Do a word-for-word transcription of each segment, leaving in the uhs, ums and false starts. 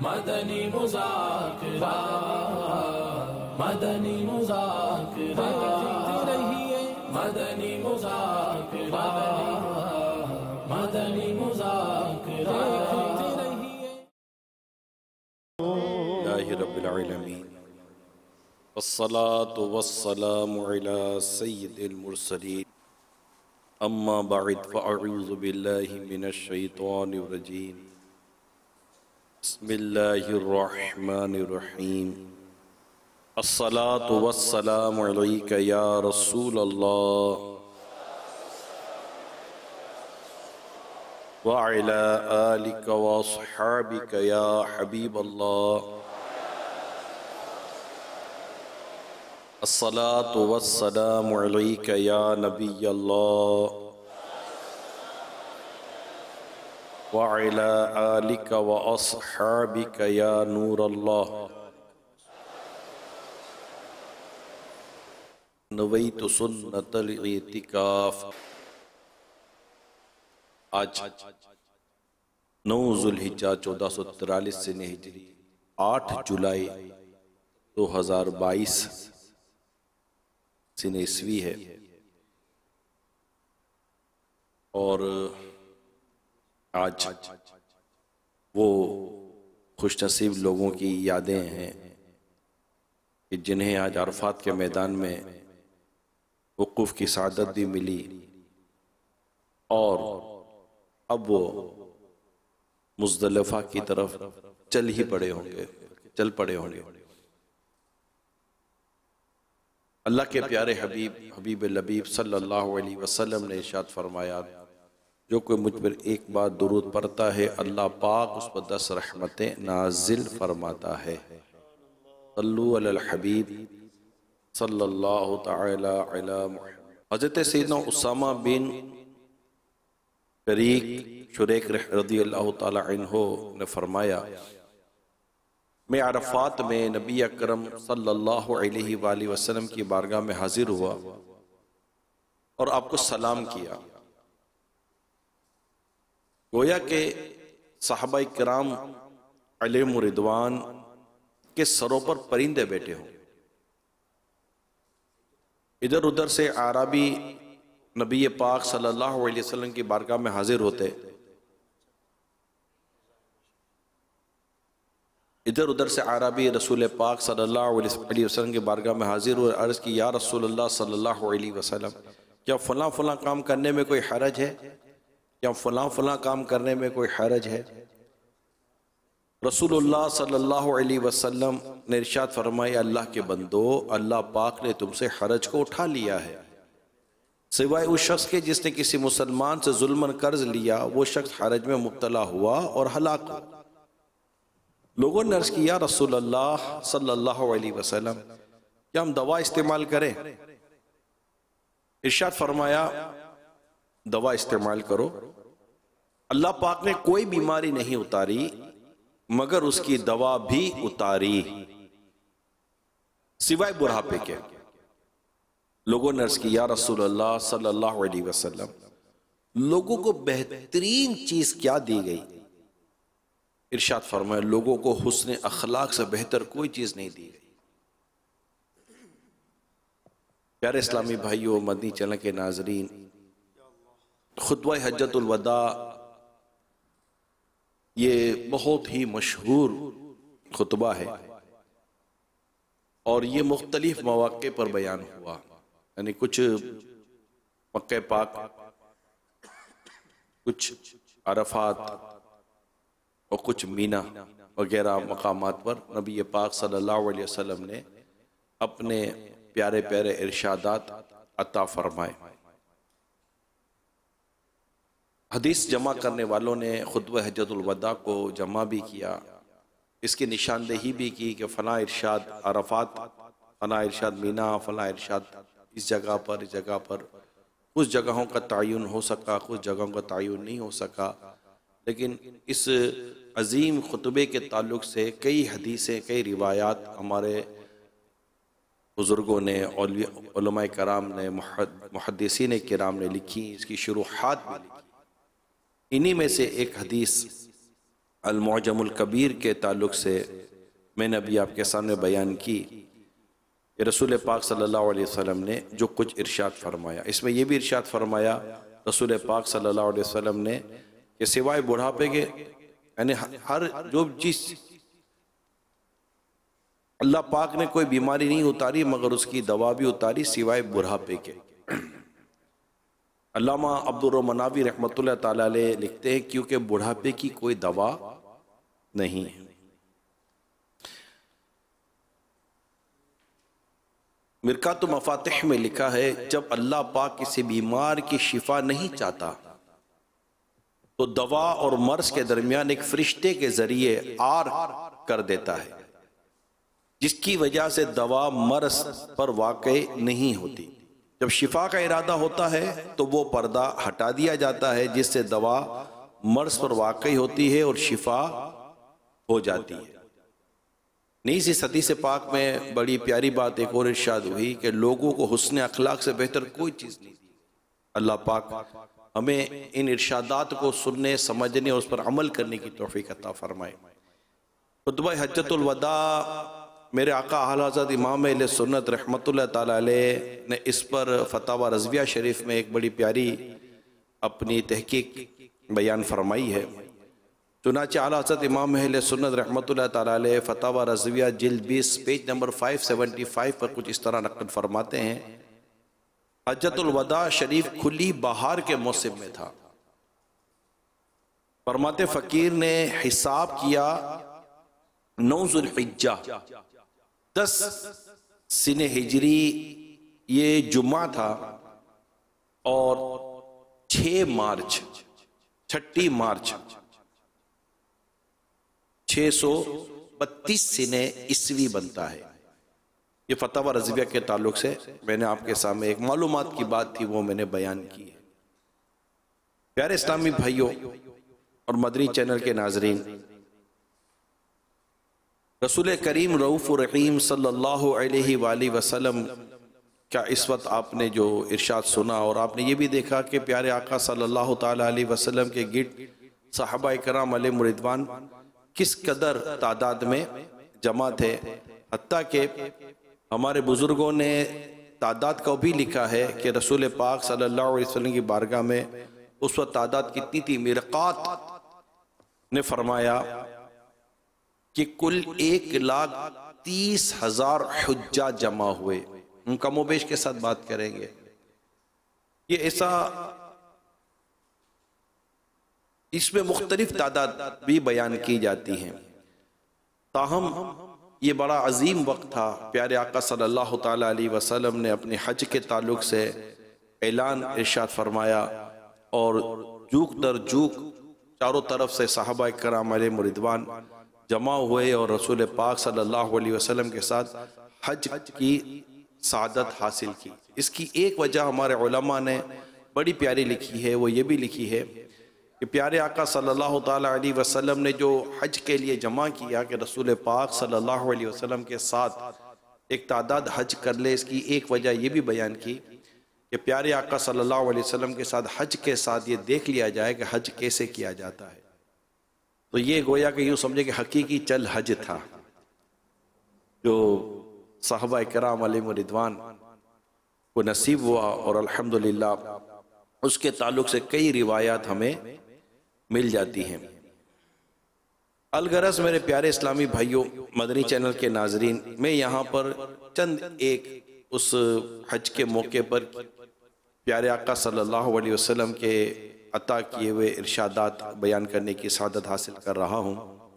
مدنی مذاکرہ مدنی مذاکرہ مدنی مذاکرہ مدنی مذاکرہ اللہ رب العالمین والصلاة والسلام على سید المرسلین اما بعد فاعوذ باللہ من الشیطان الرجیم بسم اللہ الرحمن الرحیم الصلاة والسلام علیک یا رسول اللہ وعلى آلك واصحابك یا حبیب اللہ الصلاة والسلام علیک یا نبی اللہ وعلى آلك واصحابك یا نور اللہ نویت سنت الاعتکاف آج نو ذوالحجہ چودہ سو ترالیس سنہ ہجری آٹھ جولائی دو ہزار بائیس سنہ عیسوی ہے اور آج وہ خوش نصیب لوگوں کی یادیں ہیں کہ جنہیں آج عرفات کے میدان میں وقوف کی سعادت بھی ملی اور اب وہ مزدلفہ کی طرف چل ہی پڑے ہوں گے چل پڑے ہوں گے اللہ کے پیارے حبیب حبیب لبیب صلی اللہ علیہ وسلم نے ارشاد فرمایا جو کوئی مجھ پر ایک بار درود پڑھتا ہے اللہ پاک اس پر دس رحمتیں نازل فرماتا ہے صلو علی الحبیب صلی اللہ تعالی علی محمد۔ حضرت سیدنا اسامہ بن شریک شریک رضی اللہ تعالی عنہ نے فرمایا میں عرفات میں نبی اکرم صلی اللہ علیہ وآلہ وسلم کی بارگاہ میں حاضر ہوا اور آپ کو سلام کیا، گویا کہ صحابہ کرام علیہم رضوان کے سروں پر پرندے بیٹھے ہوں، ادھر ادھر سے اعرابی نبی پاک صلی اللہ علیہ وسلم کی بارگاہ میں حاضر ہوتے، ادھر ادھر سے اعرابی رسول پاک صلی اللہ علیہ وسلم کی بارگاہ میں حاضر ہوئے، عرض کی یا رسول اللہ صلی اللہ علیہ وسلم کیا فلاں فلاں کام کرنے میں کوئی حرج ہے؟ کیا فلاں فلاں کام کرنے میں کوئی حرج ہے؟ رسول اللہ صلی اللہ علیہ وسلم نے ارشاد فرمایا اللہ کے بندو اللہ پاک نے تم سے حرج کو اٹھا لیا ہے، سوائے اس شخص کے جس نے کسی مسلمان سے ظلماً قرض لیا وہ شخص حرج میں مبتلا ہوا اور ہلاک ہوا۔ لوگوں نے عرض کیا رسول اللہ صلی اللہ علیہ وسلم کیا ہم دوا استعمال کریں؟ ارشاد فرمایا دوا استعمال کرو، اللہ پاک نے کوئی بیماری نہیں اتاری مگر اس کی دوا بھی اتاری سوائے بڑھاپے کے۔ لوگوں نے عرض کی یا رسول اللہ صلی اللہ علیہ وسلم لوگوں کو بہترین چیز کیا دی گئی؟ ارشاد فرمایا لوگوں کو حسن اخلاق سے بہتر کوئی چیز نہیں دی گئی۔ پیارے اسلامی بھائیوں، مدنی چینل کے ناظرین، خطبہ حجۃ الوداع یہ بہت ہی مشہور خطبہ ہے اور یہ مختلف مواقع پر بیان ہوا، یعنی کچھ مکہ پاک، کچھ عرفات اور کچھ مینا وغیرہ مقامات پر نبی پاک صلی اللہ علیہ وسلم نے اپنے پیارے پیارے ارشادات عطا فرمائے۔ حدیث جمع کرنے والوں نے خطبہ حجۃ الوداع کو جمع بھی کیا، اس کی نشاندہی بھی کی کہ فلاں ارشاد عرفات، فلاں ارشاد مینا، فلاں ارشاد اس جگہ پر اس جگہ پر، کچھ جگہوں کا تعین ہو سکا، کچھ جگہوں کا تعین نہیں ہو سکا، لیکن اس عظیم خطبے کے تعلق سے کئی حدیثیں، کئی روایات ہمارے بزرگوں نے، علماء کرام نے، محدثین کرام نے لکھی، اس کی شروحات بھی لکھی۔ انہی میں سے ایک حدیث المعجم الکبیر کے تعلق سے میں نے ابھی آپ کے سامنے بیان کی کہ رسول پاک صلی اللہ علیہ وسلم نے جو کچھ ارشاد فرمایا، اس میں یہ بھی ارشاد فرمایا رسول پاک صلی اللہ علیہ وسلم نے کہ سوائے بڑھاپے کے، یعنی ہر جو چیز اللہ پاک نے کوئی بیماری نہیں اتاری مگر اس کی دوا بھی اتاری سوائے بڑھاپے کے۔ علامہ عبدالرحمناوی رحمۃ اللہ تعالیٰ علیہ لکھتے ہیں کیونکہ بڑھاپے کی کوئی دوا نہیں ہے۔ مرکات مفاتح میں لکھا ہے جب اللہ پاک کسی بیمار کی شفا نہیں چاہتا تو دوا اور مرض کے درمیان ایک فرشتے کے ذریعے آر کر دیتا ہے، جس کی وجہ سے دوا مرض پر واقع نہیں ہوتی۔ جب شفا کا ارادہ ہوتا ہے تو وہ پردہ ہٹا دیا جاتا ہے جس سے دوا مرض پر واقع ہوتی ہے اور شفا ہو جاتی ہے۔ نہیں سی صدی سے پاک میں بڑی پیاری بات ایک اور ارشاد ہوئی کہ لوگوں کو حسن اخلاق سے بہتر کوئی چیز نہیں۔ اللہ پاک ہمیں ان ارشادات کو سننے، سمجھنے اور اس پر عمل کرنے کی توفیق عطا فرمائے۔ خطبہ حجۃ الوداع میرے آقا اعلیٰ حضرت امام اہل سنت رحمۃ اللہ تعالیٰ علیہ نے اس پر فتاوی رضویہ شریف میں ایک بڑی پیاری اپنی تحقیق بیان فرمائی ہے۔ چنانچہ اعلیٰ حضرت امام اہل سنت رحمۃ اللہ تعالیٰ علیہ فتاوی رضویہ جلد بیس پیج نمبر پانچ سو پچہتر پر کچھ اس طرح نقل فرماتے ہیں، حجۃ الوداع شریف کھلی بہار کے موسم میں تھا۔ فرماتے فقیر نے حساب کیا نو ذو الحجہ دس سن ہجری یہ جمعہ تھا اور چھ مارچ چھٹی مارچ چھ سو بتیس سن عیسوی بنتا ہے۔ یہ فتاوی رضویہ کے تعلق سے میں نے آپ کے سامنے ایک معلومات کی بات تھی وہ میں نے بیان کی ہے۔ پیارے اسلامی بھائیوں اور مدنی چینل کے ناظرین، رسول کریم رؤوف الرحیم صلی اللہ علیہ وآلہ وسلم کا اس وقت آپ نے جو ارشاد سنا اور آپ نے یہ بھی دیکھا کہ پیارے آقا صلی اللہ تعالیٰ علیہ وسلم کے گرد صحابہ کرام علیہ رضوان کس قدر تعداد میں جمع تھے، حتیٰ کہ ہمارے بزرگوں نے تعداد کو بھی لکھا ہے کہ رسول پاک صلی اللہ علیہ وسلم کی بارگاہ میں اس وقت تعداد کتنی تھی۔ مرقات نے فرمایا کہ کل ایک لاکھ تیس ہزار حجاج جمع ہوئے۔ ہم کم و بیش کے ساتھ بات کریں گے۔ یہ ایسا اس میں مختلف تعداد بھی بیان کی جاتی ہیں، تاہم یہ بڑا عظیم وقت تھا۔ پیارے آقا صلی اللہ تعالیٰ علیہ وسلم نے اپنے حج کے تعلق سے اعلان ارشاد فرمایا اور جوک در جوک چاروں طرف سے صحابہ کرام علیہ رضوان جمع ہوئے اور رسول پاک صلی اللہ علیہ وسلم کے ساتھ حج کی سعادت حاصل کی۔ اس کی ایک وجہ ہمارے علماء نے بڑی پیاری لکھی ہے، وہ یہ بھی لکھی ہے کہ پیارے آقا صلی اللہ تعالیٰ علیہ وسلم نے جو حج کے لیے جمع کیا کہ رسول پاک صلی اللہ علیہ وسلم کے ساتھ ایک تعداد حج کر لے، اس کی ایک وجہ یہ بھی بیان کی کہ پیارے آقا صلی اللہ علیہ وسلم کے ساتھ حج کے ساتھ یہ دیکھ لیا جائے کہ حج کیسے کیا جاتا ہے۔ تو یہ گویا کہ یوں سمجھے کہ حقیقی چل حج تھا جو صحابہ کرام علیہ رضوان کو نصیب ہوا، اور الحمدللہ اس کے تعلق سے کئی روایات ہمیں مل جاتی ہیں۔ الغرض میرے پیارے اسلامی بھائیوں، مدنی چینل کے ناظرین، میں یہاں پر چند ایک اس حج کے موقع پر پیارے آقا صلی اللہ علیہ وسلم کے عطا کیے ہوئے ارشادات بیان کرنے کی سعادت حاصل کر رہا ہوں۔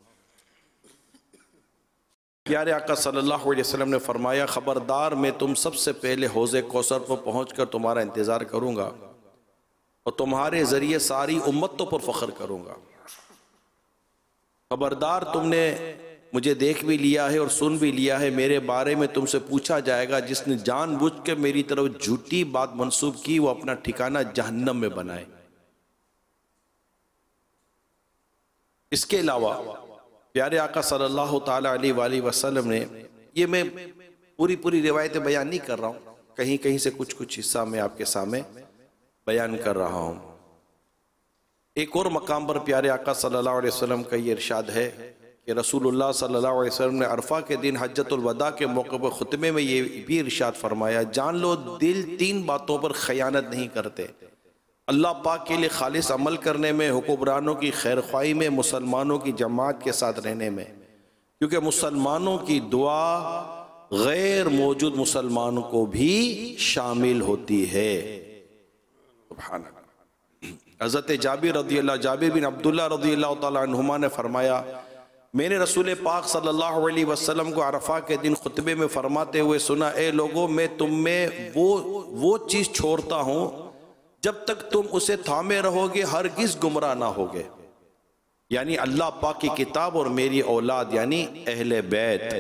پیارے آقا صلی اللہ علیہ وسلم نے فرمایا، خبردار میں تم سب سے پہلے حوض کوثر پر پہنچ کر تمہارا انتظار کروں گا اور تمہارے ذریعے ساری امتوں پر فخر کروں گا۔ خبردار تم نے مجھے دیکھ بھی لیا ہے اور سن بھی لیا ہے، میرے بارے میں تم سے پوچھا جائے گا، جس نے جان بوجھ کے میری طرف جھوٹی بات منسوب کی وہ اپنا ٹھکانہ جہنم میں بنائے۔ اس کے علاوہ پیارے آقا صلی اللہ تعالیٰ علیہ وآلہ وسلم نے، یہ میں پوری پوری روایتیں بیان نہیں کر رہا ہوں، کہیں کہیں سے کچھ کچھ حصہ میں آپ کے سامنے بیان کر رہا ہوں۔ ایک اور مقام پر پیارے آقا صلی اللہ علیہ وسلم کا یہ ارشاد ہے کہ رسول اللہ صلی اللہ علیہ وسلم نے عرفہ کے دن حجۃ الوداع کے موقع پر خطبے میں یہ بھی ارشاد فرمایا، جان لو دل تین باتوں پر خیانت نہیں کرتے: اللہ پاک کے لیے خالص عمل کرنے میں، حکمرانوں کی خیر خواہی میں، مسلمانوں کی جماعت کے ساتھ رہنے میں، کیونکہ مسلمانوں کی دعا غیر موجود مسلمانوں کو بھی شامل ہوتی ہے۔ سبحان اللہ۔ حضرت جابر رضی اللہ جابر بن عبداللہ رضی اللہ تعالیٰ عنہما نے فرمایا، میں نے رسول پاک صلی اللہ علیہ وسلم کو عرفہ کے دن خطبے میں فرماتے ہوئے سنا، اے لوگوں، میں تم میں وہ وہ چیز چھوڑتا ہوں جب تک تم اسے تھامے رہو گے ہرگز گمراہ نہ ہوگے، یعنی اللہ پاک کی کتاب اور میری اولاد یعنی اہل بیت۔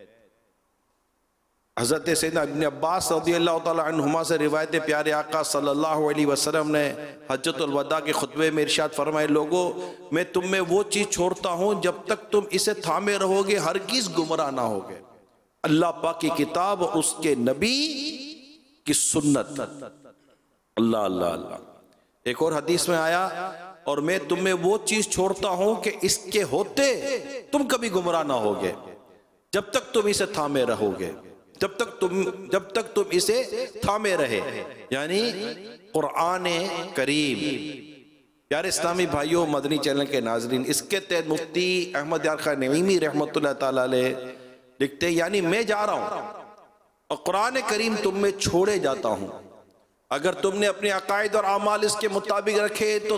حضرت سیدنا ابن عباس رضی اللہ تعالیٰ عنہما سے روایت پیارے آقا صلی اللہ علیہ وسلم نے حجۃ الوداع کے خطبے میں ارشاد فرمائے، لوگوں، میں تم میں وہ چیز چھوڑتا ہوں جب تک تم اسے تھامے رہو گے ہرگز گمراہ نہ ہوگے، اللہ پاک کی کتاب اور اس کے نبی کی سنت۔ اللہ اللہ اللہ۔ ایک اور حدیث میں آیا، اور میں تم میں وہ چیز چھوڑتا ہوں کہ اس کے ہوتے تم کبھی گمراہ نہ ہوگے جب تک تم اسے تھامے رہو گے، جب تک تم جب تک تم اسے تھامے رہے، یعنی قرآن کریم۔ پیارے اسلامی بھائیوں، مدنی چینل کے ناظرین، اس کے تحت مفتی احمد یار خان نعیمی رحمۃ اللہ تعالیٰ علیہ لکھتے ہیں، یعنی میں جا رہا ہوں اور قرآن کریم تم میں چھوڑے جاتا ہوں، اگر تم نے اپنے عقائد اور اعمال اس کے مطابق رکھے تو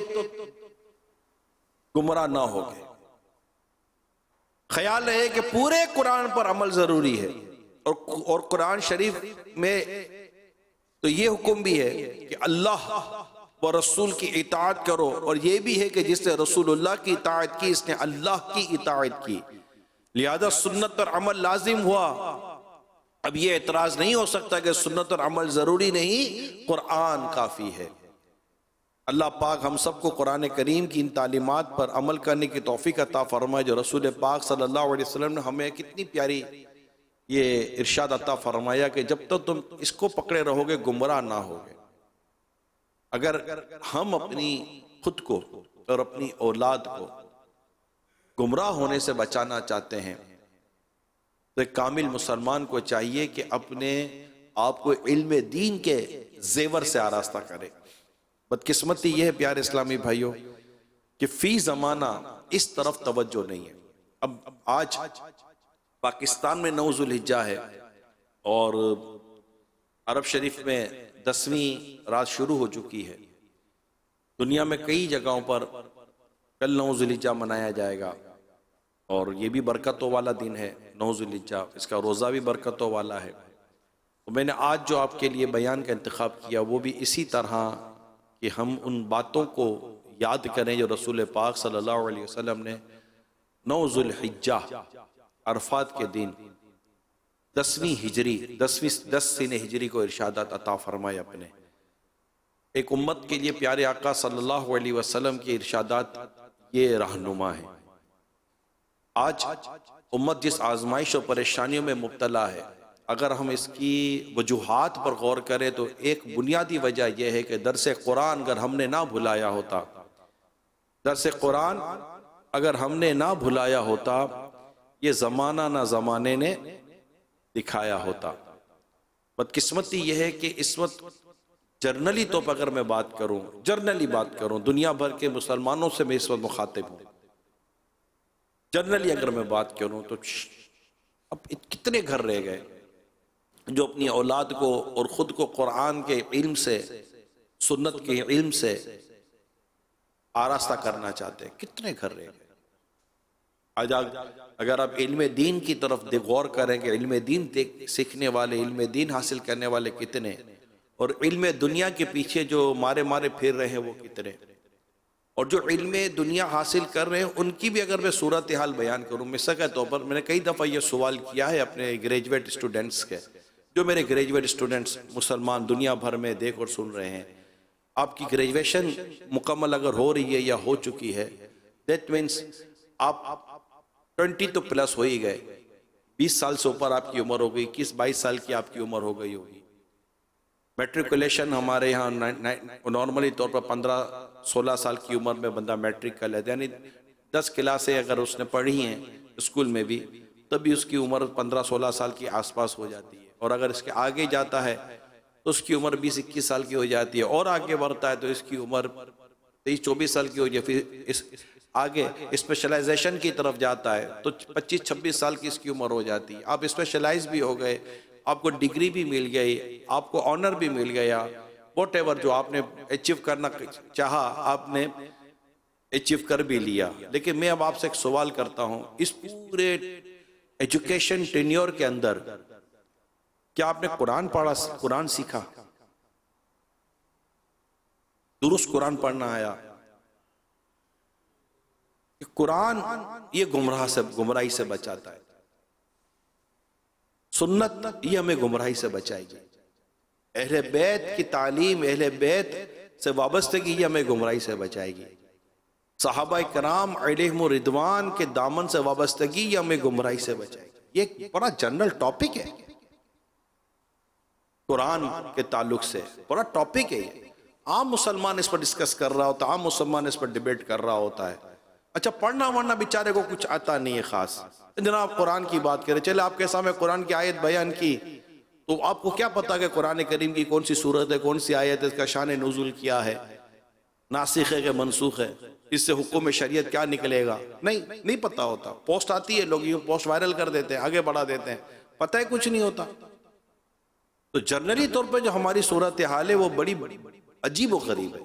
گمراہ نہ ہوگے۔ خیال ہے کہ پورے قرآن پر عمل ضروری ہے، اور اور قرآن شریف میں تو یہ حکم بھی ہے کہ اللہ و رسول کی اطاعت کرو، اور یہ بھی ہے کہ جس نے رسول اللہ کی اطاعت کی اس نے اللہ کی اطاعت کی، لہذا سنت پر عمل لازم ہوا۔ اب یہ اعتراض نہیں ہو سکتا کہ سنت اور عمل ضروری نہیں، قرآن کافی ہے۔ اللہ پاک ہم سب کو قرآن کریم کی ان تعلیمات پر عمل کرنے کی توفیق عطا فرمائے، جو رسول پاک صلی اللہ علیہ وسلم نے ہمیں کتنی پیاری یہ ارشاد عطا فرمایا کہ جب تک تم اس کو پکڑے رہو گے گمراہ نہ ہوگے۔ اگر ہم اپنی خود کو اور اپنی اولاد کو گمراہ ہونے سے بچانا چاہتے ہیں تو ایک کامل مسلمان کو چاہیے کہ اپنے آپ کو علم دین کے زیور سے آراستہ کرے۔ بدقسمتی یہ ہے پیارے اسلامی بھائیوں کہ فی زمانہ اس طرف توجہ نہیں ہے۔ اب آج پاکستان میں نو ذوالحجہ ہے اور عرب شریف میں دسویں رات شروع ہو چکی ہے، دنیا میں کئی جگہوں پر کل نو ذوالحجہ منایا جائے گا، اور یہ بھی برکتوں والا دن ہے نو ذوالحجہ، اس کا روزہ بھی برکتوں والا ہے۔ تو میں نے آج جو آپ کے لیے بیان کا انتخاب کیا وہ بھی اسی طرح کہ ہم ان باتوں کو یاد کریں جو رسول پاک صلی اللہ علیہ وسلم نے نو ذوالحجہ عرفات کے دن دسویں ہجری دسویں دس سن ہجری کو ارشادات عطا فرمائے اپنے ایک امت کے لیے۔ پیارے آقا صلی اللہ علیہ وسلم کے ارشادات یہ رہنما ہے۔ آج امت جس آزمائش و پریشانیوں میں مبتلا ہے، اگر ہم اس کی وجوہات پر غور کریں تو ایک بنیادی وجہ یہ ہے کہ درس قرآن اگر ہم نے نہ بھلایا ہوتا درس قرآن اگر ہم نے نہ بھلایا ہوتا یہ زمانہ نہ زمانے نے دکھایا ہوتا۔ بدقسمتی یہ ہے کہ اس وقت جرنلی طور پر اگر میں بات کروں جرنلی بات کروں دنیا بھر کے مسلمانوں سے میں اس وقت مخاطب ہوں، جرنلی اگر میں بات کروں تو اب کتنے گھر رہ گئے جو اپنی اولاد کو اور خود کو قرآن کے علم سے، سنت کے علم سے آراستہ کرنا چاہتے ہیں، کتنے گھر رہ گئے۔ آج اگر آپ علم دین کی طرف غور کریں کہ علم دین سیکھنے والے، علم دین حاصل کرنے والے کتنے، اور علم دنیا کے پیچھے جو مارے مارے پھر رہے ہیں وہ کتنے، اور جو علم دنیا حاصل کر رہے ہیں ان کی بھی اگر میں صورتحال بیان کروں، مثال کے طور پر میں نے کئی دفعہ یہ سوال کیا ہے اپنے گریجویٹ اسٹوڈنٹس کے، جو میرے گریجویٹ اسٹوڈنٹس مسلمان دنیا بھر میں دیکھ اور سن رہے ہیں، آپ کی گریجویشن مکمل اگر ہو رہی ہے یا ہو چکی ہے، دیٹ مینس آپ ٹوینٹی تو پلس ہو ہی گئے، بیس سال سے اوپر آپ کی عمر ہو گئی، اکیس بائیس سال کی آپ کی عمر ہو گئی ہوگی۔ میٹریکولیشن ہمارے یہاں نارملی طور پر پندرہ سولہ سال کی عمر میں بندہ میٹرک کر لیتا ہے، یعنی دس کلاسیں اگر اس نے پڑھی ہیں اسکول میں بھی تب بھی اس کی عمر پندرہ سولہ سال کی آس پاس ہو جاتی ہے، اور اگر اس کے آگے جاتا ہے تو اس کی عمر بیس اکیس سال کی ہو جاتی ہے، اور آگے بڑھتا ہے تو اس کی عمر تیئیس چوبیس سال کی ہو جائے، پھر اس آگے اسپیشلائزیشن کی طرف جاتا ہے تو پچیس چھبیس سال کی اس کی عمر ہو جاتی ہے۔ آپ اسپیشلائز بھی ہو گئے، آپ کو ڈگری بھی مل گئی، آپ کو آنر بھی مل گیا، واٹ ایور جو آپ نے اچیو کرنا چاہا آپ نے اچیو کر بھی لیا۔ لیکن میں اب آپ سے ایک سوال کرتا ہوں، اس پورے ایجوکیشن ٹینیور کے اندر کیا آپ نے قرآن پڑھا، قرآن سیکھا، درست قرآن پڑھنا آیا؟ قرآن یہ گمراہ سے گمراہی سے بچاتا ہے، سنت یہ ہمیں گمراہی سے بچائے گی، اہل بیت کی تعلیم، اہل بیت سے وابستگی یہ ہمیں گمراہی سے بچائے گی، صحابہ کرام علیہم رضوان کے دامن سے وابستگی یہ ہمیں گمراہی سے بچائے گی۔ یہ ایک بڑا جنرل ٹاپک ہے قرآن کے تعلق سے، بڑا ٹاپک ہے یہ، عام مسلمان اس پر ڈسکس کر رہا ہوتا ہے، عام مسلمان اس پر ڈیبیٹ کر رہا ہوتا ہے۔ اچھا پڑھنا ورنہ بیچارے کو کچھ آتا نہیں ہے خاص، جناب قرآن کی بات کریں، چلے آپ کے سامنے قرآن کی آیت بیان کی تو آپ کو کیا پتا کہ قرآن کریم کی کون سی صورت ہے، کون سی آیت ہے، اس کا شان نزول کیا ہے، ناسخ ہے کہ منسوخ ہے، اس سے حکم شریعت کیا نکلے گا، نہیں نہیں پتا ہوتا۔ پوسٹ آتی ہے، لوگ یہ پوسٹ وائرل کر دیتے ہیں، آگے بڑھا دیتے ہیں، پتہ ہے کچھ نہیں ہوتا۔ تو جنرلی طور پہ جو ہماری صورتحال ہے وہ بڑی بڑی عجیب و غریب ہے۔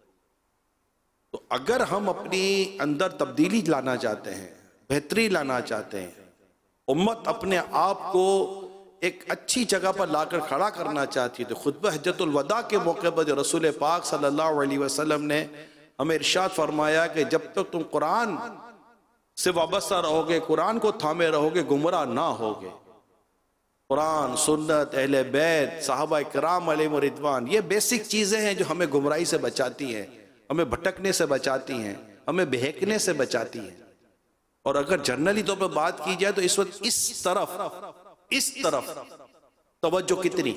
تو اگر ہم اپنی اندر تبدیلی لانا چاہتے ہیں، بہتری لانا چاہتے ہیں، امت اپنے آپ کو ایک اچھی جگہ پر لا کر کھڑا کرنا چاہتی ہے، تو خطبہ حجت الوداع کے موقع پر جو رسول پاک صلی اللہ علیہ وسلم نے ہمیں ارشاد فرمایا کہ جب تک تم قرآن سے وابستہ رہو گے، قرآن کو تھامے رہو گے، گمراہ نہ ہوگے۔ قرآن، سنت، اہل بیت، صحابہ کرام علیہم رضوان، یہ بیسک چیزیں ہیں جو ہمیں گمراہی سے بچاتی ہیں، ہمیں بھٹکنے سے بچاتی ہیں، ہمیں بہکنے سے بچاتی ہیں۔ اور اگر جنرلی طور پر بات کی جائے تو اس وقت اس طرف اس طرف توجہ کتنی،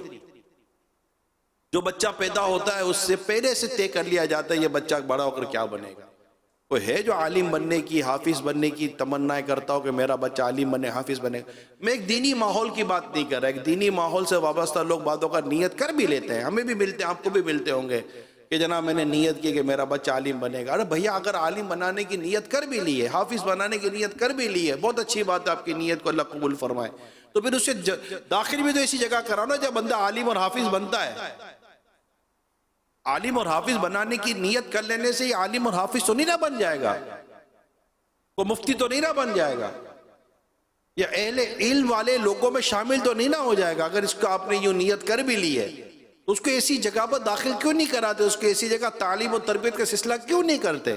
جو بچہ پیدا ہوتا ہے اس سے پہلے سے طے کر لیا جاتا ہے یہ بچہ بڑا ہو کر کیا بنے گا۔ کوئی ہے جو عالم بننے کی، حافظ بننے کی تمنا کرتا ہو کہ میرا بچہ عالم بنے، حافظ بنے؟ میں ایک دینی ماحول کی بات نہیں کر رہا، ایک دینی ماحول سے وابستہ لوگ بعضوں کا نیت کر بھی لیتے ہیں، ہمیں بھی ملتے ہیں، آپ کو بھی ملتے ہوں گے کہ جناب میں نے نیت کی کہ میرا بچہ عالم بنے گا۔ ارے بھیا اگر عالم بنانے کی نیت کر بھی لی ہے، حافظ بنانے کی نیت کر بھی لی ہے، بہت اچھی بات ہے، آپ کی نیت کو اللہ قبول فرمائے، تو پھر اسے داخل بھی تو ایسی جگہ کرانا جب بندہ عالم اور حافظ بنتا ہے۔ عالم اور حافظ بنانے کی نیت کر لینے سے یہ عالم اور حافظ تو نہیں نہ بن جائے گا، وہ مفتی تو نہیں نہ بن جائے گا، یا اہل علم والے لوگوں میں شامل تو نہیں نہ ہو جائے گا۔ اگر اس کو آپ نے یوں نیت کر بھی لی ہے تو اس کو ایسی جگہ پر داخل کیوں نہیں کراتے، اس کو ایسی جگہ تعلیم و تربیت کا سلسلہ کیوں نہیں کرتے؟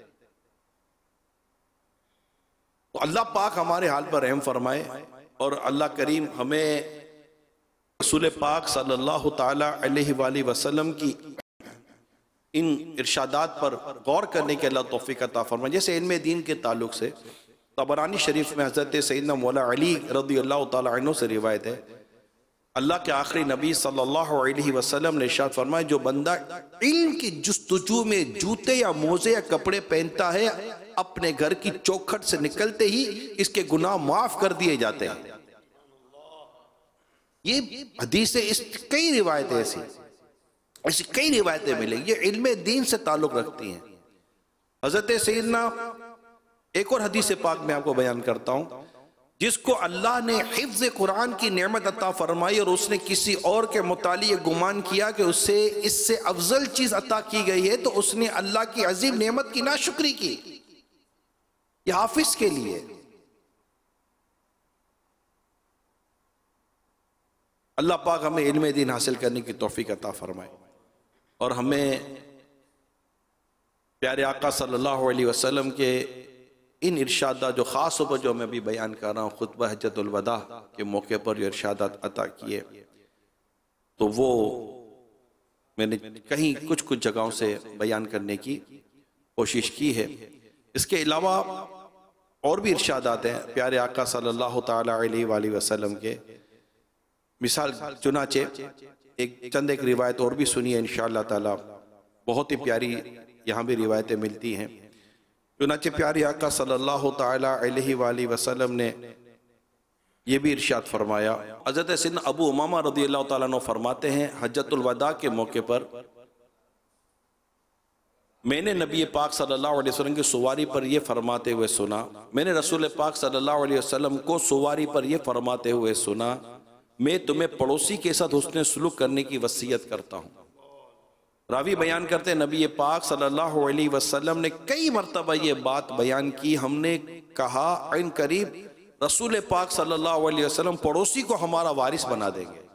تو اللہ پاک ہمارے حال پر رحم فرمائے، اور اللہ کریم ہمیں رسول پاک صلی اللہ تعالی علیہ وآلہ وسلم کی ان ارشادات پر غور کرنے کے اللہ توفیق عطا فرمائے۔ جیسے علم دین کے تعلق سے طبرانی شریف میں حضرت سیدنا مولا علی رضی اللہ تعالی عنہ سے روایت ہے، اللہ کے آخری نبی صلی اللہ علیہ وسلم نے ارشاد فرمایا جو بندہ علم کی جستجو میں جوتے یا موزے یا کپڑے پہنتا ہے، اپنے گھر کی چوکھٹ سے نکلتے ہی اس کے گناہ معاف کر دیے جاتے ہیں۔ یہ حدیث اس کئی روایتیں ایسی ایسی کئی روایتیں ملیں، یہ علم دین سے تعلق رکھتی ہیں۔ حضرت سیدنا ایک اور حدیث پاک میں آپ کو بیان کرتا ہوں، جس کو اللہ نے حفظ قرآن کی نعمت عطا فرمائی اور اس نے کسی اور کے متعلق گمان کیا کہ اس سے اس سے افضل چیز عطا کی گئی ہے، تو اس نے اللہ کی عظیم نعمت کی ناشکری کی۔ یہ حافظ کے لیے، اللہ پاک ہمیں علم دین حاصل کرنے کی توفیق عطا فرمائے، اور ہمیں پیارے آقا صلی اللہ علیہ وسلم کے ان ارشادات جو خاص طور پر جو میں بھی بیان کر رہا ہوں خطبہ حجت الوداع کے موقع پر جو ارشادات عطا کیے، تو وہ میں نے کہیں کچھ کچھ جگہوں سے بیان کرنے کی کوشش کی ہے۔ اس کے علاوہ اور بھی ارشادات ہیں پیارے آقا صلی اللہ تعالی علیہ وآلہ وسلم کے، مثال چنانچہ ایک چند ایک روایت اور بھی سنیے انشاءاللہ تعالی، بہت ہی پیاری یہاں بھی روایتیں ملتی ہیں۔ چنانچہ پیاری آقا صلی اللہ تعالی علیہ وآلہ وسلم نے یہ بھی ارشاد فرمایا، حضرت سیدنا ابو امامہ رضی اللہ تعالیٰ عنہ فرماتے ہیں حجۃ الوداع کے موقع پر میں نے نبی پاک صلی اللہ علیہ وسلم کی سواری پر یہ فرماتے ہوئے سنا، میں نے رسول پاک صلی اللہ علیہ وسلم کو سواری پر یہ فرماتے ہوئے سنا، میں تمہیں پڑوسی کے ساتھ حسن سلوک کرنے کی وصیت کرتا ہوں۔ راوی بیان کرتے ہیں نبی پاک صلی اللہ علیہ وسلم نے کئی مرتبہ یہ بات بیان کی، ہم نے کہا عین قریب رسول پاک صلی اللہ علیہ وسلم پڑوسی کو ہمارا وارث بنا دیں گے۔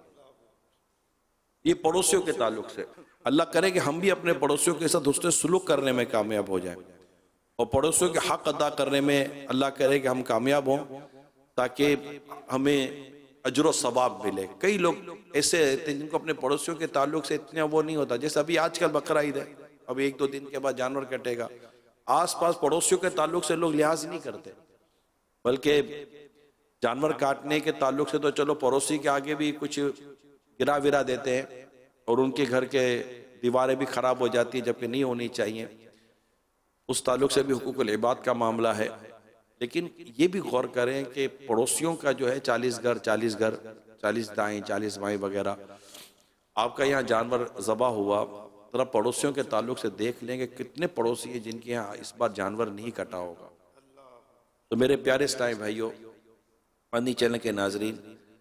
یہ پڑوسیوں کے تعلق سے اللہ کرے کہ ہم بھی اپنے پڑوسیوں کے ساتھ حسن سلوک کرنے میں کامیاب ہو جائیں، اور پڑوسیوں کے حق ادا کرنے میں اللہ کرے کہ ہم کامیاب ہوں، تاکہ ہمیں اجر و ثواب ملے۔ کئی لوگ ایسے رہتے ہیں جن کو اپنے پڑوسیوں کے تعلق سے اتنا وہ نہیں ہوتا، جیسے ابھی آج کل بقرہ عید ہے، اب ایک دو دن کے بعد جانور کٹے گا، آس پاس پڑوسیوں کے تعلق سے لوگ لحاظ نہیں کرتے، بلکہ جانور کاٹنے کے تعلق سے تو چلو پڑوسی کے آگے بھی کچھ گرا ورا دیتے ہیں، اور ان کے گھر کے دیواریں بھی خراب ہو جاتی ہیں جبکہ نہیں ہونی چاہیے، اس تعلق سے بھی حقوق العباد کا معاملہ ہے۔ لیکن یہ بھی غور کریں کہ پڑوسیوں کا جو ہے چالیس گھر چالیس گھر چالیس دائیں چالیس بائیں وغیرہ، آپ کا یہاں جانور ذبح ہوا، ذرا پڑوسیوں کے تعلق سے دیکھ لیں کہ کتنے پڑوسی ہیں جن کے یہاں اس بار جانور نہیں کٹا ہوگا۔ تو میرے پیارے اسلامی بھائیوں، مدنی چینل کے ناظرین،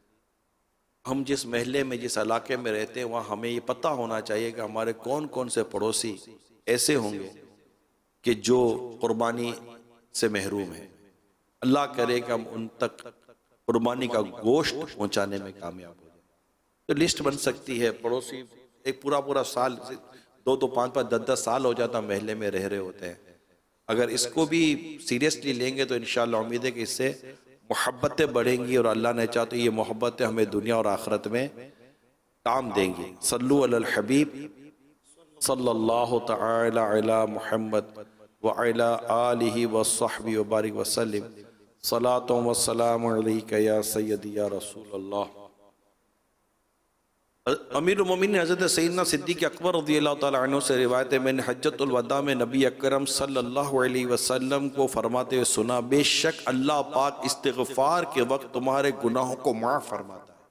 ہم جس محلے میں جس علاقے میں رہتے ہیں وہاں ہمیں یہ پتہ ہونا چاہیے کہ ہمارے کون کون سے پڑوسی ایسے ہوں گے کہ جو قربانی سے محروم ہیں۔ اللہ کرے کہ ہم ان تک قربانی کا گوشت پہنچانے میں کامیاب ہو جائیں۔ تو لسٹ بن سکتی ہے، پڑوسی ایک پورا پورا سال، دو دو پانچ پانچ دس دس سال ہو جاتا محلے میں رہ رہے ہوتے ہیں۔ اگر اس کو بھی سیریسلی لیں گے تو انشاءاللہ امید ہے کہ اس سے محبتیں بڑھیں گی، اور اللہ نے چاہتے یہ محبتیں ہمیں دنیا اور آخرت میں کام دیں گی۔ صلو علی الحبیب صلی اللہ تعالی علی محمد وعلی آلہ وصحبہ وبارک وسلم، صلاۃ و سلام علیک یا سیدی یا رسول اللہ۔ امیر المومنین حضرت سیدنا صدیق اکبر رضی اللہ تعالیٰ عنہ سے روایت ہے، میں نے حجۃ الوداع میں نبی اکرم صلی اللہ علیہ وسلم کو فرماتے ہوئے سنا، بے شک اللہ پاک استغفار کے وقت تمہارے گناہوں کو معاف فرماتا ہے۔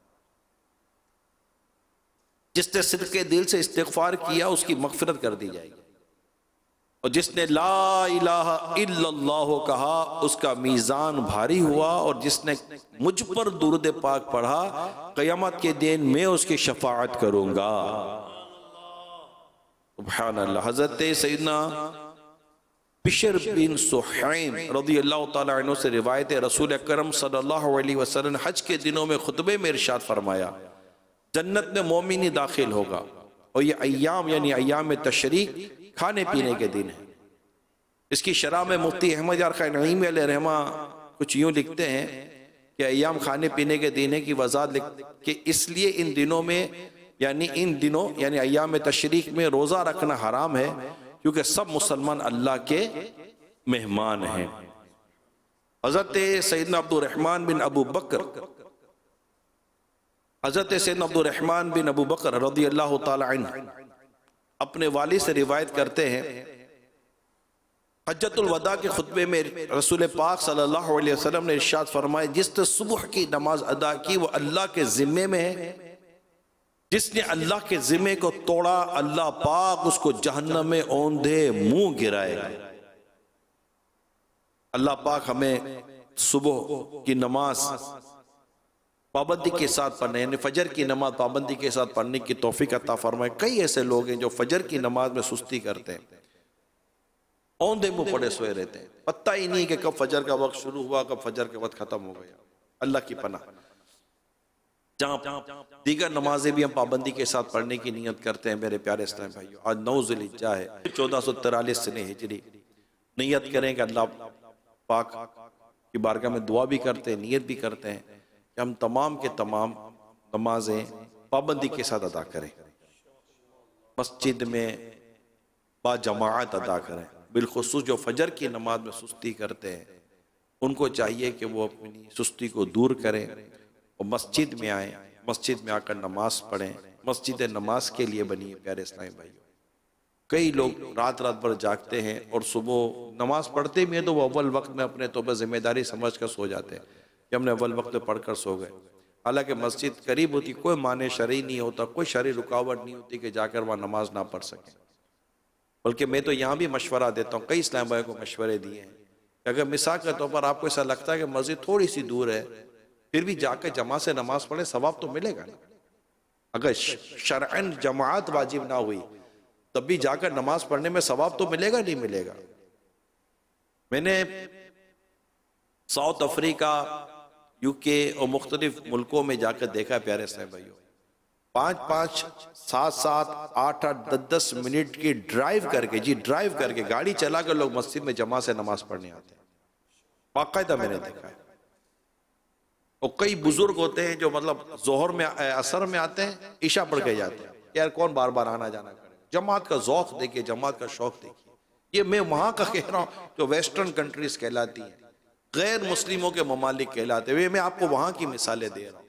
جس نے صدق کے دل سے استغفار کیا اس کی مغفرت کر دی جائے گی، اور جس نے لا الہ الا اللہ کہا اس کا میزان بھاری ہوا، اور جس نے مجھ پر درود پاک پڑھا قیامت کے دن میں اس کی شفاعت کروں گا۔ سبحان اللہ۔ حضرت سیدنا بشر بن سحیم رضی اللہ تعالیٰ عنہ سے روایت ہے، رسول اکرم صلی اللہ علیہ وسلم نے حج کے دنوں میں خطبے میں ارشاد فرمایا، جنت میں مومن ہی داخل ہوگا، اور یہ ایام یعنی ایام تشریق کھانے پینے کے دن ہے۔ اس کی شرح میں مفتی احمد یار خان نعیمی علیہ رحمہ کچھ یوں لکھتے ہیں کہ ایام کھانے پینے کے دن ہے کی وضاحت لکھ کہ اس لیے ان دنوں میں یعنی ان دنوں یعنی ایام تشریق میں روزہ رکھنا حرام ہے، کیونکہ سب مسلمان اللہ کے مہمان ہیں۔ حضرت سیدنا عبد الرحمن بن ابو بکر حضرت سیدنا عبد الرحمن بن ابو بکر رضی اللہ تعالی عنہ اپنے والد سے روایت کرتے ہیں، حجۃ الوداع کے خطبے میں رسول پاک صلی اللہ علیہ وسلم نے ارشاد فرمائے، جس نے صبح کی نماز ادا کی وہ اللہ کے ذمے میں ہے، جس نے اللہ کے ذمے کو توڑا اللہ پاک اس کو جہنم میں اوندھے منہ گرائے گا۔ اللہ پاک ہمیں صبح کی نماز پابندی کے ساتھ پڑھنے یعنی فجر کی نماز پابندی کے ساتھ پڑھنے کی توفیق عطا فرمائے۔ کئی ایسے لوگ ہیں جو فجر کی نماز میں سستی کرتے ہیں، اوندھے منہ پڑے سوئے رہتے ہیں، پتہ ہی نہیں کہ کب فجر کا وقت شروع ہوا کب فجر کا وقت ختم ہو گیا۔ اللہ کی پناہ۔ جہاں دیگر نمازیں بھی ہم پابندی کے ساتھ پڑھنے کی نیت کرتے ہیں میرے پیارے اسلام بھائیو، آج نو ذی الحجہ ہے، چودہ سو ترالیس سنے ہجری، نیت کریں کہ اللہ پاک کی بارگاہ میں دعا بھی کرتے ہیں، نیت بھی کرتے ہیں کہ ہم تمام کے تمام نمازیں پابندی کے ساتھ ادا کریں، مسجد میں با جماعت ادا کریں۔ بالخصوص جو فجر کی نماز میں سستی کرتے ہیں ان کو چاہیے کہ وہ اپنی سستی کو دور کریں اور مسجد میں آئیں، مسجد میں آ کر نماز پڑھیں، مسجد نماز کے لیے بنی ہے پیارے اسلامی بھائیوں۔ کئی لوگ رات رات بھر جاگتے ہیں اور صبح نماز پڑھتے بھی ہیں تو وہ اول وقت میں اپنے تو پر ذمہ داری سمجھ کر سو جاتے ہیں کہ ہم نے اول وقت میں پڑھ کر سو گئے، حالانکہ مسجد قریب ہوتی، کوئی معنی شرعی نہیں ہوتا، کوئی شرعی رکاوٹ نہیں ہوتی کہ جا کر وہاں نماز نہ پڑھ سکیں۔ بلکہ میں تو یہاں بھی مشورہ دیتا ہوں، کئی اسلام بھائی کو مشورے دیے ہیں کہ اگر مثال کے طور پر آپ کو ایسا لگتا ہے کہ مسجد تھوڑی سی دور ہے، پھر بھی جا کے جماعت سے نماز پڑھیں، ثواب تو ملے گا نا۔ اگر شرعاً جماعت واجب نہ ہوئی تب بھی جا کر نماز پڑھنے میں ثواب تو ملے گا نہیں ملے گا۔ میں نے ساؤتھ افریقہ، یو کے اور مختلف ملکوں میں جا کر دیکھا پیارے اسلامی بھائیوں، پانچ پانچ سات سات آٹھ آٹھ دس دس منٹ کی ڈرائیو کر کے، جی ڈرائیو کر کے گاڑی چلا کر لوگ مسجد میں جماعت سے نماز پڑھنے آتے ہیں، باقاعدہ میں نے دیکھا ہے۔ اور کئی بزرگ ہوتے ہیں جو مطلب ظہر میں عصر میں آتے ہیں، عشاء پڑھ کے جاتے ہیں، یار کون بار بار آنا جانا کرے۔ جماعت کا ذوق دیکھیے، جماعت کا شوق دیکھیے۔ یہ میں وہاں کا کہہ رہا ہوں جو ویسٹرن کنٹریز کہلاتی ہیں، غیر مسلموں کے ممالک کہلاتے ہوئے، میں آپ کو وہاں کی مثالیں دے رہا ہوں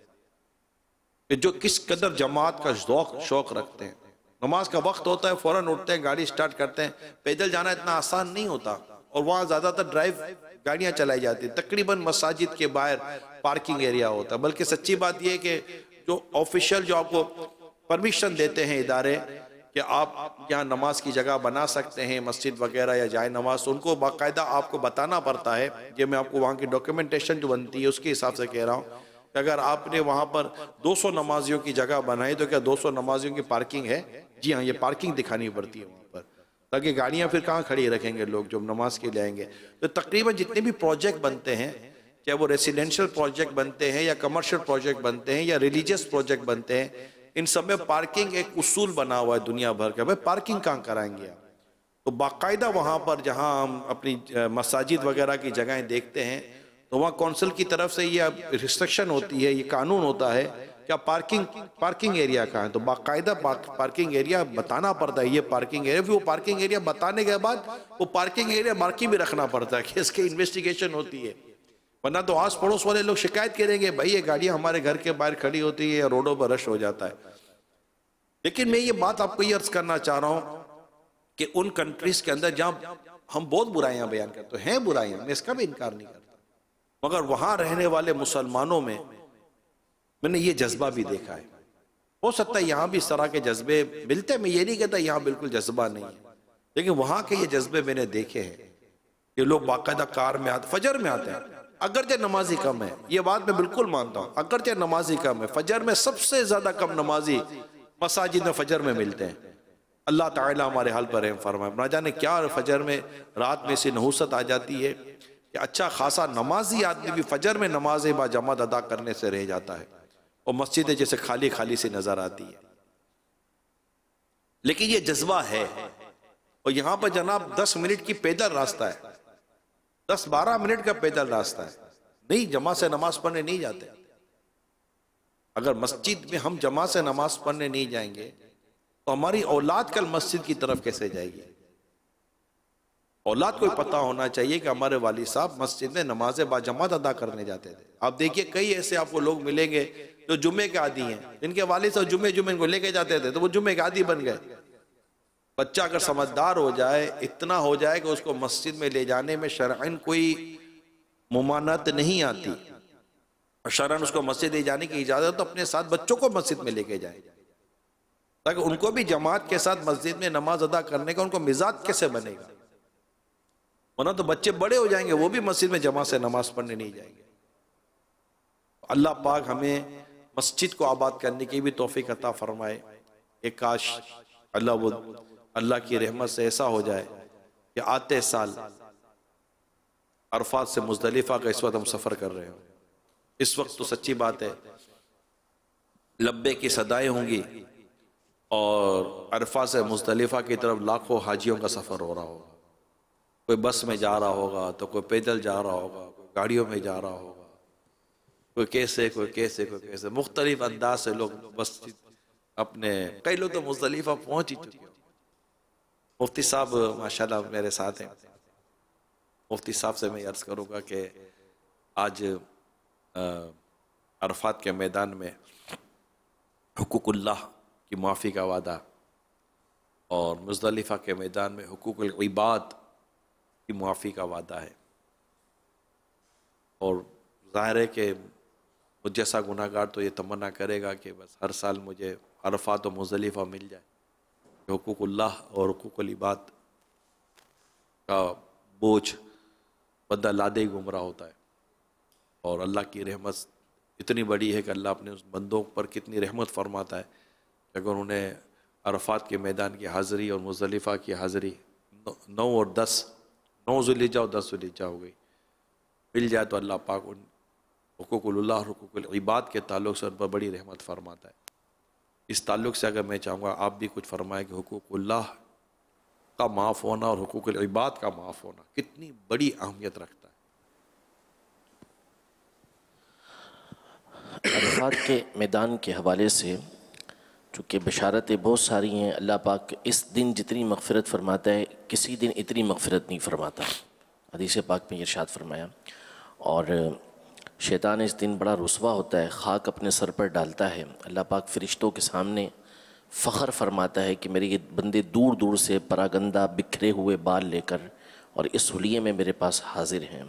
کہ جو کس قدر جماعت کا ذوق شوق رکھتے ہیں۔ نماز کا وقت ہوتا ہے فوراً اٹھتے ہیں، گاڑی سٹارٹ کرتے ہیں۔ پیدل جانا اتنا آسان نہیں ہوتا، اور وہاں زیادہ تر ڈرائیو گاڑیاں چلائی جاتی ہیں، تقریباً مساجد کے باہر پارکنگ ایریا ہوتا ہے۔ بلکہ سچی بات یہ ہے کہ جو آفیشل جو آپ کو پرمیشن دیتے ہیں ادارے کہ آپ یہاں نماز کی جگہ بنا سکتے ہیں، مسجد وغیرہ یا جائے نماز، ان کو باقاعدہ آپ کو بتانا پڑتا ہے۔ یہ میں آپ کو وہاں کی ڈاکیومنٹیشن جو بنتی ہے اس کے حساب سے کہہ رہا ہوں کہ اگر آپ نے وہاں پر دو سو نمازیوں کی جگہ بنائی تو کیا دو سو نمازیوں کی پارکنگ ہے؟ جی ہاں، یہ پارکنگ دکھانی پڑتی ہے وہاں پر، تاکہ گاڑیاں پھر کہاں کھڑی رکھیں گے لوگ جو نماز کے لیے آئیں گے۔ تو تقریباً جتنے بھی پروجیکٹ بنتے ہیں، چاہے وہ ریسیڈنشل پروجیکٹ بنتے ہیں یا کمرشل پروجیکٹ بنتے ہیں یا ریلیجیس پروجیکٹ بنتے ہیں، ان سب میں پارکنگ ایک اصول بنا ہوا ہے دنیا بھر کا۔ بھائی پارکنگ کہاں کرائیں گے آپ؟ تو باقاعدہ وہاں پر جہاں ہم اپنی مساجد وغیرہ کی جگہیں دیکھتے ہیں تو وہاں کونسل کی طرف سے یہ ریسٹرکشن ہوتی ہے، یہ قانون ہوتا ہے کہ پارکنگ پارکنگ ایریا کہاں ہے، تو باقاعدہ پارکنگ ایریا بتانا پڑتا ہے، یہ پارکنگ ایریا۔ پھر وہ پارکنگ ایریا بتانے کے بعد وہ پارکنگ ایریا مارکی بھی رکھنا پڑتا ہے کہ اس کی انویسٹیگیشن ہوتی ہے، ورنہ تو آس پڑوس والے لوگ شکایت کریں گے بھائی یہ گاڑیاں ہمارے گھر کے باہر کھڑی ہوتی ہے یا روڈوں پر رش ہو جاتا ہے۔ لیکن میں یہ بات آپ کو یہ عرض کرنا چاہ رہا ہوں کہ ان کنٹریز کے اندر جہاں ہم بہت برائیاں بیان کرتے ہیں برائیاں، میں اس کا بھی انکار نہیں کرتا، مگر وہاں رہنے والے مسلمانوں میں میں نے یہ جذبہ بھی دیکھا ہے۔ ہو سکتا ہے یہاں بھی اس طرح کے جذبے ملتے ہیں، میں یہ نہیں کہتا یہاں بالکل جذبہ نہیں ہے، لیکن وہاں کے یہ جذبے میں نے دیکھے ہیں کہ لوگ باقاعدہ کار میں آتے، فجر میں آتے ہیں، اگرچہ نمازی کم ہے، یہ بات میں بالکل مانتا ہوں، اگرچہ نمازی کم ہے، فجر میں سب سے زیادہ کم نمازی مساجد میں فجر میں ملتے ہیں۔ اللہ تعالیٰ ہمارے حال پر رحم فرمائے۔ نہ جانے کیا فجر میں رات میں سے نحوست آ جاتی ہے کہ اچھا خاصا نمازی آدمی بھی فجر میں نماز با جماعت ادا کرنے سے رہ جاتا ہے، اور مسجدیں جیسے خالی خالی سی نظر آتی ہے۔ لیکن یہ جذبہ ہے، اور یہاں پر جناب دس منٹ کی پیدل راستہ ہے، دس بارہ منٹ کا پیدل راستہ ہے، نہیں جماعت سے نماز پڑھنے نہیں جاتے۔ اگر مسجد میں ہم جماعت سے نماز پڑھنے نہیں جائیں گے تو ہماری اولاد کل مسجد کی طرف کیسے جائے گی؟ اولاد کو پتہ ہونا چاہیے کہ ہمارے والد صاحب مسجد میں نماز با جماعت ادا کرنے جاتے تھے۔ آپ دیکھیے کئی ایسے آپ کو لوگ ملیں گے جو جمعے کے عادی ہیں، جن کے والد صاحب جمعے جمعے کو لے کے جاتے تھے تو وہ جمعے کے عادی بن گئے۔ بچہ اگر سمجھدار ہو جائے، اتنا ہو جائے کہ اس کو مسجد میں لے جانے میں شرعاً کوئی ممانعت نہیں آتی، شرعاً اس کو مسجد لے جانے کی اجازت، تو اپنے ساتھ بچوں کو مسجد میں لے کے جائیں تاکہ ان کو بھی جماعت کے ساتھ مسجد میں نماز ادا کرنے کا ان کو مزاج کیسے بنے گا، ورنہ تو بچے بڑے ہو جائیں گے وہ بھی مسجد میں جماعت سے نماز پڑھنے نہیں جائیں گے۔ اللہ پاک ہمیں مسجد کو آباد کرنے کی بھی توفیق عطا فرمائے۔ ایک کاش اللہ وہ اللہ کی رحمت سے ایسا ہو جائے کہ آتے سال عرفات سے مزدلفہ کا اس وقت ہم سفر کر رہے ہوں، اس وقت تو سچی بات ہے لبے کی صدائیں ہوں گی، اور عرفات سے مزدلفہ کی طرف لاکھوں حاجیوں کا سفر ہو رہا ہوگا، کوئی بس میں جا رہا ہوگا تو کوئی پیدل جا رہا ہوگا، کوئی گاڑیوں میں جا رہا ہوگا، کوئی کیسے کوئی کیسے کوئی کیسے مختلف انداز سے لوگ بس اپنے، کئی لوگ تو مزدلفہ پہنچ ہی چکے۔ مفتی صاحب ماشاءاللہ میرے ساتھ ہیں، مفتی صاحب سے میں عرض کروں گا کہ آج عرفات کے میدان میں حقوق اللہ کی معافی کا وعدہ، اور مزدلفہ کے میدان میں حقوق العباد کی معافی کا وعدہ ہے۔ اور ظاہر ہے کہ مجھ جیسا گناہ گار تو یہ تمنا کرے گا کہ بس ہر سال مجھے عرفات و مزدلفہ مل جائے، حقوق اللہ اور حقوق العباد کا بوجھ بندہ لادے ہی گمراہ ہوتا ہے۔ اور اللہ کی رحمت اتنی بڑی ہے کہ اللہ اپنے اس بندوں پر کتنی رحمت فرماتا ہے کہ اگر انہیں عرفات کے میدان کی حاضری اور مزدلفہ کی حاضری نو اور دس نو ذوالحجہ اور دس ذوالحجہ ہو گئی مل جائے تو اللہ پاک ان حقوق اللہ اور حقوق العباد کے تعلق سے ان پر بڑی رحمت فرماتا ہے۔ اس تعلق سے اگر میں چاہوں گا آپ بھی کچھ فرمائیں کہ حقوق اللہ کا معاف ہونا اور حقوق العباد کا معاف ہونا کتنی بڑی اہمیت رکھتا ہے۔ عرفات کے میدان کے حوالے سے چونکہ بشارتیں بہت ساری ہیں، اللہ پاک اس دن جتنی مغفرت فرماتا ہے کسی دن اتنی مغفرت نہیں فرماتا، حدیث پاک میں ارشاد فرمایا۔ اور شیطان اس دن بڑا رسوا ہوتا ہے، خاک اپنے سر پر ڈالتا ہے، اللہ پاک فرشتوں کے سامنے فخر فرماتا ہے کہ میرے یہ بندے دور دور سے پراگندہ بکھرے ہوئے بال لے کر اور اس حلیے میں میرے پاس حاضر ہیں۔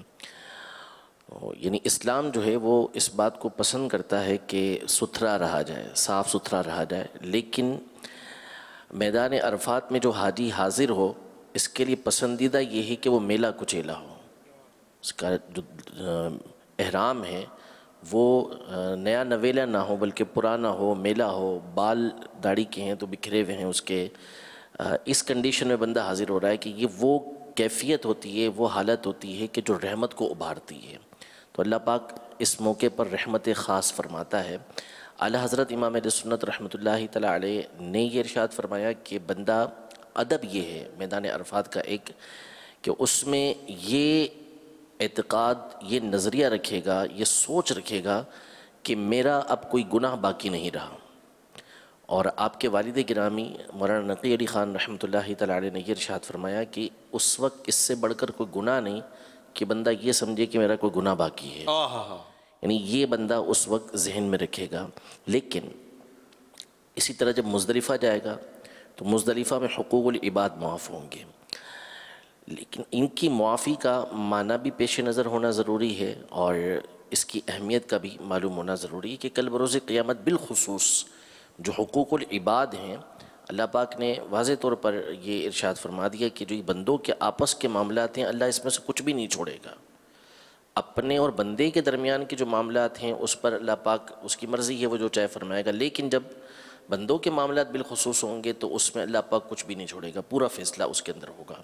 یعنی اسلام جو ہے وہ اس بات کو پسند کرتا ہے کہ ستھرا رہا جائے، صاف ستھرا رہا جائے، لیکن میدان عرفات میں جو حاجی حاضر ہو اس کے لیے پسندیدہ یہ ہے کہ وہ میلا کچیلا ہو، اس کا جو احرام ہے وہ نیا نویلا نہ ہو بلکہ پرانا ہو، میلا ہو، بال داڑھی کے ہیں تو بکھرے ہوئے ہیں اس کے، اس کنڈیشن میں بندہ حاضر ہو رہا ہے کہ یہ وہ کیفیت ہوتی ہے، وہ حالت ہوتی ہے کہ جو رحمت کو ابھارتی ہے۔ تو اللہ پاک اس موقع پر رحمت خاص فرماتا ہے۔ اعلیٰ حضرت امام اہل سنت رحمۃ اللہ تعالیٰ علیہ نے یہ ارشاد فرمایا کہ بندہ ادب یہ ہے میدان عرفات کا ایک کہ اس میں یہ اعتقاد، یہ نظریہ رکھے گا، یہ سوچ رکھے گا کہ میرا اب کوئی گناہ باقی نہیں رہا۔ اور آپ کے والد گرامی مولانا نقی علی خان رحمۃ اللہ تعالیٰ علیہ نے یہ ارشاد فرمایا کہ اس وقت اس سے بڑھ کر کوئی گناہ نہیں کہ بندہ یہ سمجھے کہ میرا کوئی گناہ باقی ہے، یعنی یہ بندہ اس وقت ذہن میں رکھے گا۔ لیکن اسی طرح جب مزدلفہ جائے گا تو مزدلفہ میں حقوق العباد معاف ہوں گے، لیکن ان کی معافی کا معنی بھی پیش نظر ہونا ضروری ہے اور اس کی اہمیت کا بھی معلوم ہونا ضروری ہے کہ کل بروز قیامت بالخصوص جو حقوق العباد ہیں، اللہ پاک نے واضح طور پر یہ ارشاد فرما دیا کہ جو یہ بندوں کے آپس کے معاملات ہیں اللہ اس میں سے کچھ بھی نہیں چھوڑے گا۔ اپنے اور بندے کے درمیان کے جو معاملات ہیں اس پر اللہ پاک اس کی مرضی ہے، وہ جو چاہے فرمائے گا، لیکن جب بندوں کے معاملات بالخصوص ہوں گے تو اس میں اللہ پاک کچھ بھی نہیں چھوڑے گا، پورا فیصلہ اس کے اندر ہوگا۔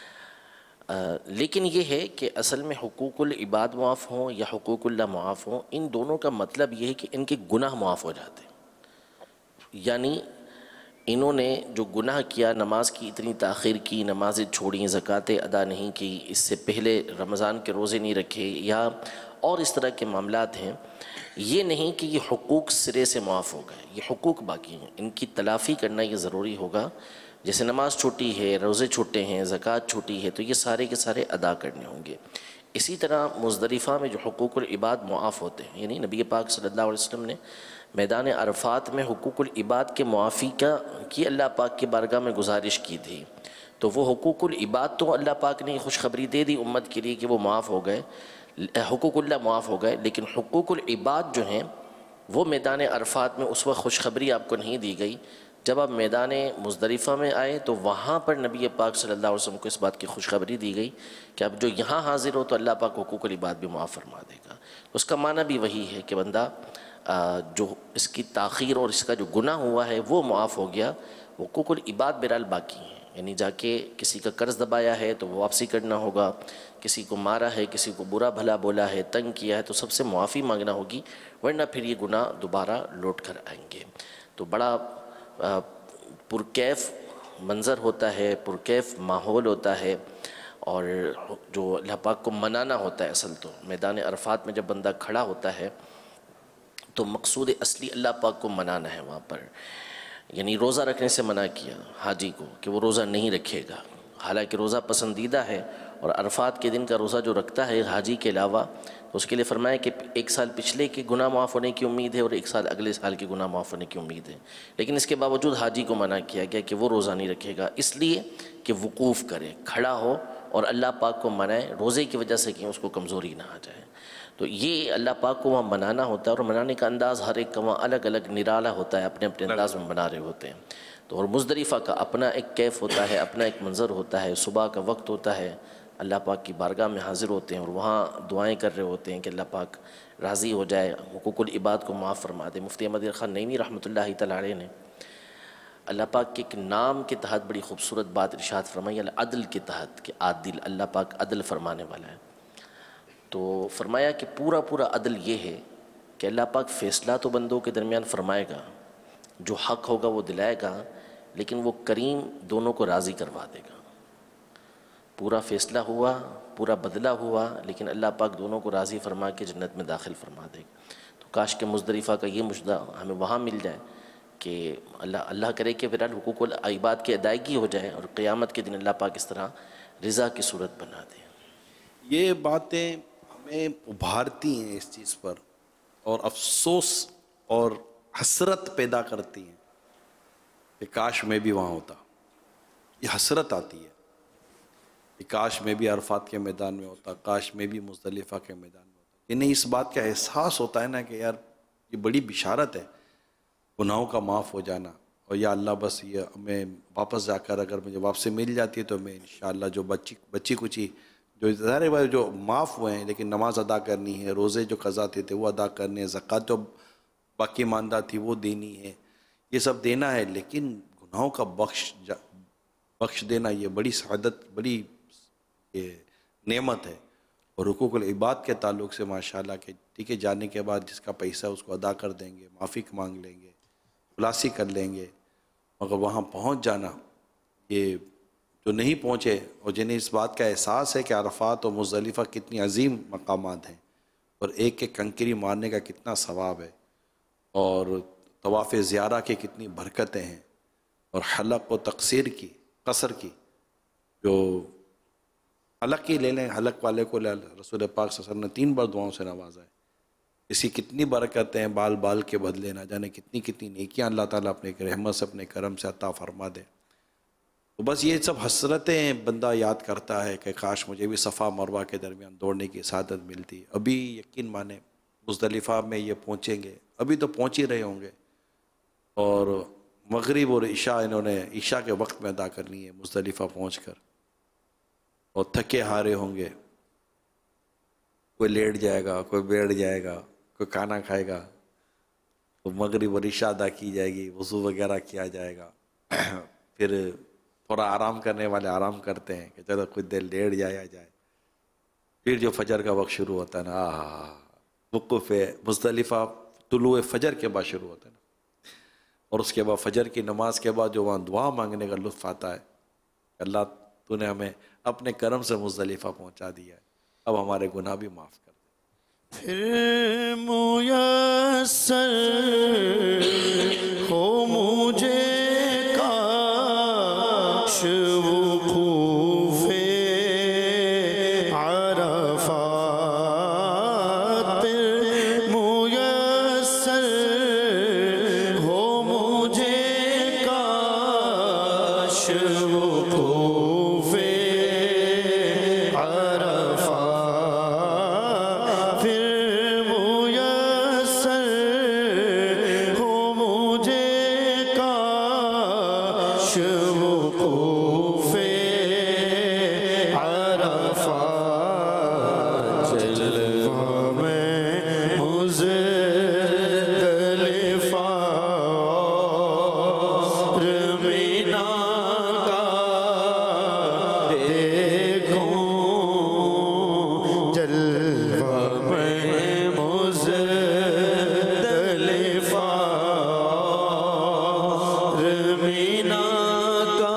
لیکن یہ ہے کہ اصل میں حقوق العباد معاف ہوں یا حقوق اللہ معاف ہوں، ان دونوں کا مطلب یہ ہے کہ ان کے گناہ معاف ہو جاتے ہیں۔ یعنی انہوں نے جو گناہ کیا، نماز کی اتنی تاخیر کی، نمازیں چھوڑیں، زکوٰۃیں ادا نہیں کی، اس سے پہلے رمضان کے روزے نہیں رکھے، یا اور اس طرح کے معاملات ہیں، یہ نہیں کہ یہ حقوق سرے سے معاف ہو گئے، یہ حقوق باقی ہیں، ان کی تلافی کرنا یہ ضروری ہوگا۔ جیسے نماز چھوٹی ہے، روزے چھوٹے ہیں، زکوٰۃ چھوٹی ہے، تو یہ سارے کے سارے ادا کرنے ہوں گے۔ اسی طرح مزدلفہ میں جو حقوق العباد معاف ہوتے ہیں، یعنی نبی پاک صلی اللہ علیہ وسلم نے میدان عرفات میں حقوق العباد کے معافی کا کی اللہ پاک کی بارگاہ میں گزارش کی تھی، تو وہ حقوق العباد تو اللہ پاک نے خوشخبری دے دی امت کے لیے کہ وہ معاف ہو گئے، حقوق اللہ معاف ہو گئے، لیکن حقوق العباد جو ہیں وہ میدان عرفات میں اس وقت خوشخبری آپ کو نہیں دی گئی۔ جب آپ میدان مزدلفہ میں آئے تو وہاں پر نبی پاک صلی اللہ علیہ وسلم کو اس بات کی خوشخبری دی گئی کہ اب جو یہاں حاضر ہو تو اللہ پاک حقوق العباد بھی معاف فرما دے گا۔ اس کا معنی بھی وہی ہے کہ بندہ جو اس کی تاخیر اور اس کا جو گناہ ہوا ہے وہ معاف ہو گیا، حقوق العباد بہرحال باقی ہیں، یعنی جا کے کسی کا قرض دبایا ہے تو وہ واپسی کرنا ہوگا، کسی کو مارا ہے، کسی کو برا بھلا بولا ہے، تنگ کیا ہے تو سب سے معافی مانگنا ہوگی، ورنہ پھر یہ گناہ دوبارہ لوٹ کر آئیں گے۔ تو بڑا پرکیف منظر ہوتا ہے، پرکیف ماحول ہوتا ہے، اور جو اللہ پاک کو منانا ہوتا ہے اصل تو میدان عرفات میں جب بندہ کھڑا ہوتا ہے تو مقصود اصلی اللہ پاک کو منانا ہے وہاں پر۔ یعنی روزہ رکھنے سے منع کیا حاجی کو کہ وہ روزہ نہیں رکھے گا، حالانکہ روزہ پسندیدہ ہے، اور عرفات کے دن کا روزہ جو رکھتا ہے حاجی کے علاوہ تو اس کے لیے فرمایا کہ ایک سال پچھلے کے گناہ معاف ہونے کی امید ہے اور ایک سال اگلے سال کے گناہ معاف ہونے کی امید ہے، لیکن اس کے باوجود حاجی کو منع کیا گیا کہ وہ روزہ نہیں رکھے گا، اس لیے کہ وقوف کرے، کھڑا ہو اور اللہ پاک کو منائے، روزے کی وجہ سے کہ اس کو کمزوری نہ آ جائے۔ تو یہ اللہ پاک کو وہاں منانا ہوتا ہے، اور منانے کا انداز ہر ایک کا وہاں الگ الگ نرالا ہوتا ہے، اپنے اپنے انداز میں منا رہے ہوتے ہیں۔ تو اور مزدلفہ کا اپنا ایک کیف ہوتا ہے، اپنا ایک منظر ہوتا ہے، صبح کا وقت ہوتا ہے، اللہ پاک کی بارگاہ میں حاضر ہوتے ہیں اور وہاں دعائیں کر رہے ہوتے ہیں کہ اللہ پاک راضی ہو جائے، حقوق العباد کو معاف فرما دے۔ مفتی احمد خان نعیمی رحمۃ اللہ تعالیٰ علیہ نے اللہ پاک کے ایک نام کے تحت بڑی خوبصورت بات ارشاد فرمائی، العدل کے تحت، کہ عادل، اللہ پاک عدل فرمانے والا ہے۔ تو فرمایا کہ پورا پورا عدل یہ ہے کہ اللہ پاک فیصلہ تو بندوں کے درمیان فرمائے گا، جو حق ہوگا وہ دلائے گا، لیکن وہ کریم دونوں کو راضی کروا دے گا۔ پورا فیصلہ ہوا، پورا بدلہ ہوا، لیکن اللہ پاک دونوں کو راضی فرما کے جنت میں داخل فرما دے گا۔ تو کاش کہ مزدلفہ کا یہ مجدہ ہمیں وہاں مل جائے کہ اللہ اللہ کرے کہ فی الحال حقوق العباد کی ادائیگی ہو جائے، اور قیامت کے دن اللہ پاک اس طرح رضا کی صورت بنا دے۔ یہ باتیں ہمیں ابھارتی ہیں اس چیز پر، اور افسوس اور حسرت پیدا کرتی ہیں کہ کاش میں بھی وہاں ہوتا۔ یہ حسرت آتی ہے کہ کاش میں بھی عرفات کے میدان میں ہوتا، کاش میں بھی مزدلفہ کے میدان میں ہوتا۔ انہیں اس بات کا احساس ہوتا ہے نا کہ یار یہ بڑی بشارت ہے گناہوں کا معاف ہو جانا، اور یا اللہ بس یہ میں واپس جا کر اگر مجھے واپسی مل جاتی ہے تو میں انشاءاللہ جو بچی بچی کچی جو ظاہر ہے جو معاف ہوئے ہیں، لیکن نماز ادا کرنی ہے، روزے جو قضا تھے تھے وہ ادا کرنے ہیں، زکوٰۃ جو باقی ماندہ تھی وہ دینی ہے، یہ سب دینا ہے، لیکن گناہوں کا بخش جا بخش دینا یہ بڑی سعادت، بڑی یہ نعمت ہے۔ اور حقوق العباد کے تعلق سے ماشاءاللہ کہ ٹھیک ہے جانے کے بعد جس کا پیسہ اس کو ادا کر دیں گے، معافی مانگ لیں گے، خلاصی کر لیں گے، مگر وہاں پہنچ جانا، یہ جو نہیں پہنچے اور جنہیں اس بات کا احساس ہے کہ عرفات اور مزدلفہ کتنی عظیم مقامات ہیں اور ایک ایک کنکری مارنے کا کتنا ثواب ہے، اور طواف زیارہ کی کتنی برکتیں ہیں، اور حلق و تقصیر کی، قصر کی، جو حلق ہی لے لیں، حلق والے کو رسول پاک صلی اللہ علیہ وسلم نے تین بار دعاؤں سے نوازا ہے، اس کی کتنی برکتیں ہیں، بال بال کے بدلے نہ جانے کتنی کتنی نیکیاں اللہ تعالیٰ اپنے رحمت سے اپنے کرم سے عطا فرما دے۔ تو بس یہ سب حسرتیں بندہ یاد کرتا ہے کہ کاش مجھے بھی صفا مروہ کے درمیان دوڑنے کی سعادت ملتی۔ ابھی یقین مانے مزدلفہ میں یہ پہنچیں گے، ابھی تو پہنچ ہی رہے ہوں گے، اور مغرب اور عشاء انہوں نے عشاء کے وقت میں ادا کرنی ہے مزدلفہ پہنچ کر، اور تھکے ہارے ہوں گے، کوئی لیٹ جائے گا، کوئی بیٹھ جائے گا، کوئی کھانا کھائے گا، تو مغرب اور عشاء ادا کی جائے گی، وضو وغیرہ کیا جائے گا، پھر تھوڑا آرام کرنے والے آرام کرتے ہیں کہ چلو کچھ دیر لیٹ جایا جائے، پھر جو فجر کا وقت شروع ہوتا ہے نا، وقوف مزدلفہ طلوع فجر کے بعد شروع ہوتا ہے نا، اور اس کے بعد فجر کی نماز کے بعد جو وہاں دعا مانگنے کا لطف آتا ہے، اللہ تو نے ہمیں اپنے کرم سے مزدلفہ پہنچا دیا ہے، اب ہمارے گناہ بھی معاف کر دے۔ پھر میسر ہو مجھے کاش وقوف عرفات، پھر میسر ہو مجھے کاش وقوف عرفات، پھر میسر ہو مجھے کاش وقوف عرفات، جلوہ میں مزدلفہ اور مینا کا دیکھوں، جلوہ میں مزدلفہ اور مینا کا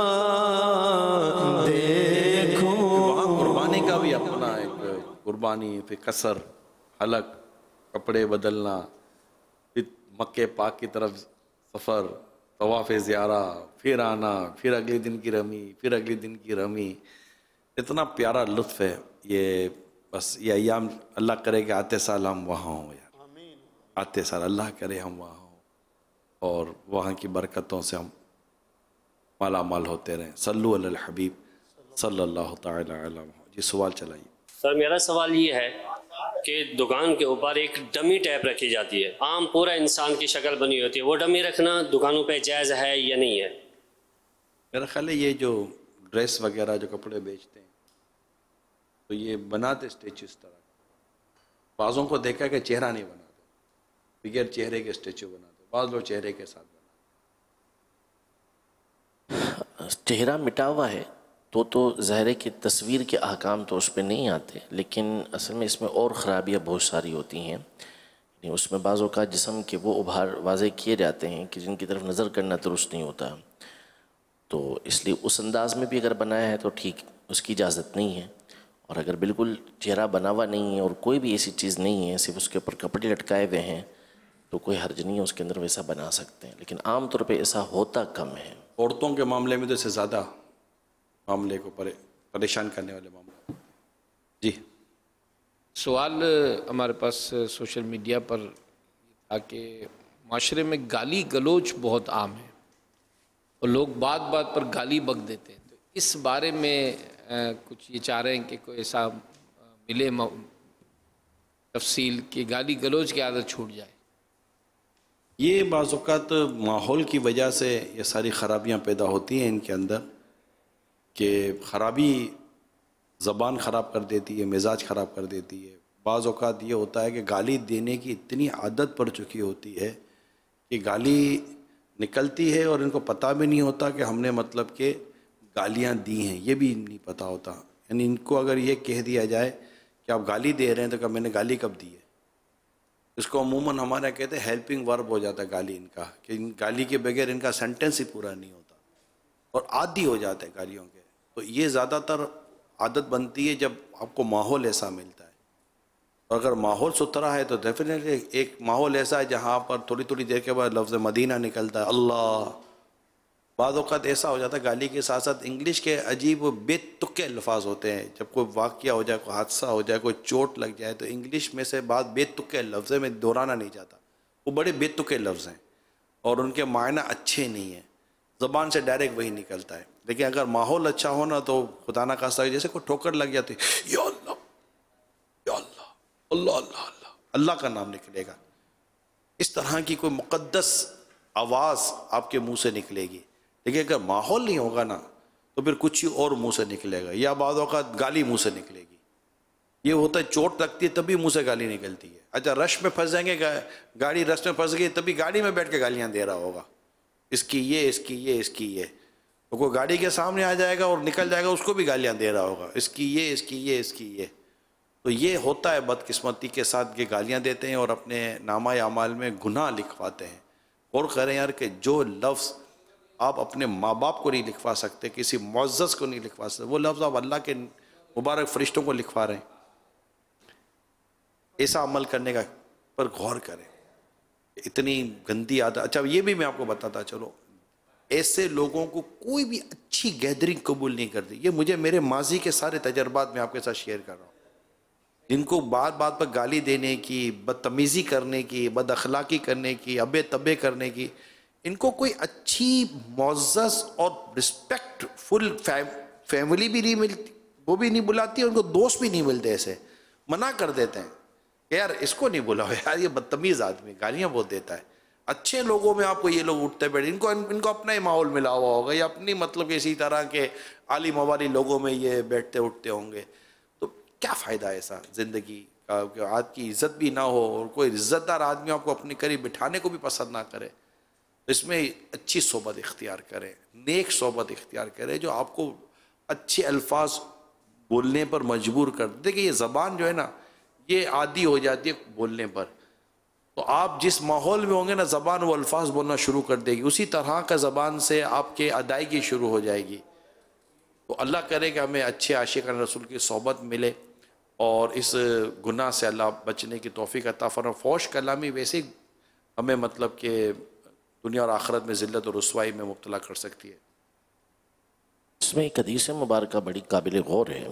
دیکھوں۔ وہاں قربانی کا بھی اپنا ایک قربانی، پھر قصر، حلق، کپڑے بدلنا، پھر مکہ پاک کی طرف سفر، طواف زیارہ، پھر آنا، پھر اگلے دن کی رمی، پھر اگلے دن کی رمی، اتنا پیارا لطف ہے یہ بس یہ ایام اللہ کرے کہ آتے سال ہم وہاں ہوں یار، آتے سال اللہ کرے ہم وہاں ہوں اور وہاں کی برکتوں سے ہم مالا مال ہوتے رہیں. صلو علی الحبیب صلی اللہ تعالی علیہ وسلم. جی سوال چلائیے. سر میرا سوال یہ ہے کہ دکان کے اوپر ایک ڈمی ٹیپ رکھی جاتی ہے، عام پورا انسان کی شکل بنی ہوتی ہے، وہ ڈمی رکھنا دکانوں پہ جائز ہے یا نہیں ہے؟ میرا خیال ہے یہ جو ڈریس وغیرہ جو کپڑے بیچتے ہیں تو یہ بناتے اسٹیچو اس طرح. بعضوں کو دیکھا کہ چہرہ نہیں بناتے، بغیر چہرے کے اسٹیچو بناتے، بعض لوگ چہرے کے ساتھ بناتے. چہرہ مٹا ہوا ہے تو تو ظاہر ہے کہ تصویر کے احکام تو اس پہ نہیں آتے، لیکن اصل میں اس میں اور خرابیاں بہت ساری ہوتی ہیں. یعنی اس میں بعض اوقات جسم کے وہ ابھار واضح کیے جاتے ہیں کہ جن کی طرف نظر کرنا درست نہیں ہوتا. تو اس لیے اس انداز میں بھی اگر بنایا ہے تو ٹھیک، اس کی اجازت نہیں ہے. اور اگر بالکل چہرہ بنا ہوا نہیں ہے اور کوئی بھی ایسی چیز نہیں ہے، صرف اس کے اوپر کپڑے لٹکائے ہوئے ہیں، تو کوئی حرج نہیں ہے، اس کے اندر ویسا بنا سکتے ہیں. لیکن عام طور پہ ایسا ہوتا کم ہے. عورتوں کے معاملے میں تو اس سے زیادہ معاملے کو پریشان کرنے والے معاملے. جی سوال ہمارے پاس سوشل میڈیا پر تھا کہ معاشرے میں گالی گلوچ بہت عام ہے اور لوگ بات بات پر گالی بک دیتے ہیں، تو اس بارے میں کچھ یہ چاہ رہے ہیں کہ کوئی ایسا ملے تفصیل کہ گالی گلوچ کی عادت چھوٹ جائے. یہ بعض اوقات ماحول کی وجہ سے یہ ساری خرابیاں پیدا ہوتی ہیں ان کے اندر، کہ خرابی زبان خراب کر دیتی ہے، مزاج خراب کر دیتی ہے. بعض اوقات یہ ہوتا ہے کہ گالی دینے کی اتنی عادت پڑ چکی ہوتی ہے کہ گالی نکلتی ہے اور ان کو پتہ بھی نہیں ہوتا کہ ہم نے مطلب کہ گالیاں دی ہیں، یہ بھی نہیں پتہ ہوتا. یعنی ان کو اگر یہ کہہ دیا جائے کہ آپ گالی دے رہے ہیں تو کہ میں نے گالی کب دی ہے. اس کو عموماً ہمارا کہتے ہیں ہیلپنگ ورب ہو جاتا ہے گالی ان کا، کہ ان گالی کے بغیر ان کا سینٹنس ہی پورا نہیں ہوتا اور عادی ہو جاتے ہیں گالیوں کے. تو یہ زیادہ تر عادت بنتی ہے جب آپ کو ماحول ایسا ملتا ہے. اور اگر ماحول ستھرا ہے تو ڈیفینیٹلی ایک ماحول ایسا ہے جہاں پر تھوڑی تھوڑی دیر کے بعد لفظ مدینہ نکلتا ہے، اللہ. بعض اوقات ایسا ہو جاتا ہے گالی کے ساتھ ساتھ انگلش کے عجیب و بے تکے الفاظ ہوتے ہیں. جب کوئی واقعہ ہو جائے، کوئی حادثہ ہو جائے، کوئی چوٹ لگ جائے تو انگلش میں سے بعض بے تکے لفظ میں دہرانا نہیں جاتا، وہ بڑے بے تکے لفظ ہیں اور ان کے معنی اچھے نہیں ہیں، زبان سے ڈائریکٹ وہی نکلتا ہے. لیکن اگر ماحول اچھا ہونا تو خدا نہ خواستہ جیسے کوئی ٹھوکر لگ جاتی، یا اللہ یا اللہ اللہ اللہ اللہ اللہ کا نام نکلے گا. اس طرح کی کوئی مقدس آواز آپ کے منہ سے نکلے گی. لیکن اگر ماحول نہیں ہوگا نا تو پھر کچھ ہی اور منہ سے نکلے گا، یا بعض اوقات گالی منہ سے نکلے گی. یہ ہوتا ہے چوٹ لگتی ہے تبھی منہ سے گالی نکلتی ہے. اچھا رش میں پھنس جائیں گے، گاڑی رش میں پھنس گئی تبھی گاڑی میں بیٹھ کے گالیاں دے رہا ہوگا، اس کی یہ اس کی یہ اس کی یہ. تو کوئی گاڑی کے سامنے آ جائے گا اور نکل جائے گا، اس کو بھی گالیاں دے رہا ہوگا، اس کی یہ اس کی یہ اس کی یہ. تو یہ ہوتا ہے بدقسمتی کے ساتھ، یہ گالیاں دیتے ہیں اور اپنے نامہ اعمال میں گناہ لکھواتے ہیں. اور کریں یار کہ جو لفظ آپ اپنے ماں باپ کو نہیں لکھوا سکتے، کسی معزز کو نہیں لکھوا سکتے، وہ لفظ آپ اللہ کے مبارک فرشتوں کو لکھوا رہے ہیں. ایسا عمل کرنے کا پر غور کریں. اتنی گندی عادت. اچھا یہ بھی میں آپ کو بتاتا چلو، ایسے لوگوں کو کوئی بھی اچھی گیدرنگ قبول نہیں کرتی. یہ مجھے میرے ماضی کے سارے تجربات میں آپ کے ساتھ شیئر کر رہا ہوں. جن کو بات بات پر گالی دینے کی، بدتمیزی کرنے کی، بد اخلاقی کرنے کی، ابے تبے کرنے کی، ان کو کوئی اچھی معزز اور رسپیکٹ فل فیملی بھی نہیں ملتی، وہ بھی نہیں بلاتی، ان کو دوست بھی نہیں ملتے. ایسے منع کر دیتے ہیں کہ یار اس کو نہیں بلاؤ، یار یہ بدتمیز آدمی گالیاں بہت دیتا ہے. اچھے لوگوں میں آپ کو یہ لوگ اٹھتے بیٹھے، ان کو ان کو اپنا ہی ماحول ملا ہوا ہوگا، یا اپنی مطلب اسی طرح کے عالم والی لوگوں میں یہ بیٹھتے اٹھتے ہوں گے. تو کیا فائدہ ایسا زندگی کا کہ آج کی عزت بھی نہ ہو اور کوئی عزت دار آدمی آپ کو اپنے قریب بٹھانے کو بھی پسند نہ کرے. اس میں اچھی صحبت اختیار کریں، نیک صحبت اختیار کریں جو آپ کو اچھے الفاظ بولنے پر مجبور کر دے. کہ یہ زبان جو ہے نا یہ عادی ہو جاتی ہے بولنے پر، تو آپ جس ماحول میں ہوں گے نا زبان وہ الفاظ بولنا شروع کر دے گی، اسی طرح کا زبان سے آپ کے ادائیگی شروع ہو جائے گی. تو اللہ کرے کہ ہمیں اچھے عاشقان رسول کی صحبت ملے اور اس گناہ سے اللہ بچنے کی توفیق عطا فرمائے. فحش کلامی ویسے ہمیں مطلب کہ دنیا اور آخرت میں ذلت اور رسوائی میں مبتلا کر سکتی ہے. اس میں ایک حدیث مبارکہ بڑی قابل غور ہے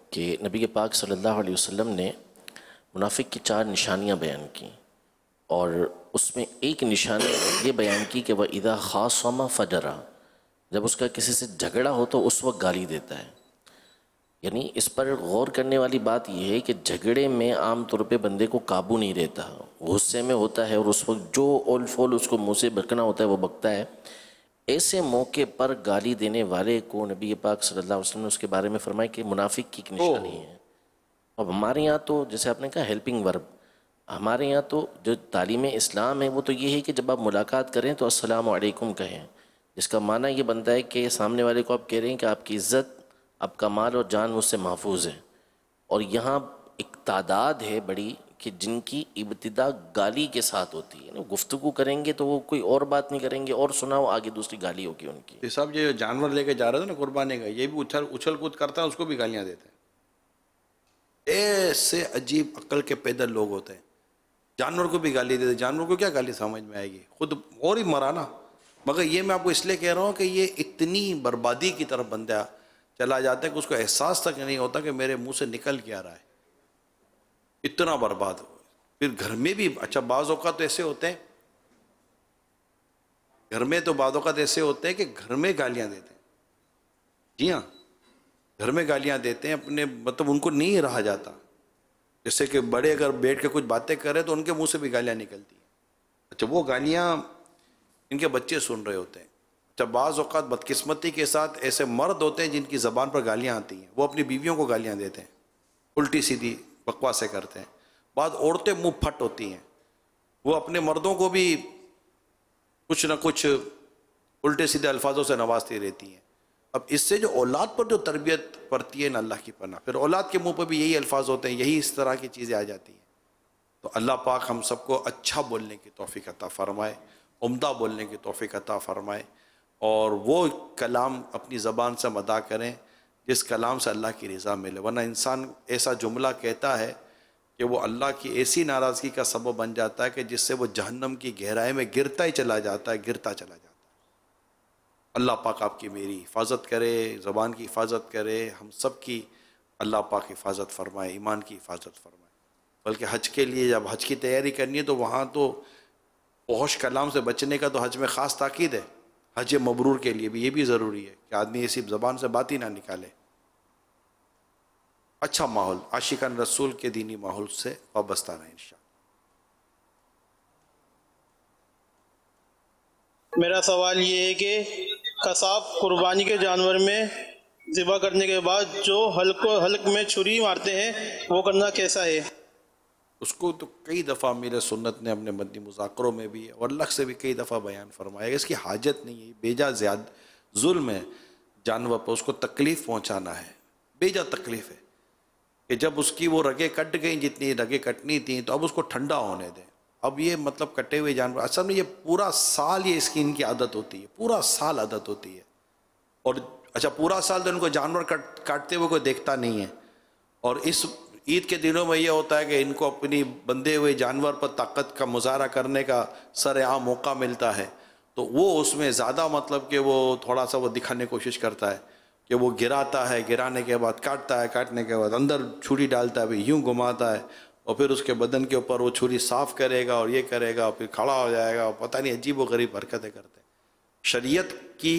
کہ نبی پاک صلی اللہ علیہ وسلم نے منافق کی چار نشانیاں بیان کی، اور اس میں ایک نشانی یہ بیان کی کہ وہ اذا خاصم فجرا، جب اس کا کسی سے جھگڑا ہو تو اس وقت گالی دیتا ہے۔ یعنی اس پر غور کرنے والی بات یہ ہے کہ جھگڑے میں عام طور پہ بندے کو قابو نہیں رہتا، غصے میں ہوتا ہے اور اس وقت جو اول فول اس کو منہ سے بکنا ہوتا ہے وہ بکتا ہے۔ ایسے موقع پر گالی دینے والے کو نبی پاک صلی اللہ علیہ وسلم نے اس کے بارے میں فرمایا کہ منافق کی ایک نشانی ہے۔ اب ہمارے یہاں تو جیسے آپ نے کہا ہیلپنگ ورب، ہمارے یہاں تو جو تعلیم اسلام ہے وہ تو یہ ہے کہ جب آپ ملاقات کریں تو السلام علیکم کہیں، جس کا معنی یہ بنتا ہے کہ سامنے والے کو آپ کہہ رہے ہیں کہ آپ کی عزت، آپ کا مال اور جان مجھ سے محفوظ ہے۔ اور یہاں ایک تعداد ہے بڑی کہ جن کی ابتدا گالی کے ساتھ ہوتی ہے، گفتگو کریں گے تو وہ کوئی اور بات نہیں کریں گے، اور سناؤ آگے دوسری گالی ہوگی ان کی۔ یہ صاحب یہ جو جانور لے کے جا رہے تھے نا قربانی کا، یہ بھی اچھل اچھل کود کرتا ہے، اس کو بھی گالیاں دیتے ہیں۔ ایسے عجیب عقل کے پیدل لوگ ہوتے ہیں، جانور کو بھی گالی دیتے۔ جانور کو کیا گالی سمجھ میں آئے گی، خود اور ہی مرانا۔ مگر یہ میں آپ کو اس لیے کہہ رہا ہوں کہ یہ اتنی بربادی کی طرف بندہ چلا جاتا ہے کہ اس کو احساس تک نہیں ہوتا کہ میرے منہ سے نکل کیا رہا ہے، اتنا برباد ہو۔ پھر گھر میں بھی اچھا بعض اوقات تو ایسے ہوتے ہیں، گھر میں تو بعض اوقات ایسے ہوتے ہیں کہ گھر میں گالیاں دیتے ہیں۔ جی ہاں، گھر میں گالیاں دیتے ہیں اپنے، مطلب ان کو نہیں رہا جاتا۔ جیسے کہ بڑے اگر بیٹھ کے کچھ باتیں کریں تو ان کے منہ سے بھی گالیاں نکلتی ہیں۔ اچھا وہ گالیاں ان کے بچے سن رہے ہوتے ہیں۔ اچھا بعض اوقات بدقسمتی کے ساتھ ایسے مرد ہوتے ہیں جن کی زبان پر گالیاں آتی ہیں، وہ اپنی بیویوں کو گالیاں دیتے ہیں، الٹی سیدھی بکواسیں کرتے ہیں۔ بعض عورتیں منہ پھٹ ہوتی ہیں، وہ اپنے مردوں کو بھی کچھ نہ کچھ الٹے سیدھے الفاظوں سے نوازتی رہتی ہیں۔ اب اس سے جو اولاد پر جو تربیت پڑتی ہے نا، اللہ کی پناہ، پھر اولاد کے منہ پہ بھی یہی الفاظ ہوتے ہیں، یہی اس طرح کی چیزیں آ جاتی ہیں۔ تو اللہ پاک ہم سب کو اچھا بولنے کی توفیق عطا فرمائے، عمدہ بولنے کی توفیق عطا فرمائے، اور وہ کلام اپنی زبان سے ادا کریں جس کلام سے اللہ کی رضا ملے۔ ورنہ انسان ایسا جملہ کہتا ہے کہ وہ اللہ کی ایسی ناراضگی کا سبب بن جاتا ہے کہ جس سے وہ جہنم کی گہرائی میں گرتا ہی چلا جاتا ہے، گرتا چلا جاتا ہے۔ اللہ پاک آپ کی میری حفاظت کرے، زبان کی حفاظت کرے، ہم سب کی اللہ پاک حفاظت فرمائے، ایمان کی حفاظت فرمائے۔ بلکہ حج کے لیے جب حج کی تیاری کرنی ہے تو وہاں تو فحش کلام سے بچنے کا تو حج میں خاص تاکید ہے۔ حج مبرور کے لیے بھی یہ بھی ضروری ہے کہ آدمی ایسی زبان سے بات ہی نہ نکالے۔ اچھا ماحول، عاشقان رسول کے دینی ماحول سے وابستہ رہیں انشاءاللہ۔ میرا سوال یہ ہے کہ قصاب قربانی کے جانور میں ذبح کرنے کے بعد جو حلق و حلق میں چھری مارتے ہیں وہ کرنا کیسا ہے؟ اس کو تو کئی دفعہ امیر سنت نے اپنے مدنی مذاکروں میں بھی اور اللہ سے بھی کئی دفعہ بیان فرمایا کہ اس کی حاجت نہیں ہے، بیجا زیاد ظلم ہے جانور پر، اس کو تکلیف پہنچانا ہے، بیجا تکلیف ہے کہ جب اس کی وہ رگیں کٹ گئیں جتنی رگیں کٹنی تھیں تو اب اس کو ٹھنڈا ہونے دیں۔ اب یہ مطلب کٹے ہوئے جانور اصل میں یہ پورا سال یہ اس کی ان کی عادت ہوتی ہے، پورا سال عادت ہوتی ہے۔ اور اچھا پورا سال تو ان کو جانور کٹ کاٹتے ہوئے کوئی دیکھتا نہیں ہے، اور اس عید کے دنوں میں یہ ہوتا ہے کہ ان کو اپنی بندھے ہوئے جانور پر طاقت کا مظاہرہ کرنے کا سر عام موقع ملتا ہے، تو وہ اس میں زیادہ مطلب کہ وہ تھوڑا سا وہ دکھانے کی کوشش کرتا ہے کہ وہ گراتا ہے، گرانے کے بعد کاٹتا ہے، کاٹنے کے بعد اندر چھری ڈالتا ہے، پھر یوں گھماتا ہے، اور پھر اس کے بدن کے اوپر وہ چھری صاف کرے گا اور یہ کرے گا، پھر کھڑا ہو جائے گا، اور پتہ نہیں عجیب و غریب حرکتیں کرتے ہیں۔ شریعت کی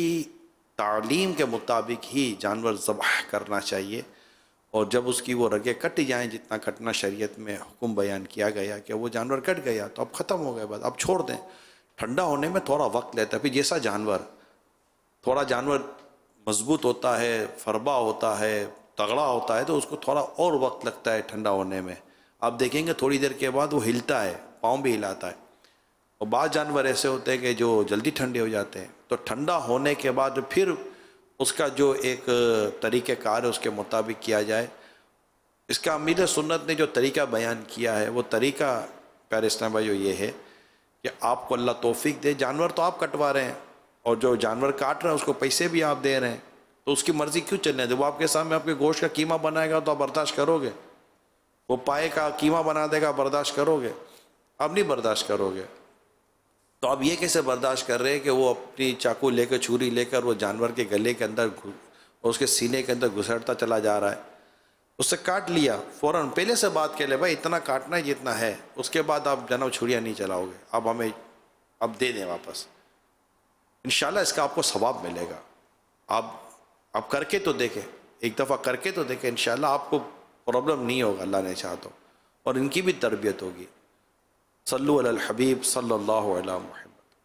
تعلیم کے مطابق ہی جانور ذبح کرنا چاہیے، اور جب اس کی وہ رگیں کٹ جائیں جتنا کٹنا شریعت میں حکم بیان کیا گیا کہ وہ جانور کٹ گیا تو اب ختم ہو گئے، بس اب چھوڑ دیں۔ ٹھنڈا ہونے میں تھوڑا وقت لیتا ہے، پھر جیسا جانور، تھوڑا جانور مضبوط ہوتا ہے، فربا ہوتا ہے، تگڑا ہوتا ہے تو اس کو تھوڑا اور وقت لگتا ہے ٹھنڈا ہونے میں۔ آپ دیکھیں گے تھوڑی دیر کے بعد وہ ہلتا ہے، پاؤں بھی ہلاتا ہے۔ اور بعض جانور ایسے ہوتے ہیں کہ جو جلدی ٹھنڈے ہو جاتے ہیں، تو ٹھنڈا ہونے کے بعد پھر اس کا جو ایک طریقہ کار ہے اس کے مطابق کیا جائے۔ اس کا امیر سنت نے جو طریقہ بیان کیا ہے وہ طریقہ پیارے اسلام بھائیو یہ ہے کہ آپ کو اللہ توفیق دے، جانور تو آپ کٹوا رہے ہیں اور جو جانور کاٹ رہے ہیں اس کو پیسے بھی آپ دے رہے ہیں، تو اس کی مرضی کیوں چلنے دے؟ وہ آپ کے سامنے آپ کے گوشت کا قیمہ بنائے گا تو آپ برداشت کرو گے؟ وہ پائے کا قیمہ بنا دے گا، برداشت کرو گے؟ آپ نہیں برداشت کرو گے۔ تو آپ یہ کیسے برداشت کر رہے ہیں کہ وہ اپنی چاقو لے کر، چھری لے کر وہ جانور کے گلے کے اندر اور اس کے سینے کے اندر گھسڑتا چلا جا رہا ہے؟ اس سے کاٹ لیا فوراً، پہلے سے بات کر لے بھائی اتنا کاٹنا ہے جتنا ہے، اس کے بعد آپ جناب چھریاں نہیں چلاؤ گے، اب ہمیں اب دے دیں واپس، انشاءاللہ اس کا آپ کو ثواب ملے گا۔ آپ آپ کر کے تو دیکھیں، ایک دفعہ کر کے تو دیکھیں، انشاءاللہ آپ کو پرابلم نہیں ہوگا اللہ نے چاہا تو، اور ان کی بھی تربیت ہوگی۔ صلو علی الحبیب صلی اللہ علیہ محمد۔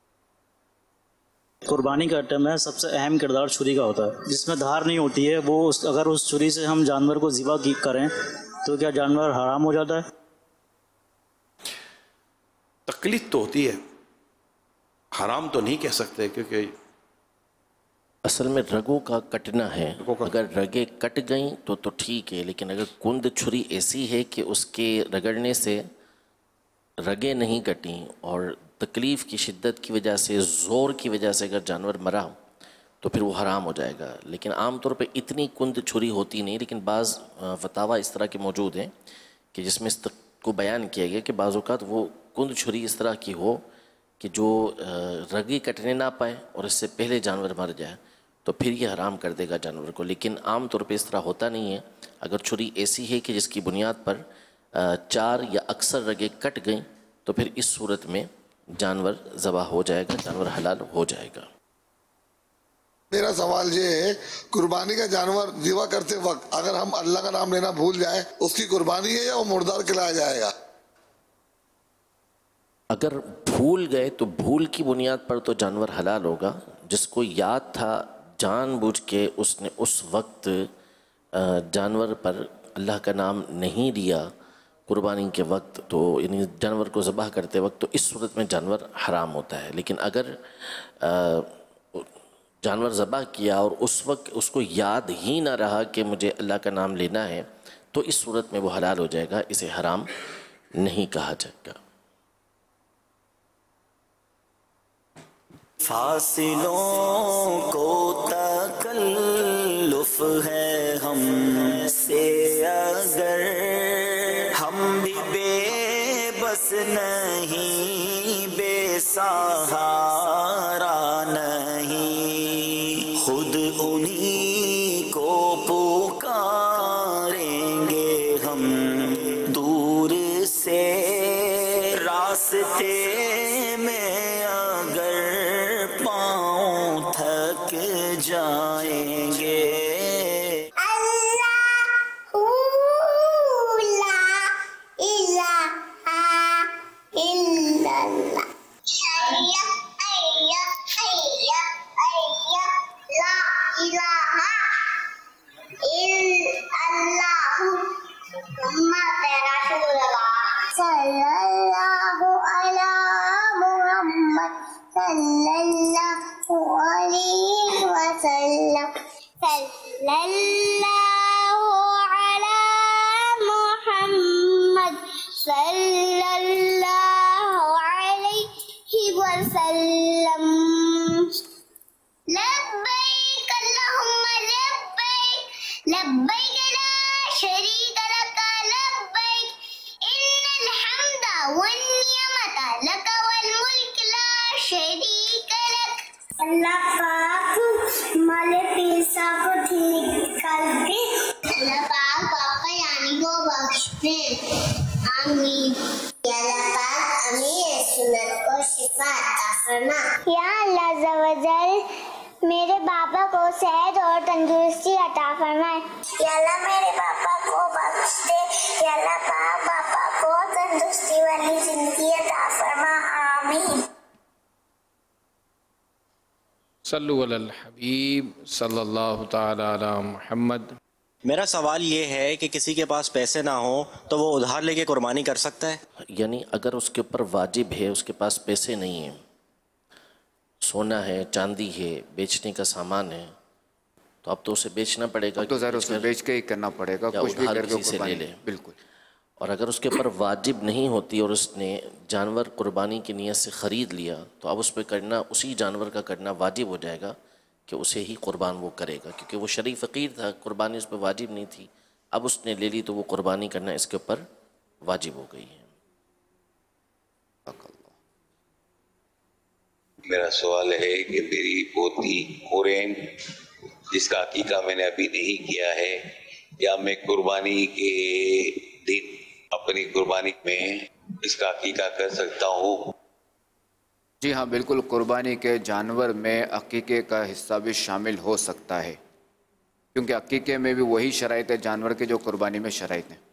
قربانی کا آئٹم ہے، سب سے اہم کردار چھری کا ہوتا ہے، جس میں دھار نہیں ہوتی ہے، وہ اس اگر اس چھری سے ہم جانور کو ذبح کی کریں تو کیا جانور حرام ہو جاتا ہے؟ تکلیف تو ہوتی ہے، حرام تو نہیں کہہ سکتے، کیونکہ اصل میں رگوں کا کٹنا ہے، اگر رگیں کٹ گئیں تو تو ٹھیک ہے، لیکن اگر کند چھری ایسی ہے کہ اس کے رگڑنے سے رگیں نہیں کٹیں اور تکلیف کی شدت کی وجہ سے، زور کی وجہ سے اگر جانور مرا تو پھر وہ حرام ہو جائے گا۔ لیکن عام طور پہ اتنی کند چھری ہوتی نہیں، لیکن بعض فتاویٰ اس طرح کے موجود ہیں کہ جس میں اس کو بیان کیا گیا کہ بعض اوقات وہ کند چھری اس طرح کی ہو کہ جو رگیں کٹنے نہ پائے اور اس سے پہلے جانور مر جائے تو پھر یہ حرام کر دے گا جانور کو، لیکن عام طور پہ اس طرح ہوتا نہیں ہے۔ اگر چھری ایسی ہے کہ جس کی بنیاد پر چار یا اکثر رگیں کٹ گئیں تو پھر اس صورت میں جانور ذبح ہو جائے گا، جانور حلال ہو جائے گا۔ میرا سوال یہ ہے، قربانی کا جانور ذبح کرتے وقت اگر ہم اللہ کا نام لینا بھول جائیں اس کی قربانی ہے یا وہ مردار کھلایا جائے گا؟ اگر بھول گئے تو بھول کی بنیاد پر تو جانور حلال ہوگا۔ جس کو یاد تھا جان بوجھ کے اس نے اس وقت جانور پر اللہ کا نام نہیں لیا قربانی کے وقت، تو یعنی جانور کو ذبح کرتے وقت، تو اس صورت میں جانور حرام ہوتا ہے۔ لیکن اگر جانور ذبح کیا اور اس وقت اس کو یاد ہی نہ رہا کہ مجھے اللہ کا نام لینا ہے تو اس صورت میں وہ حلال ہو جائے گا، اسے حرام نہیں کہا جائے گا۔ فاصلوں کو تکلف ہے ہم سے اگر ہم بھی بے بس نہیں، بے سہارا نہیں، خود انہی کو پکاریں گے ہم دور سے، راستے میں اگر پاؤں تھک جائیں گے۔ یا اللہ عز و جل میرے پاپا کو صحت اور تندرستی عطا فرمائے۔ یا اللہ میرے پاپا کو بخش دے، یا اللہ پاک پاپا کو تندرستی والی زندگی عطا فرما، آمین۔ صلو علی الحبیب صلی اللہ تعالی علی محمد۔ میرا سوال یہ ہے کہ کسی کے پاس پیسے نہ ہوں تو وہ ادھار لے کے قربانی کر سکتا ہے؟ یعنی اگر اس کے اوپر واجب ہے، اس کے پاس پیسے نہیں ہیں، سونا ہے، چاندی ہے، بیچنے کا سامان ہے، تو اب تو اسے بیچنا پڑے گا، تو ظاہر اس میں بیچ کے ہی کرنا پڑے گا، کچھ بھی کر کے سے لے لے۔ بالکل۔ اور اگر اس کے اوپر واجب نہیں ہوتی اور اس نے جانور قربانی کی نیت سے خرید لیا تو اب اس پہ کرنا، اسی جانور کا کرنا واجب ہو جائے گا کہ اسے ہی قربان وہ کرے گا، کیونکہ وہ شرعی فقیر تھا، قربانی اس پہ واجب نہیں تھی، اب اس نے لے لی تو وہ قربانی کرنا اس کے اوپر واجب ہو گئی ہے۔ میرا سوال ہے کہ میری پوتی قرین جس کا عقیقہ میں نے ابھی نہیں کیا ہے، یا میں قربانی کے دن اپنی قربانی میں اس کا عقیقہ کر سکتا ہوں؟ جی ہاں بالکل، قربانی کے جانور میں عقیقے کا حصہ بھی شامل ہو سکتا ہے، کیونکہ عقیقے میں بھی وہی شرائط ہے جانور کے جو قربانی میں شرائط ہیں۔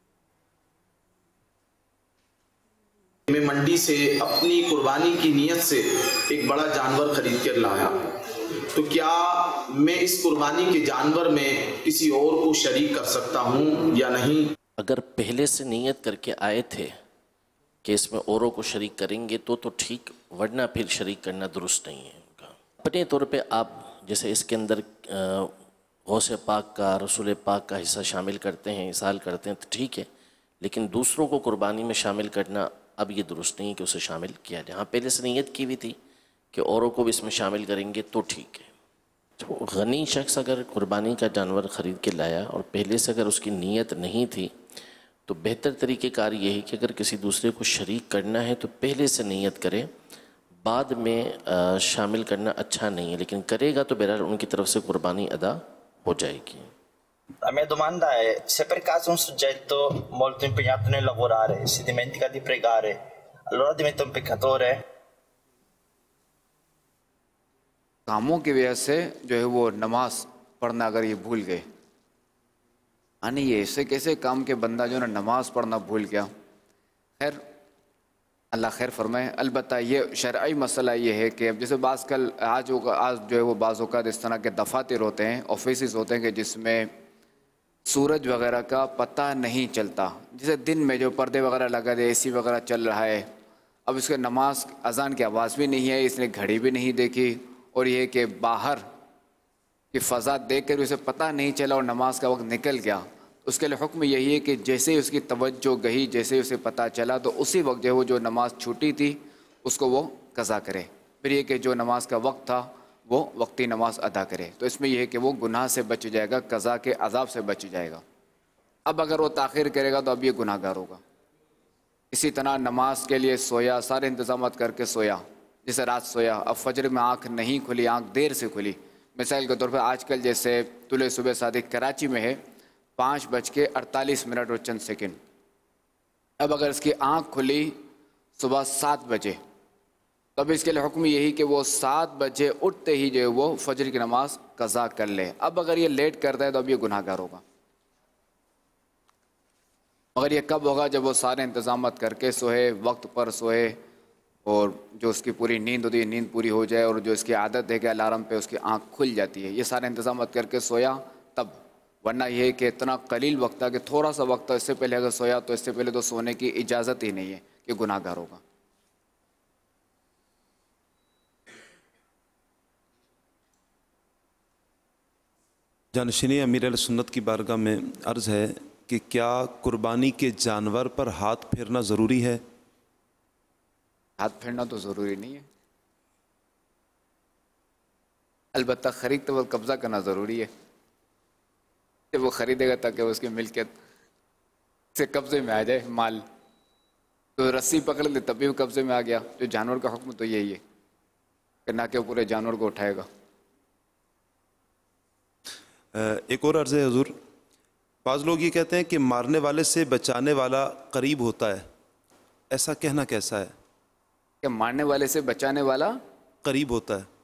میں منڈی سے اپنی قربانی کی نیت سے ایک بڑا جانور خرید کر لایا، تو کیا میں اس قربانی کے جانور میں کسی اور کو شریک کر سکتا ہوں یا نہیں؟ اگر پہلے سے نیت کر کے آئے تھے کہ اس میں اوروں کو شریک کریں گے تو تو ٹھیک، ورنہ پھر شریک کرنا درست نہیں ہے۔ اپنے طور پہ آپ جیسے اس کے اندر غوث پاک کا، رسول پاک کا حصہ شامل کرتے ہیں، اصال کرتے ہیں تو ٹھیک ہے، لیکن دوسروں کو قربانی میں شامل کرنا اب یہ درست نہیں ہے کہ اسے شامل کیا جائے۔ ہاں پہلے سے نیت کی بھی تھی کہ اوروں کو بھی اس میں شامل کریں گے تو ٹھیک ہے۔ تو غنی شخص اگر قربانی کا جانور خرید کے لایا اور پہلے سے اگر اس کی نیت نہیں تھی تو بہتر طریقہ کار یہ ہے کہ اگر کسی دوسرے کو شریک کرنا ہے تو پہلے سے نیت کرے، بعد میں شامل کرنا اچھا نہیں ہے، لیکن کرے گا تو بہرحال ان کی طرف سے قربانی ادا ہو جائے گی۔ La mia domanda è: se per caso un soggetto molto impegnato nel lavorare si dimentica di pregare, allora diventa un peccatore? کاموں کی وجہ سے جو ہے وہ نماز پڑھنا اگر یہ بھول گئے، یعنی یہ ایسے کیسے کام کے بندہ جو نا نماز پڑھنا بھول گیا، خیر اللہ خیر فرمائے۔ البتہ یہ شرعی مسئلہ یہ ہے کہ اب جیسے بعض کل آج آج جو ہے وہ بعض اوقات اس طرح کے دفاتر ہوتے ہیں، آفیسز ہوتے ہیں کہ جس میں سورج وغیرہ کا پتہ نہیں چلتا، جیسے دن میں جو پردے وغیرہ لگا دے، اے سی وغیرہ چل رہا ہے، اب اس کے نماز اذان کی آواز بھی نہیں ہے، اس نے گھڑی بھی نہیں دیکھی، اور یہ کہ باہر کی فضا دیکھ کر اسے پتہ نہیں چلا اور نماز کا وقت نکل گیا، اس کے لیے حکم یہی ہے کہ جیسے ہی اس کی توجہ گئی، جیسے ہی اسے پتہ چلا تو اسی وقت جو ہے وہ جو نماز چھوٹی تھی اس کو وہ قضا کرے، پھر یہ کہ جو نماز کا وقت تھا وہ وقتی نماز ادا کرے۔ تو اس میں یہ ہے کہ وہ گناہ سے بچ جائے گا، قضا کے عذاب سے بچ جائے گا۔ اب اگر وہ تاخیر کرے گا تو اب یہ گناہ گار ہوگا۔ اسی طرح نماز کے لیے سویا، سارے انتظامات کر کے سویا، جیسے رات سویا، اب فجر میں آنکھ نہیں کھلی، آنکھ دیر سے کھلی، مثال کے طور پر آج کل جیسے طلوع صبح صادق کراچی میں ہے پانچ بج کے اڑتالیس منٹ اور چند سیکنڈ، اب اگر اس کی آنکھ کھلی صبح سات بجے تو اب اس کے لیے حکم یہی کہ وہ سات بجے اٹھتے ہی جو ہے وہ فجر کی نماز قضا کر لے۔ اب اگر یہ لیٹ کرتا ہے تو اب یہ گناہ گار ہوگا، مگر یہ کب ہوگا؟ جب وہ سارے انتظامات کر کے سوئے، وقت پر سوئے، اور جو اس کی پوری نیند ہوتی ہے نیند پوری ہو جائے، اور جو اس کی عادت ہے کہ الارم پہ اس کی آنکھ کھل جاتی ہے، یہ سارے انتظامات کر کے سویا تب، ورنہ یہ ہے کہ اتنا قلیل وقت تھا کہ تھوڑا سا وقت تھا، اس سے پہلے اگر سویا تو اس سے پہلے تو سونے کی اجازت ہی نہیں ہے کہ گناہ گار ہوگا۔ جانشین امیر اہل سنت کی بارگاہ میں عرض ہے کہ کیا قربانی کے جانور پر ہاتھ پھیرنا ضروری ہے؟ ہاتھ پھیرنا تو ضروری نہیں ہے، البتہ خریدتے وقت قبضہ کرنا ضروری ہے کہ وہ خریدے گا تاکہ اس کی ملکیت سے قبضے میں آ جائے مال، تو رسی پکڑ لے تب بھی وہ قبضے میں آ گیا۔ جو جانور کا حکم تو یہی ہے کہ نہ کہ پورے جانور کو اٹھائے گا۔ ایک اور عرض ہے حضور، بعض لوگ یہ کہتے ہیں کہ مارنے والے سے بچانے والا قریب ہوتا ہے، ایسا کہنا کیسا ہے کہ مارنے والے سے بچانے والا قریب ہوتا ہے؟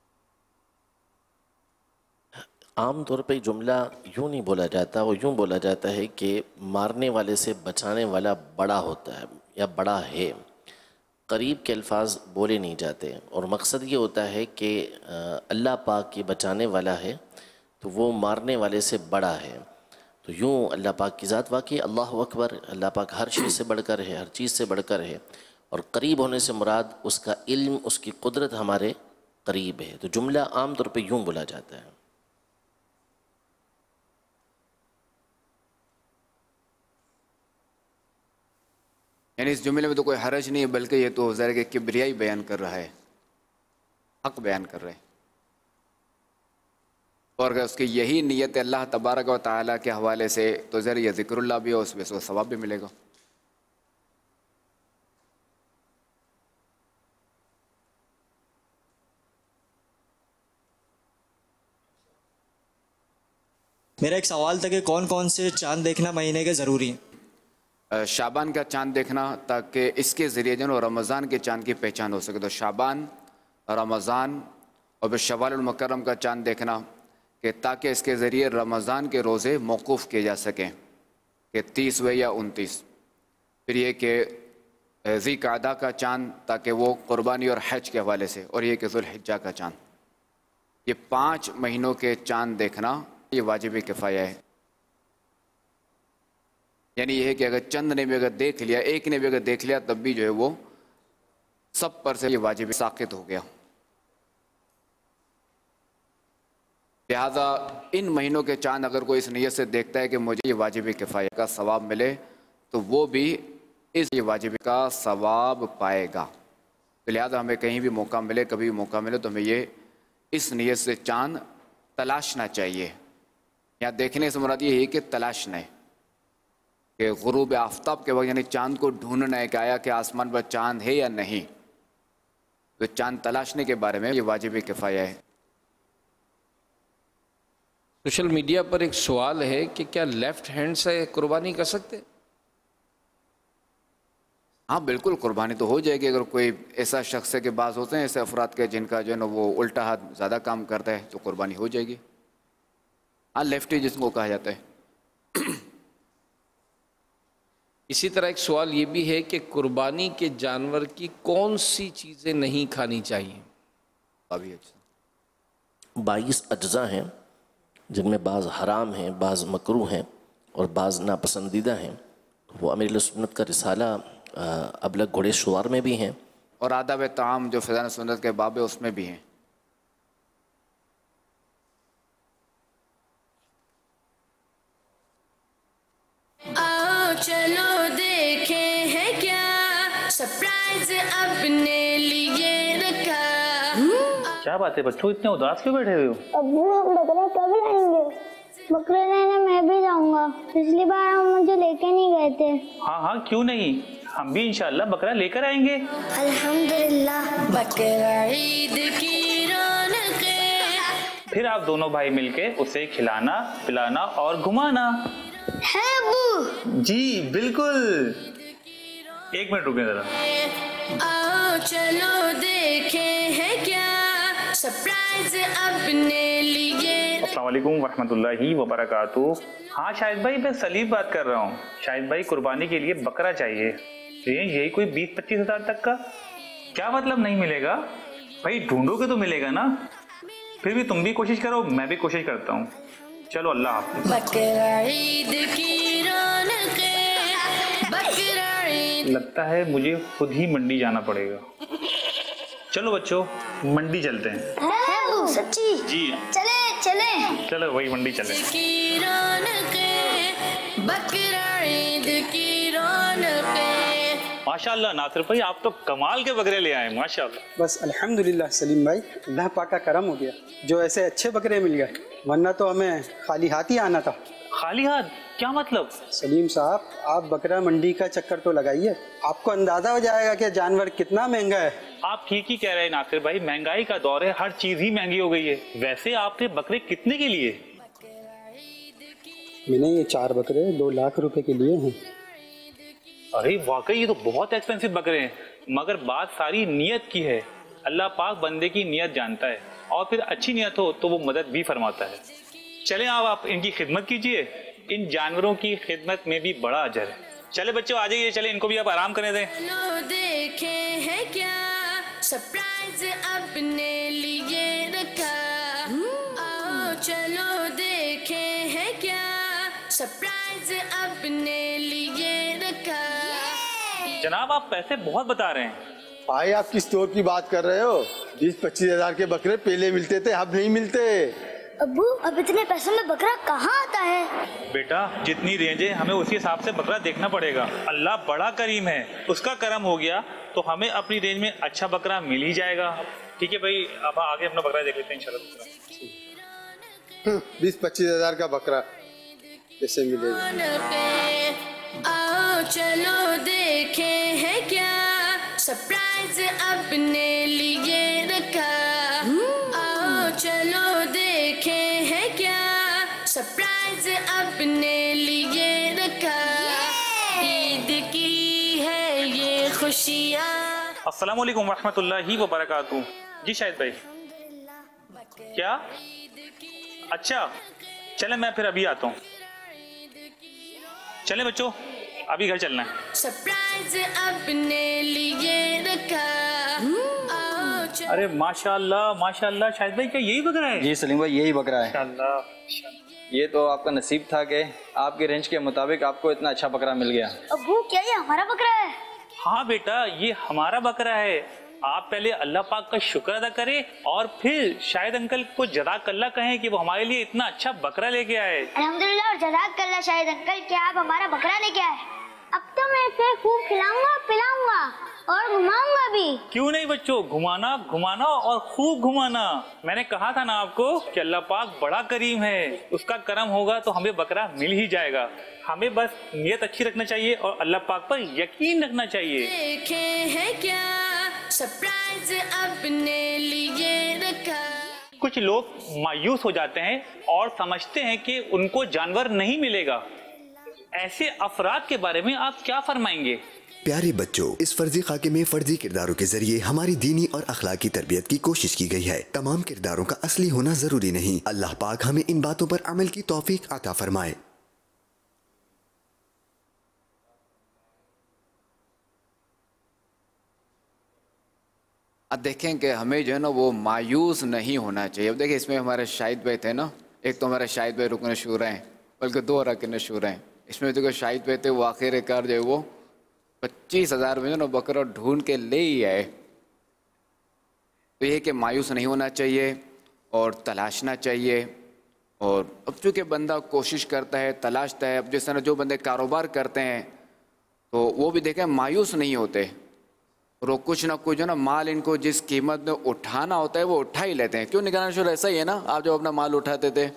عام طور پہ جملہ یوں نہیں بولا جاتا، وہ یوں بولا جاتا ہے کہ مارنے والے سے بچانے والا بڑا ہوتا ہے یا بڑا ہے، قریب کے الفاظ بولے نہیں جاتے، اور مقصد یہ ہوتا ہے کہ اللہ پاک یہ بچانے والا ہے تو وہ مارنے والے سے بڑا ہے۔ تو یوں اللہ پاک کی ذات واقعی اللہ اکبر، اللہ پاک ہر چیز سے بڑھ کر ہے، ہر چیز سے بڑھ کر ہے، اور قریب ہونے سے مراد اس کا علم، اس کی قدرت ہمارے قریب ہے، تو جملہ عام طور پہ یوں بولا جاتا ہے۔ یعنی اس جملے میں تو کوئی حرج نہیں ہے، بلکہ یہ تو ظاہر ہے کہ کبریائی بیان کر رہا ہے، حق بیان کر رہے ہیں، اور اگر اس کی یہی نیت اللہ تبارک و تعالیٰ کے حوالے سے تو ظاہر یہ ذکر اللہ بھی ہو، اس میں سے ثواب بھی ملے گا۔ میرا ایک سوال تھا کہ کون کون سے چاند دیکھنا مہینے کے ضروری ہیں؟ شعبان کا چاند دیکھنا تاکہ اس کے ذریعے جو ہے رمضان کے چاند کی پہچان ہو سکے. تو شعبان، رمضان اور پھر شوال المکرم کا چاند دیکھنا کہ تاکہ اس کے ذریعے رمضان کے روزے موقوف کیے جا سکیں کہ تیسویں یا انتیس. پھر یہ کہ ذی قعدہ کا چاند تاکہ وہ قربانی اور حج کے حوالے سے، اور یہ کہ ذوالحجہ کا چاند. یہ پانچ مہینوں کے چاند دیکھنا یہ واجب کفایہ ہے. یعنی یہ ہے کہ اگر چند نے بھی اگر دیکھ لیا، ایک نے بھی اگر دیکھ لیا، تب بھی جو ہے وہ سب پر سے یہ واجب ساقط ہو گیا. لہذا ان مہینوں کے چاند اگر کوئی اس نیت سے دیکھتا ہے کہ مجھے یہ واجب کفایہ کا ثواب ملے، تو وہ بھی اس یہ واجب کا ثواب پائے گا. تو لہذا ہمیں کہیں بھی موقع ملے، کبھی بھی موقع ملے، تو ہمیں یہ اس نیت سے چاند تلاشنا چاہیے. یہاں دیکھنے سے مراد یہ ہے کہ تلاشنا ہے کہ غروب آفتاب کے وقت یعنی چاند کو ڈھونڈنا ہے کہ آیا کہ آسمان پر چاند ہے یا نہیں. تو چاند تلاشنے کے بارے میں یہ واجب کفایہ ہے. سوشل میڈیا پر ایک سوال ہے کہ کیا لیفٹ ہینڈ سے قربانی کر سکتے؟ ہاں بالکل، قربانی تو ہو جائے گی. اگر کوئی ایسا شخص ہے کہ بعض ہوتے ہیں ایسے افراد کے جن کا جو ہے نا وہ الٹا ہاتھ زیادہ کام کرتا ہے، تو قربانی ہو جائے گی. ہاں لیفٹ ہی جس کو کہا جاتا ہے. اسی طرح ایک سوال یہ بھی ہے کہ قربانی کے جانور کی کون سی چیزیں نہیں کھانی چاہیے؟ ابھی اچھا بائیس اجزاء ہیں جن میں بعض حرام ہیں، بعض مکروہ ہیں اور بعض ناپسندیدہ ہیں. وہ امیر سنت کا رسالہ ابلغ گھوڑے شوار میں بھی ہیں، اور آداب طعام جو فیضان سنت کے باب ہے اس میں بھی ہیں. آؤ چلو دیکھیں ہے کیا سرپرائز اپنے لیے رکھا. کیا بات ہے بچوں، اتنے اداس کیوں بیٹھے ہوئے ہو؟ ابو ہم بکرا کب لائیں گے؟ بکرے لینے میں بھی جاؤں گا. پچھلی بار ہم مجھے لے کے نہیں گئے تھے. ہاں ہاں کیوں نہیں، ہم بھی انشاءاللہ بکرا لے کر آئیں گے. الحمدللہ. بکرا عید کی رونق پھر آپ دونوں بھائی مل کے اسے کھلانا پلانا اور گھمانا. ہے ابو؟ جی بالکل. ایک منٹ رکیں ذرا. آؤ چلو دیکھیں ہے کیا سرپرائز اپنے لیے. السلام علیکم ورحمۃ اللہ وبرکاتہ. ہاں شاہد بھائی، میں سلیم بات کر رہا ہوں. شاہد بھائی قربانی کے لیے بکرا چاہیے، رینج یہی کوئی بیس پچیس ہزار تک کا. کیا مطلب نہیں ملے گا بھائی؟ ڈھونڈو گے تو ملے گا نا. پھر بھی تم بھی کوشش کرو، میں بھی کوشش کرتا ہوں. چلو اللہ حافظ. بکرا عید کی رونق بکرا عید. لگتا ہے مجھے خود ہی منڈی جانا پڑے گا. چلو بچوں منڈی چلتے ہیں. ہے ابو سچی؟ جی چلے چلے. چلو وہی منڈی چلیں. کی رونق بکرا عید کی رونق. ماشاءاللہ ناصر بھائی، آپ تو کمال کے بکرے لے آئے ماشاءاللہ. بس الحمدللہ سلیم بھائی، اللہ پاک کا کرم ہو گیا جو ایسے اچھے بکرے مل گئے، ورنہ تو ہمیں خالی ہاتھ ہی آنا تھا. خالی ہاتھ کیا مطلب؟ سلیم صاحب آپ بکرا منڈی کا چکر تو لگائیے، آپ کو اندازہ ہو جائے گا کہ جانور کتنا مہنگا ہے. آپ ٹھیک ہی کہہ رہے ہیں ناصر بھائی، مہنگائی کا دور ہے، ہر چیز ہی مہنگی ہو گئی ہے. ویسے آپ نے بکرے کتنے کے لیے؟ میں نے یہ چار بکرے دو لاکھ روپے کے لیے ہیں. ارے واقعی یہ تو بہت ایکسپینسو بکرے ہیں، مگر بات ساری نیت کی ہے. اللہ پاک بندے کی نیت جانتا ہے، اور پھر اچھی نیت ہو تو وہ مدد بھی فرماتا ہے. چلیں آپ آپ ان کی خدمت کیجئے، ان جانوروں کی خدمت میں بھی بڑا اجر ہے. چلے بچوں آ جائیے، چلیں ان کو بھی آپ آرام کرنے دیں. چلو دیکھیں ہے کیا سرپرائز اپنے لیے رکھا. آؤ چلو دیکھیں ہے کیا سرپرائز اپنے لیے رکھا. جناب آپ پیسے بہت بتا رہے ہیں. بھائی آپ کس طور کی بات کر رہے ہو؟ بیس پچیس ہزار کے بکرے پہلے ملتے تھے، اب نہیں ملتے. ابو اب اتنے پیسوں میں بکرا کہاں آتا ہے؟ بیٹا جتنی رینج ہے ہمیں اسی حساب سے بکرا دیکھنا پڑے گا. اللہ بڑا کریم ہے، اس کا کرم ہو گیا تو ہمیں اپنی رینج میں اچھا بکرا مل ہی جائے گا. ٹھیک ہے بھائی، اب آگے اپنا بکرا دیکھ لیتے ہیں انشاءاللہ. بیس پچیس ہزار کا بکرا کیسے ملے گا؟ آؤ چلو دیکھیں ہے کیا سرپرائز اپنے لیے رکھا. آؤ چلو دیکھیں ہے کیا सरप्राइज अपने लिए रखा, ईद की है ये खुशियाँ। अस्सलाम वालेकुम रहमतुल्लाहि व बरकातहू। जी शाहिद भाई, क्या? अच्छा चले, मैं फिर अभी आता हूँ। चले बच्चों, अभी घर चलना है। सरप्राइज अपने लिए रखा। अरे माशाल्लाह माशाल्लाह, शाहिद भाई क्या यही बकरा है? जी सलीम भाई, यही बकरा है। माशाल्लाह। ये तो आपका नसीब था कि आपके रेंज के मुताबिक आपको इतना अच्छा बकरा मिल गया। अब्बू क्या ये हमारा बकरा है? हाँ बेटा, ये हमारा बकरा है। आप पहले अल्लाह पाक का शुक्र अदा करें और फिर शायद अंकल को जज़ाकल्लाह कहें कि वो हमारे लिए इतना अच्छा बकरा लेके आए। अल्हम्दुलिल्लाह और जज़ाकल्लाह शाहिद अंकल कि आप हमारा बकरा लेके आए। अब तो मैं इसे खूब खिलाऊंगा, पिलाऊंगा और घुमाऊंगा भी। क्यों नहीं बच्चों, घुमाना घुमाना और खूब घुमाना। मैंने कहा था ना आपको कि अल्लाह पाक बड़ा करीम है, उसका करम होगा तो हमें बकरा मिल ही जाएगा। हमें बस नियत अच्छी रखना चाहिए और अल्लाह पाक पर यकीन रखना चाहिए। देखे हैं क्या सरप्राइज अपने लिए रखा। कुछ लोग मायूस हो जाते हैं और समझते हैं कि उनको जानवर नहीं मिलेगा। ऐसे अफराद के बारे में आप क्या फरमाएंगे? प्यारे बच्चों, इस फर्जी खाके में फर्जी किरदारों के जरिए हमारी दीनी और अखलाकी तरबियत की कोशिश की गई है। तमाम किरदारों का असली होना जरूरी नहीं। अल्लाह पाक हमें इन बातों पर अमल की तौफीक अता फरमाए। अब देखें कि हमें जो है ना वो मायूस नहीं होना चाहिए। अब देखिए इसमें हमारे शाहिद भाई थे ना, एक तो हमारे शाहिद भाई रुकन शूरा हैं, बल्कि दो रकन शूरा हैं। इसमें देखो शाहिद भाई थे वो आखिरकार जो है वो पच्चीस हज़ार में जो ना बकरा ढूंढ के ले ही आए। तो ये कि मायूस नहीं होना चाहिए और तलाशना चाहिए। और अब चूँकि बंदा कोशिश करता है, तलाशता है, अब जिस तरह जो बंदे कारोबार करते हैं तो वो भी देखें मायूस नहीं होते और वो कुछ ना कुछ जो ना माल इनको जिस कीमत में उठाना होता है वो उठा ही लेते हैं। क्यों निगरान शुरू ऐसा ही है ना, आप जब अपना माल उठाते थे,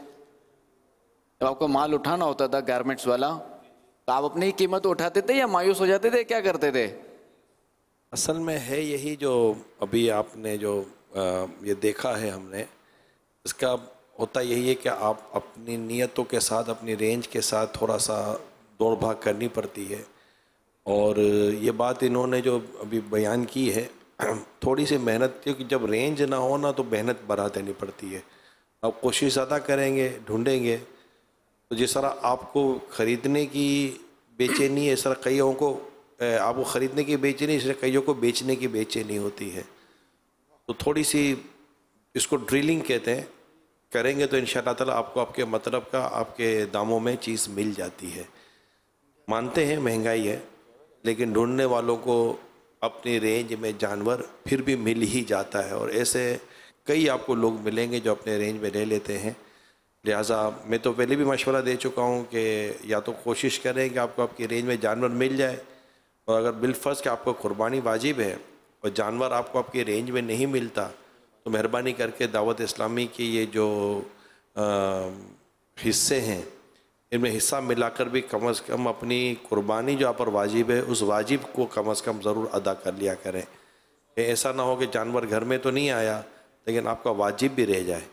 जब आपको माल उठाना होता था गारमेंट्स वाला, तो आप अपनी ही कीमत उठाते थे या मायूस हो जाते थे, क्या करते थे? असल में है यही जो अभी आपने जो आ, ये देखा है हमने, इसका होता यही है कि आप अपनी नीयतों के साथ, अपनी रेंज के साथ थोड़ा सा दौड़ भाग करनी पड़ती है। और ये बात इन्होंने जो अभी बयान की है, थोड़ी सी मेहनत, क्योंकि जब रेंज ना हो ना तो मेहनत बढ़ा देनी पड़ती है। अब कोशिश ज़्यादा करेंगे, ढूंढेंगे, तो जिस तरह आपको ख़रीदने की बेचैनी है, इस तरह कईयों को आपको ख़रीदने की बेचैनी, इसलिए कईयों को बेचने की बेचैनी होती है। तो थोड़ी सी इसको ड्रिलिंग कहते हैं, करेंगे तो इंशाअल्लाह ताला आपको आपके मतलब का, आपके दामों में चीज़ मिल जाती है। मानते हैं महंगाई है, लेकिन ढूंढने वालों को अपनी रेंज में जानवर फिर भी मिल ही जाता है। और ऐसे कई आपको लोग मिलेंगे जो अपने रेंज में ले लेते हैं। लिहाजा मैं तो पहले भी मशवरा दे चुका हूँ कि या तो कोशिश करें कि आपको आपकी रेंज में जानवर मिल जाए, और अगर बिलफर्ज कि आपको कुर्बानी वाजिब है और जानवर आपको आपकी रेंज में नहीं मिलता, तो मेहरबानी करके दावत इस्लामी की ये जो आ, हिस्से हैं, इनमें हिस्सा मिलाकर भी कम अज़ कम अपनी कुर्बानी जो आप पर वाजिब है उस वाजिब को कम अज़ कम ज़रूर अदा कर लिया करें। ऐसा ना हो कि जानवर घर में तो नहीं आया लेकिन आपका वाजिब भी रह जाए,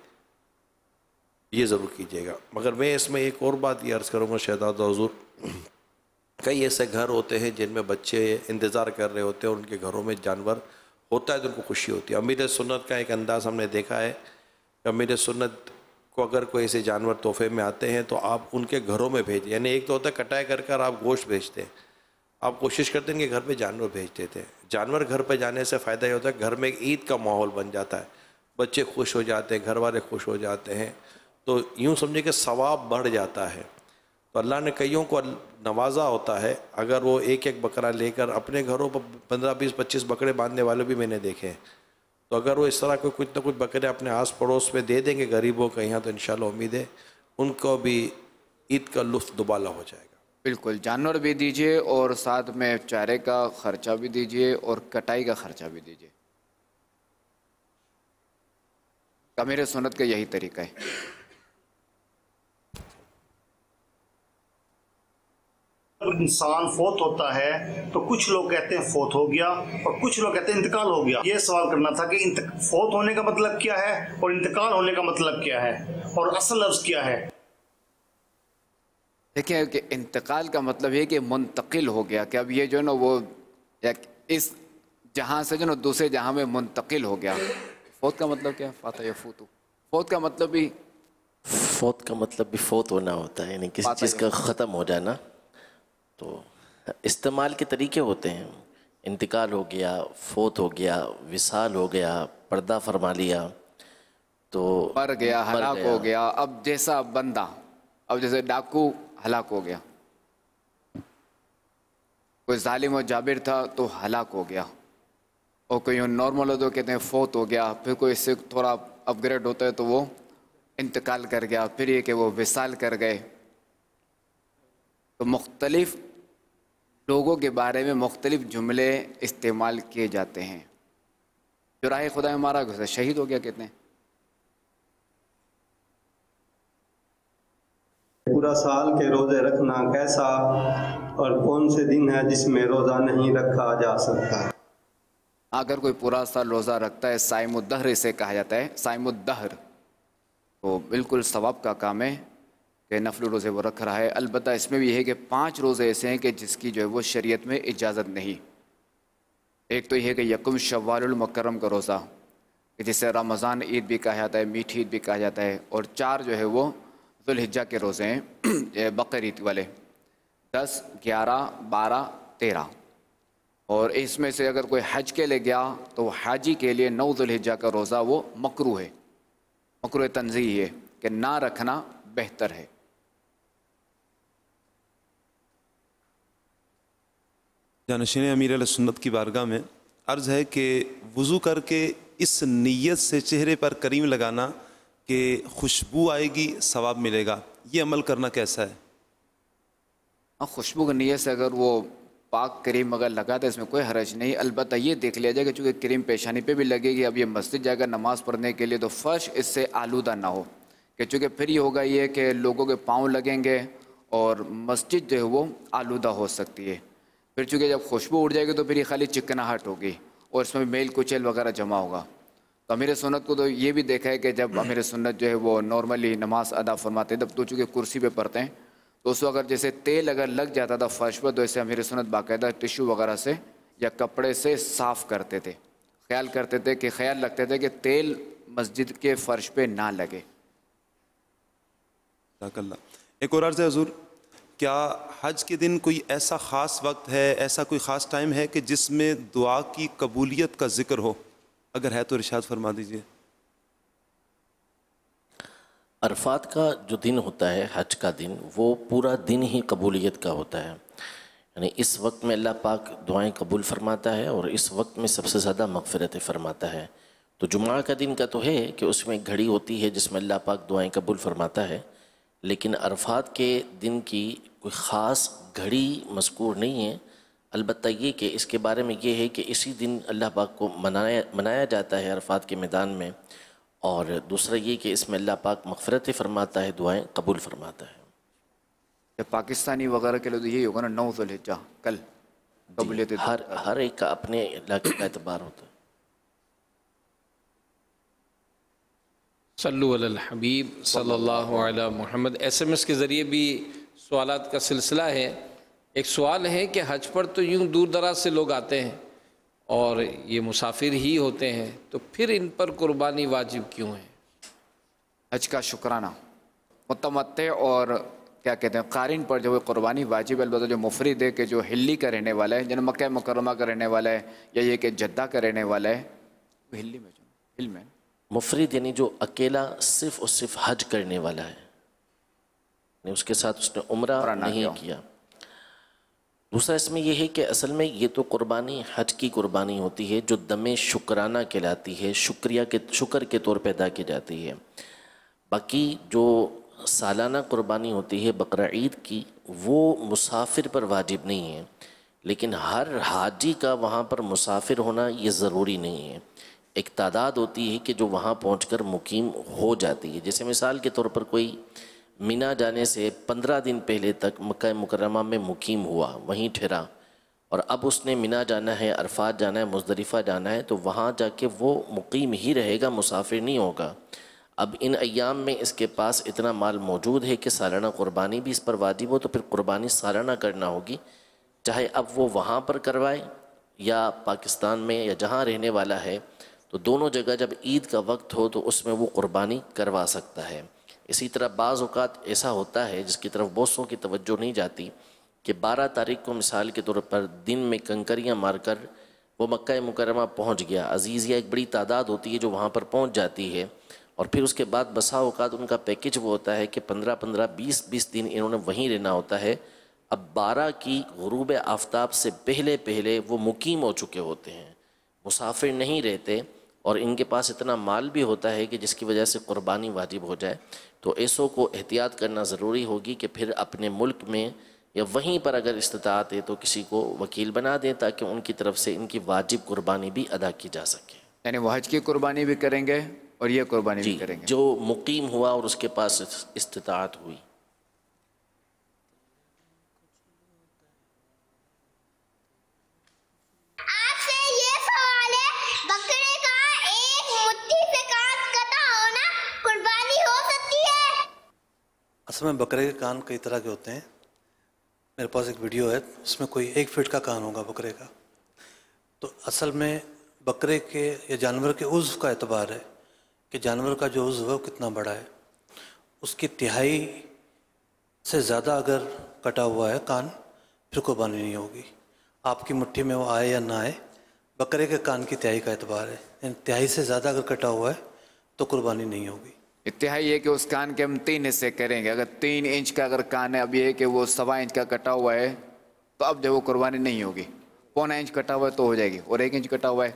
ये ज़रूर कीजिएगा। मगर मैं इसमें एक और बात ये अर्ज़ करूँगा शहज़ादा हुज़ूर, कई ऐसे घर होते हैं जिनमें बच्चे इंतज़ार कर रहे होते हैं और उनके घरों में जानवर होता है तो उनको खुशी होती है। अमीर सुन्नत का एक अंदाज़ हमने देखा है कि अमीर सुन्नत को अगर कोई ऐसे जानवर तोहफे में आते हैं तो आप उनके घरों में भेजें। यानी एक तो होता है कटाई कर कर आप गोश्त भेजते हैं, आप कोशिश करते हैं कि घर पे जानवर भेज देते हैं। जानवर घर पे जाने से फ़ायदा ये होता है घर में एक ईद का माहौल बन जाता है, बच्चे खुश हो जाते हैं, घर वाले खुश हो जाते हैं, तो यूँ समझे कि सवाब बढ़ जाता है। तो अल्लाह ने कईयों को नवाजा होता है, अगर वो एक एक बकरा लेकर अपने घरों पर पंद्रह बीस पच्चीस बकरे बांधने वाले भी मैंने देखे हैं। तो अगर वो इस तरह को कुछ ना कुछ बकरे अपने आस पड़ोस में दे देंगे गरीबों के यहाँ, तो इंशाल्लाह उम्मीद है उनको भी ईद का लुत्फ़ दुबाला हो जाएगा। बिल्कुल, जानवर भी दीजिए और साथ में चारे का ख़र्चा भी दीजिए और कटाई का ख़र्चा भी दीजिए। अमीर सुन्नत का यही तरीका है। जब इंसान फोत होता है तो कुछ लोग कहते हैं फोत हो गया और कुछ लोग कहते हैं इंतकाल हो गया। ये सवाल करना था कि फोत होने का मतलब क्या है और इंतकाल होने का मतलब क्या है और असल लफ्ज़ क्या है। دیکھیں کہ انتقال کا مطلب یہ کہ منتقل ہو گیا، کہ اب یہ جو ہے نا وہ اس جہاں سے جو نا دوسرے جہاں میں منتقل ہو گیا۔ فوت کا مطلب کیا؟ فاتح یفوتو، فوت کا مطلب بھی فوت کا مطلب بھی فوت ہونا ہوتا ہے، یعنی کسی چیز کا ختم ہو جانا۔ تو استعمال کے طریقے ہوتے ہیں، انتقال ہو گیا، فوت ہو گیا، وصال ہو گیا، پردہ فرما لیا، تو مر گیا، ہلاک ہو گیا۔ اب جیسا بندہ، اب جیسے ڈاکو ہلاک ہو گیا، کوئی ظالم و جابر تھا تو ہلاک ہو گیا، اور کوئی نارمل ہو تو کہتے ہیں فوت ہو گیا، پھر کوئی اس سے تھوڑا اپ گریڈ ہوتا ہے تو وہ انتقال کر گیا، پھر یہ کہ وہ وصال کر گئے۔ تو مختلف لوگوں کے بارے میں مختلف جملے استعمال کیے جاتے ہیں۔ جو راہ خدا میں مارا گیا شہید ہو گیا کہتے ہیں۔ پورا سال کے روزے رکھنا کیسا اور کون سے دن ہے جس میں روزہ نہیں رکھا جا سکتا؟ اگر کوئی پورا سال روزہ رکھتا ہے، صائم الدہر اسے کہا جاتا ہے، صائم الدہر، تو بالکل ثواب کا کام ہے کہ نفل روزے وہ رکھ رہا ہے۔ البتہ اس میں بھی یہ ہے کہ پانچ روزے ایسے ہیں کہ جس کی جو ہے وہ شریعت میں اجازت نہیں۔ ایک تو یہ ہے کہ یکم شوال المکرم کا روزہ، کہ جسے رمضان عید بھی کہا جاتا ہے، میٹھی عید بھی کہا جاتا ہے، اور چار جو ہے وہ ذوالحجہ کے روزے ہیں، بقر عید والے، دس، گیارہ، بارہ، تیرہ۔ اور اس میں سے اگر کوئی حج کے لے گیا تو حاجی کے لیے نو ذوالحجہ کا روزہ وہ مکروہ ہے، مکروہ تنزیہی ہے کہ نہ رکھنا بہتر ہے۔ جانشین امیر علیہ سنت کی بارگاہ میں عرض ہے کہ وضو کر کے اس نیت سے چہرے پر کریم لگانا کہ خوشبو آئے گی، ثواب ملے گا، یہ عمل کرنا کیسا ہے؟ ہاں، خوشبو کی نیت سے اگر وہ پاک کریم اگر لگاتا ہے اس میں کوئی حرج نہیں۔ البتہ یہ دیکھ لیا جائے کہ چونکہ کریم پیشانی پہ بھی لگے گی، اب یہ مسجد جائے گا نماز پڑھنے کے لیے تو فرش اس سے آلودہ نہ ہو، کہ چونکہ پھر یہ ہوگا یہ کہ لوگوں کے پاؤں لگیں گے اور مسجد جو ہے وہ آلودہ ہو سکتی ہے۔ پھر چونکہ جب خوشبو اڑ جائے گی تو پھر یہ خالی چکناہٹ ہوگی اور اس میں میل کچیل وغیرہ جمع ہوگا۔ تو امیر سنت کو تو یہ بھی دیکھا ہے کہ جب امیر سنت جو ہے وہ نارملی نماز ادا فرماتے ہیں، تب تو چونکہ کرسی پہ پڑھتے ہیں تو اس وقت جیسے تیل اگر لگ جاتا تھا فرش پر تو اسے امیر سنت باقاعدہ ٹشو وغیرہ سے یا کپڑے سے صاف کرتے تھے، خیال کرتے تھے کہ خیال رکھتے تھے کہ تیل مسجد کے فرش پہ نہ لگے۔ جزاک اللہ۔ ایک اور عرض ہے حضور، کیا حج کے دن کوئی ایسا خاص وقت ہے، ایسا کوئی خاص ٹائم ہے کہ جس میں دعا کی قبولیت کا ذکر ہو؟ اگر ہے تو ارشاد فرما دیجئے۔ عرفات کا جو دن ہوتا ہے، حج کا دن، وہ پورا دن ہی قبولیت کا ہوتا ہے، یعنی اس وقت میں اللہ پاک دعائیں قبول فرماتا ہے اور اس وقت میں سب سے زیادہ مغفرت فرماتا ہے۔ تو جمعہ کا دن کا تو ہے کہ اس میں گھڑی ہوتی ہے جس میں اللہ پاک دعائیں قبول فرماتا ہے، لیکن عرفات کے دن کی کوئی خاص گھڑی مذکور نہیں ہے۔ البتہ یہ کہ اس کے بارے میں یہ ہے کہ اسی دن اللہ پاک کو منایا منایا جاتا ہے عرفات کے میدان میں، اور دوسرا یہ کہ اس میں اللہ پاک مغفرت فرماتا ہے، دعائیں قبول فرماتا ہے۔ پاکستانی وغیرہ کے لیے تو یہی ہوگا نا، نو ذوالحجہ کل قبولیت، ہر ہر ایک کا اپنے علاقے کا اعتبار ہوتا ہے۔ صلو علی الحبیب صلی اللہ علی محمد۔ ایس ایم ایس کے ذریعے بھی سوالات کا سلسلہ ہے۔ ایک سوال ہے کہ حج پر تو یوں دور دراز سے لوگ آتے ہیں اور یہ مسافر ہی ہوتے ہیں، تو پھر ان پر قربانی واجب کیوں ہے؟ حج کا شکرانہ متمتع اور کیا کہتے ہیں قارن پر جو قربانی واجب ہے، البتہ جو مفرد ہے کہ جو ہلی کا رہنے والا ہے، جن مکہ مکرمہ کا رہنے والا ہے یا یہ کہ جدہ کا رہنے والا ہے، وہ ہلی میں جو ہل میں مفرد یعنی جو اکیلا صرف اور صرف حج کرنے والا ہے، یعنی اس کے ساتھ اس نے عمرہ نہیں کیا۔ دوسرا اس میں یہ ہے کہ اصل میں یہ تو قربانی حج کی قربانی ہوتی ہے جو دم شکرانہ کہلاتی ہے، شکریہ کے شکر کے طور پہ ادا کی جاتی ہے۔ باقی جو سالانہ قربانی ہوتی ہے بقرہ عید کی، وہ مسافر پر واجب نہیں ہے، لیکن ہر حاجی کا وہاں پر مسافر ہونا یہ ضروری نہیں ہے۔ ایک تعداد ہوتی ہے کہ جو وہاں پہنچ کر مقیم ہو جاتی ہے، جیسے مثال کے طور پر کوئی مینا جانے سے پندرہ دن پہلے تک مکہ مکرمہ میں مقیم ہوا، وہیں ٹھہرا، اور اب اس نے مینا جانا ہے، عرفات جانا ہے، مزدلفہ جانا ہے، تو وہاں جا کے وہ مقیم ہی رہے گا، مسافر نہیں ہوگا۔ اب ان ایام میں اس کے پاس اتنا مال موجود ہے کہ سالانہ قربانی بھی اس پر واجب ہو، تو پھر قربانی سالانہ کرنا ہوگی، چاہے اب وہ وہاں پر کروائے یا پاکستان میں یا جہاں رہنے والا ہے، تو دونوں جگہ جب عید کا وقت ہو تو اس میں وہ قربانی کروا سکتا ہے۔ اسی طرح بعض اوقات ایسا ہوتا ہے جس کی طرف بہتوں کی توجہ نہیں جاتی کہ بارہ تاریخ کو مثال کے طور پر دن میں کنکریاں مار کر وہ مکہ مکرمہ پہنچ گیا، عزیز یا ایک بڑی تعداد ہوتی ہے جو وہاں پر پہنچ جاتی ہے، اور پھر اس کے بعد بسا اوقات ان کا پیکج وہ ہوتا ہے کہ پندرہ پندرہ بیس بیس دن انہوں نے وہیں رہنا ہوتا ہے۔ اب بارہ کی غروب آفتاب سے پہلے پہلے وہ مقیم ہو چکے ہوتے ہیں، مسافر نہیں رہتے، اور ان کے پاس اتنا مال بھی ہوتا ہے کہ جس کی وجہ سے قربانی واجب ہو جائے، تو ایسوں کو احتیاط کرنا ضروری ہوگی کہ پھر اپنے ملک میں یا وہیں پر اگر استطاعت ہے تو کسی کو وکیل بنا دیں تاکہ ان کی طرف سے ان کی واجب قربانی بھی ادا کی جا سکے۔ یعنی وہ حج کی قربانی بھی کریں گے اور یہ قربانی جی بھی کریں گے جو مقیم ہوا اور اس کے پاس استطاعت ہوئی۔ آپ سے یہ سوال ہے، بکرے کا ایک مٹھی سے کان کٹا ہونا قربانی ہو سکتی ہے؟ اصل میں بکرے کے کان کئی طرح کے ہوتے ہیں، میرے پاس ایک ویڈیو ہے اس میں کوئی ایک فٹ کا کان ہوگا بکرے کا، تو اصل میں بکرے کے یا جانور کے عضو کا اعتبار ہے کہ جانور کا جو عضو ہے وہ کتنا بڑا ہے، اس کی تہائی سے زیادہ اگر کٹا ہوا ہے کان پھر قربانی نہیں ہوگی، آپ کی مٹھی میں وہ آئے یا نہ آئے، بکرے کے کان کی تہائی کا اعتبار ہے، یعنی تہائی سے زیادہ اگر کٹا ہوا ہے تو قربانی نہیں ہوگی۔ اتہائی ہے کہ اس کان کے ہم تین حصے کریں گے، اگر تین انچ کا اگر کان ہے، اب یہ ہے کہ وہ سوا انچ کا کٹا ہوا ہے تو اب جو وہ قربانی نہیں ہوگی، پونا انچ کٹا ہوا ہے تو ہو جائے گی، اور ایک انچ کٹا ہوا ہے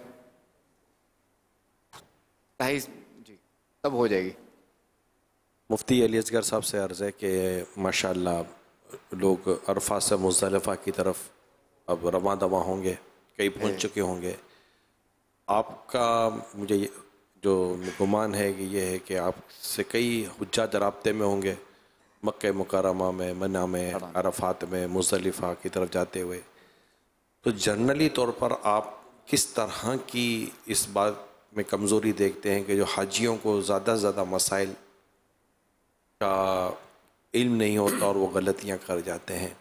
ڈھائی جی تب ہو جائے گی۔ مفتی علی اصغر صاحب سے عرض ہے کہ ماشاءاللہ لوگ عرفات سے مزدلفہ کی طرف اب رواں دواں ہوں گے، کئی پہنچ چکے ہوں گے، آپ کا مجھے جو گمان ہے کہ یہ ہے کہ آپ سے کئی حجاج رابطے میں ہوں گے مکہ مکرمہ میں، منی میں، عرفات میں، مزدلفہ کی طرف جاتے ہوئے، تو جنرلی طور پر آپ کس طرح کی اس بات میں کمزوری دیکھتے ہیں کہ جو حاجیوں کو زیادہ سے زیادہ مسائل کا علم نہیں ہوتا اور وہ غلطیاں کر جاتے ہیں؟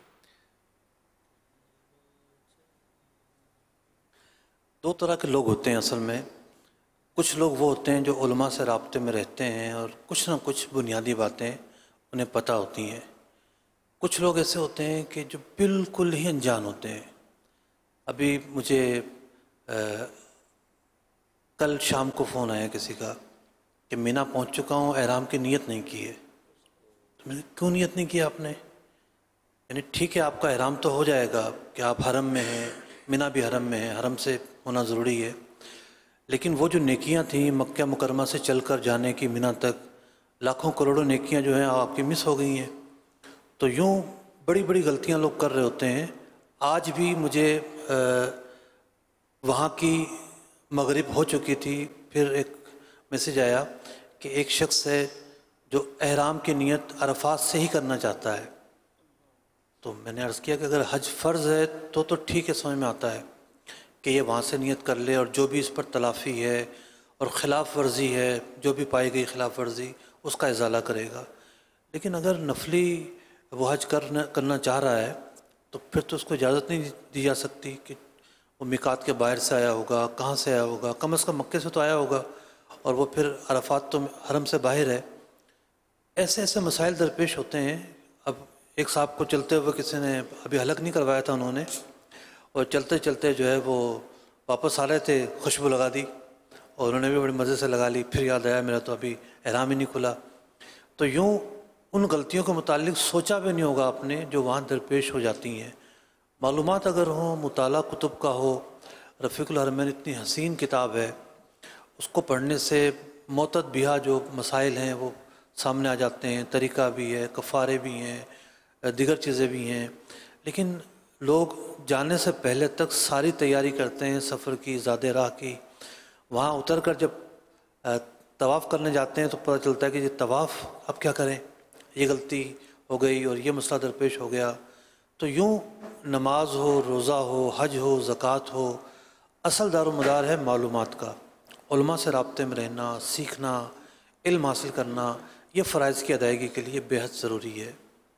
دو طرح کے لوگ ہوتے ہیں اصل میں، کچھ لوگ وہ ہوتے ہیں جو علماء سے رابطے میں رہتے ہیں اور کچھ نہ کچھ بنیادی باتیں انہیں پتہ ہوتی ہیں، کچھ لوگ ایسے ہوتے ہیں کہ جو بالکل ہی انجان ہوتے ہیں۔ ابھی مجھے کل شام کو فون آیا کسی کا کہ مینا پہنچ چکا ہوں، احرام کی نیت نہیں کی ہے، تو میں نے کیوں نیت نہیں کی آپ نے؟ یعنی ٹھیک ہے آپ کا احرام تو ہو جائے گا کہ آپ حرم میں ہیں، مینا بھی حرم میں ہے، حرم سے ہونا ضروری ہے، لیکن وہ جو نیکیاں تھیں مکہ مکرمہ سے چل کر جانے کی مینا تک، لاکھوں کروڑوں نیکیاں جو ہیں آپ کی مس ہو گئی ہیں، تو یوں بڑی بڑی غلطیاں لوگ کر رہے ہوتے ہیں۔ آج بھی مجھے وہاں کی مغرب ہو چکی تھی، پھر ایک میسیج آیا کہ ایک شخص ہے جو احرام کی نیت عرفات سے ہی کرنا چاہتا ہے، تو میں نے عرض کیا کہ اگر حج فرض ہے تو تو ٹھیک ہے، سمجھ میں آتا ہے کہ یہ وہاں سے نیت کر لے اور جو بھی اس پر تلافی ہے اور خلاف ورزی ہے، جو بھی پائی گئی خلاف ورزی، اس کا ازالہ کرے گا، لیکن اگر نفلی وہ حج کرنا کرنا چاہ رہا ہے تو پھر تو اس کو اجازت نہیں دی جا سکتی کہ وہ میقات کے باہر سے آیا ہوگا، کہاں سے آیا ہوگا، کم از کم مکے سے تو آیا ہوگا، اور وہ پھر عرفات تو حرم سے باہر ہے۔ ایسے ایسے مسائل درپیش ہوتے ہیں۔ اب ایک صاحب کو چلتے ہوئے کسی نے ابھی حلق نہیں کروایا تھا انہوں نے، اور چلتے چلتے جو ہے وہ واپس آ رہے تھے، خوشبو لگا دی اور انہوں نے بھی بڑے مزے سے لگا لی، پھر یاد آیا میرا تو ابھی احرام ہی نہیں کھلا۔ تو یوں ان غلطیوں کے متعلق سوچا بھی نہیں ہوگا آپ نے جو وہاں درپیش ہو جاتی ہیں۔ معلومات اگر ہوں، مطالعہ کتب کا ہو، رفیق الحرمین اتنی حسین کتاب ہے، اس کو پڑھنے سے معتد بیہا جو مسائل ہیں وہ سامنے آ جاتے ہیں، طریقہ بھی ہے، کفارے بھی ہیں، دیگر چیزیں بھی ہیں، لیکن لوگ جانے سے پہلے تک ساری تیاری کرتے ہیں سفر کی، زاد راہ کی، وہاں اتر کر جب طواف کرنے جاتے ہیں تو پتہ چلتا ہے کہ یہ طواف اب کیا کریں، یہ غلطی ہو گئی اور یہ مسئلہ درپیش ہو گیا۔ تو یوں نماز ہو، روزہ ہو، حج ہو، زکوٰۃ ہو، اصل دار و مدار ہے معلومات کا، علماء سے رابطے میں رہنا، سیکھنا، علم حاصل کرنا یہ فرائض کی ادائیگی کے لیے بے حد ضروری ہے۔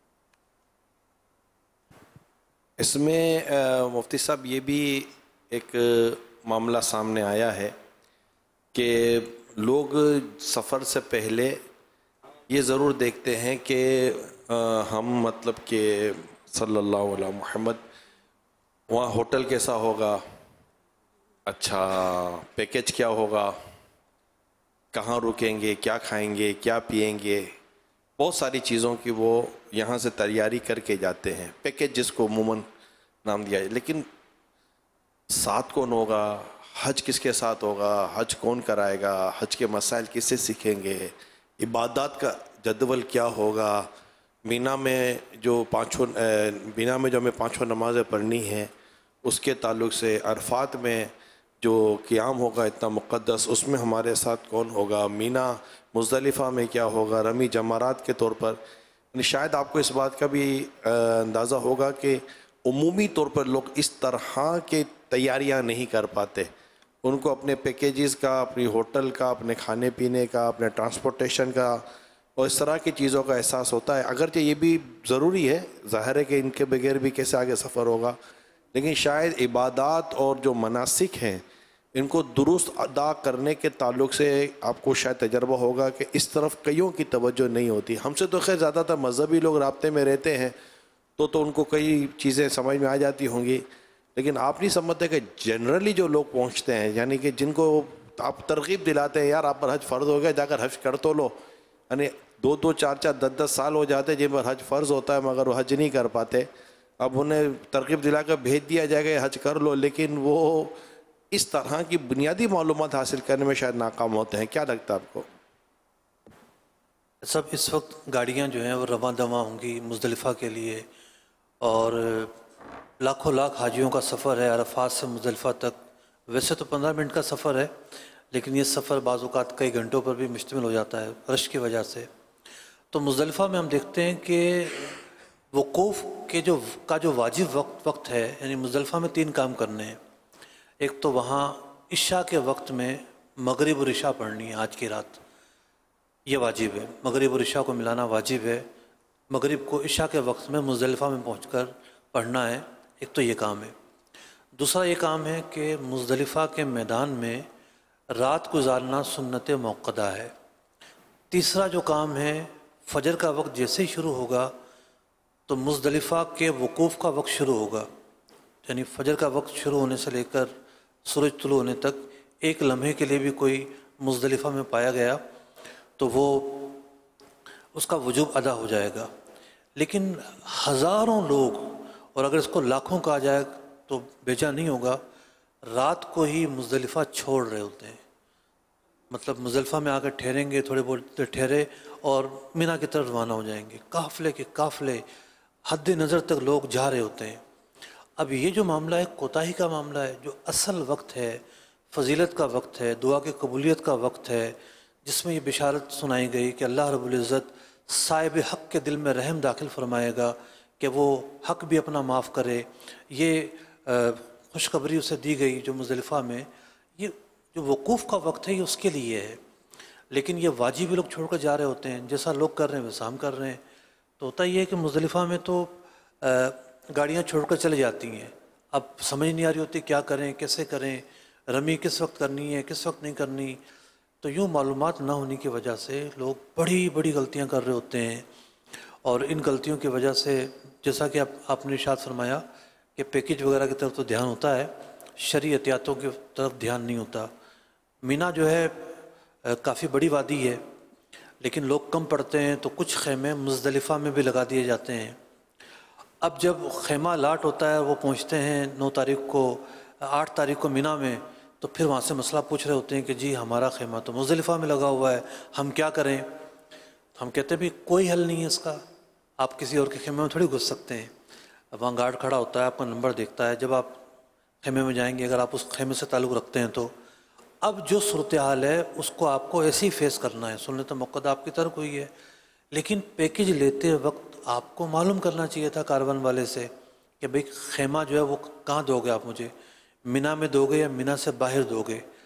اس میں مفتی صاحب یہ بھی ایک معاملہ سامنے آیا ہے کہ لوگ سفر سے پہلے یہ ضرور دیکھتے ہیں کہ ہم مطلب کہ صلی اللہ علیہ محمد وہاں ہوٹل کیسا ہوگا، اچھا پیکیج کیا ہوگا، کہاں رکیں گے، کیا کھائیں گے، کیا پئیں گے، بہت ساری چیزوں کی وہ یہاں سے تیاری کر کے جاتے ہیں، پیکیج جس کو عموماً نام دیا ہے۔ لیکن ساتھ کون ہوگا، حج کس کے ساتھ ہوگا، حج کون کرائے گا، حج کے مسائل کس سے سیکھیں گے، عبادات کا جدول کیا ہوگا، مینا میں جو پانچوں مینا میں جو ہمیں پانچوں نمازیں پڑھنی ہیں اس کے تعلق سے، عرفات میں جو قیام ہوگا اتنا مقدس اس میں ہمارے ساتھ کون ہوگا، مینا مزدلفہ میں کیا ہوگا، رمی جمرات کے طور پر، یعنی شاید آپ کو اس بات کا بھی اندازہ ہوگا کہ عمومی طور پر لوگ اس طرح کے تیاریاں نہیں کر پاتے، ان کو اپنے پیکیجز کا، اپنی ہوٹل کا، اپنے کھانے پینے کا، اپنے ٹرانسپورٹیشن کا اور اس طرح کی چیزوں کا احساس ہوتا ہے۔ اگرچہ یہ بھی ضروری ہے، ظاہر ہے کہ ان کے بغیر بھی کیسے آگے سفر ہوگا، لیکن شاید عبادات اور جو مناسک ہیں ان کو درست ادا کرنے کے تعلق سے آپ کو شاید تجربہ ہوگا کہ اس طرف کئیوں کی توجہ نہیں ہوتی۔ ہم سے تو خیر زیادہ تر مذہبی لوگ رابطے میں رہتے ہیں تو تو ان کو کئی چیزیں سمجھ میں آ جاتی ہوں گی، لیکن آپ نہیں سمجھتے کہ جنرلی جو لوگ پہنچتے ہیں، یعنی کہ جن کو آپ ترغیب دلاتے ہیں یار آپ پر حج فرض ہو گیا، جا کر حج کر تو لو، یعنی دو دو چار چار دس دس سال ہو جاتے جن پر حج فرض ہوتا ہے مگر وہ حج نہیں کر پاتے، اب انہیں ترغیب دلا کر بھیج دیا جائے گا حج کر لو، لیکن وہ اس طرح کی بنیادی معلومات حاصل کرنے میں شاید ناکام ہوتے ہیں۔ کیا لگتا ہے آپ کو؟ سب اس وقت گاڑیاں جو ہیں وہ رواں دواں ہوں گی مزدلفہ کے لیے، اور لاکھوں لاکھ حاجیوں کا سفر ہے عرفات سے مزدلفہ تک۔ ویسے تو پندرہ منٹ کا سفر ہے لیکن یہ سفر بعض اوقات کئی گھنٹوں پر بھی مشتمل ہو جاتا ہے رش کی وجہ سے۔ تو مزدلفہ میں ہم دیکھتے ہیں کہ وقوف کے جو کا جو واجب وقت وقت ہے، یعنی مزدلفہ میں تین کام کرنے ہیں۔ ایک تو وہاں عشاء کے وقت میں مغرب اور عشاء پڑھنی ہے، آج کی رات یہ واجب ہے، مغرب اور عشاء کو ملانا واجب ہے، مغرب کو عشاء کے وقت میں مزدلفہ میں پہنچ کر پڑھنا ہے، ایک تو یہ کام ہے۔ دوسرا یہ کام ہے کہ مزدلفہ کے میدان میں رات گزارنا سنت موقدہ ہے۔ تیسرا جو کام ہے، فجر کا وقت جیسے ہی شروع ہوگا تو مزدلفہ کے وقوف کا وقت شروع ہوگا، یعنی فجر کا وقت شروع ہونے سے لے کر سورج طلوع ہونے تک ایک لمحے کے لیے بھی کوئی مزدلفہ میں پایا گیا تو وہ اس کا وجوب ادا ہو جائے گا۔ لیکن ہزاروں لوگ، اور اگر اس کو لاکھوں کہا جائے تو بیجا نہیں ہوگا، رات کو ہی مزدلفہ چھوڑ رہے ہوتے ہیں، مطلب مزدلفہ میں آ کر ٹھہریں گے، تھوڑے بہت ٹھہرے اور مینا کی طرف روانہ ہو جائیں گے، قافلے کے قافلے حد نظر تک لوگ جا رہے ہوتے ہیں۔ اب یہ جو معاملہ ہے کوتاہی کا معاملہ ہے، جو اصل وقت ہے، فضیلت کا وقت ہے، دعا کی قبولیت کا وقت ہے، جس میں یہ بشارت سنائی گئی کہ اللہ رب العزت صاحب حق کے دل میں رحم داخل فرمائے گا کہ وہ حق بھی اپنا معاف کرے، یہ خوشخبری اسے دی گئی جو مزدلفہ میں، یہ جو وقوف کا وقت ہے یہ اس کے لیے ہے۔ لیکن یہ واجب لوگ چھوڑ کر جا رہے ہوتے ہیں، جیسا لوگ کر رہے ہیں ویسا ہم کر رہے ہیں۔ تو ہوتا یہ ہے کہ مزدلفہ میں تو گاڑیاں چھوڑ کر چلے جاتی ہیں، اب سمجھ نہیں آ رہی ہوتی کیا کریں، کیسے کریں، رمی کس وقت کرنی ہے، کس وقت نہیں کرنی۔ تو یوں معلومات نہ ہونے کی وجہ سے لوگ بڑی بڑی غلطیاں کر رہے ہوتے ہیں، اور ان غلطیوں کی وجہ سے جیسا کہ آپ آپ نے ارشاد فرمایا کہ پیکج وغیرہ کی طرف تو دھیان ہوتا ہے، شرعی احتیاطوں کی طرف دھیان نہیں ہوتا۔ مینا جو ہے کافی بڑی وادی ہے لیکن لوگ کم پڑتے ہیں تو کچھ خیمے مزدلفہ میں بھی لگا دیے جاتے ہیں۔ اب جب خیمہ لاٹ ہوتا ہے وہ پہنچتے ہیں نو تاریخ کو، آٹھ تاریخ کو مینا میں، تو پھر وہاں سے مسئلہ پوچھ رہے ہوتے ہیں کہ جی ہمارا خیمہ تو مزدلفہ میں لگا ہوا ہے، ہم کیا کریں؟ ہم کہتے ہیں بھی کوئی حل نہیں ہے اس کا، آپ کسی اور کے خیمے میں تھوڑی گھس سکتے ہیں۔ وہاں گارڈ کھڑا ہوتا ہے، آپ کا نمبر دیکھتا ہے، جب آپ خیمے میں جائیں گے اگر آپ اس خیمے سے تعلق رکھتے ہیں تو اب جو صورتحال ہے اس کو آپ کو ایسے ہی فیس کرنا ہے۔ سنت موقدہ آپ کی طرف ہوئی ہے، لیکن پیکج لیتے وقت آپ کو معلوم کرنا چاہیے تھا کاروان والے سے کہ بھئی خیمہ جو ہے وہ کہاں دو گے، آپ مجھے مینا میں دو گے یا مینا سے باہر دو گے؟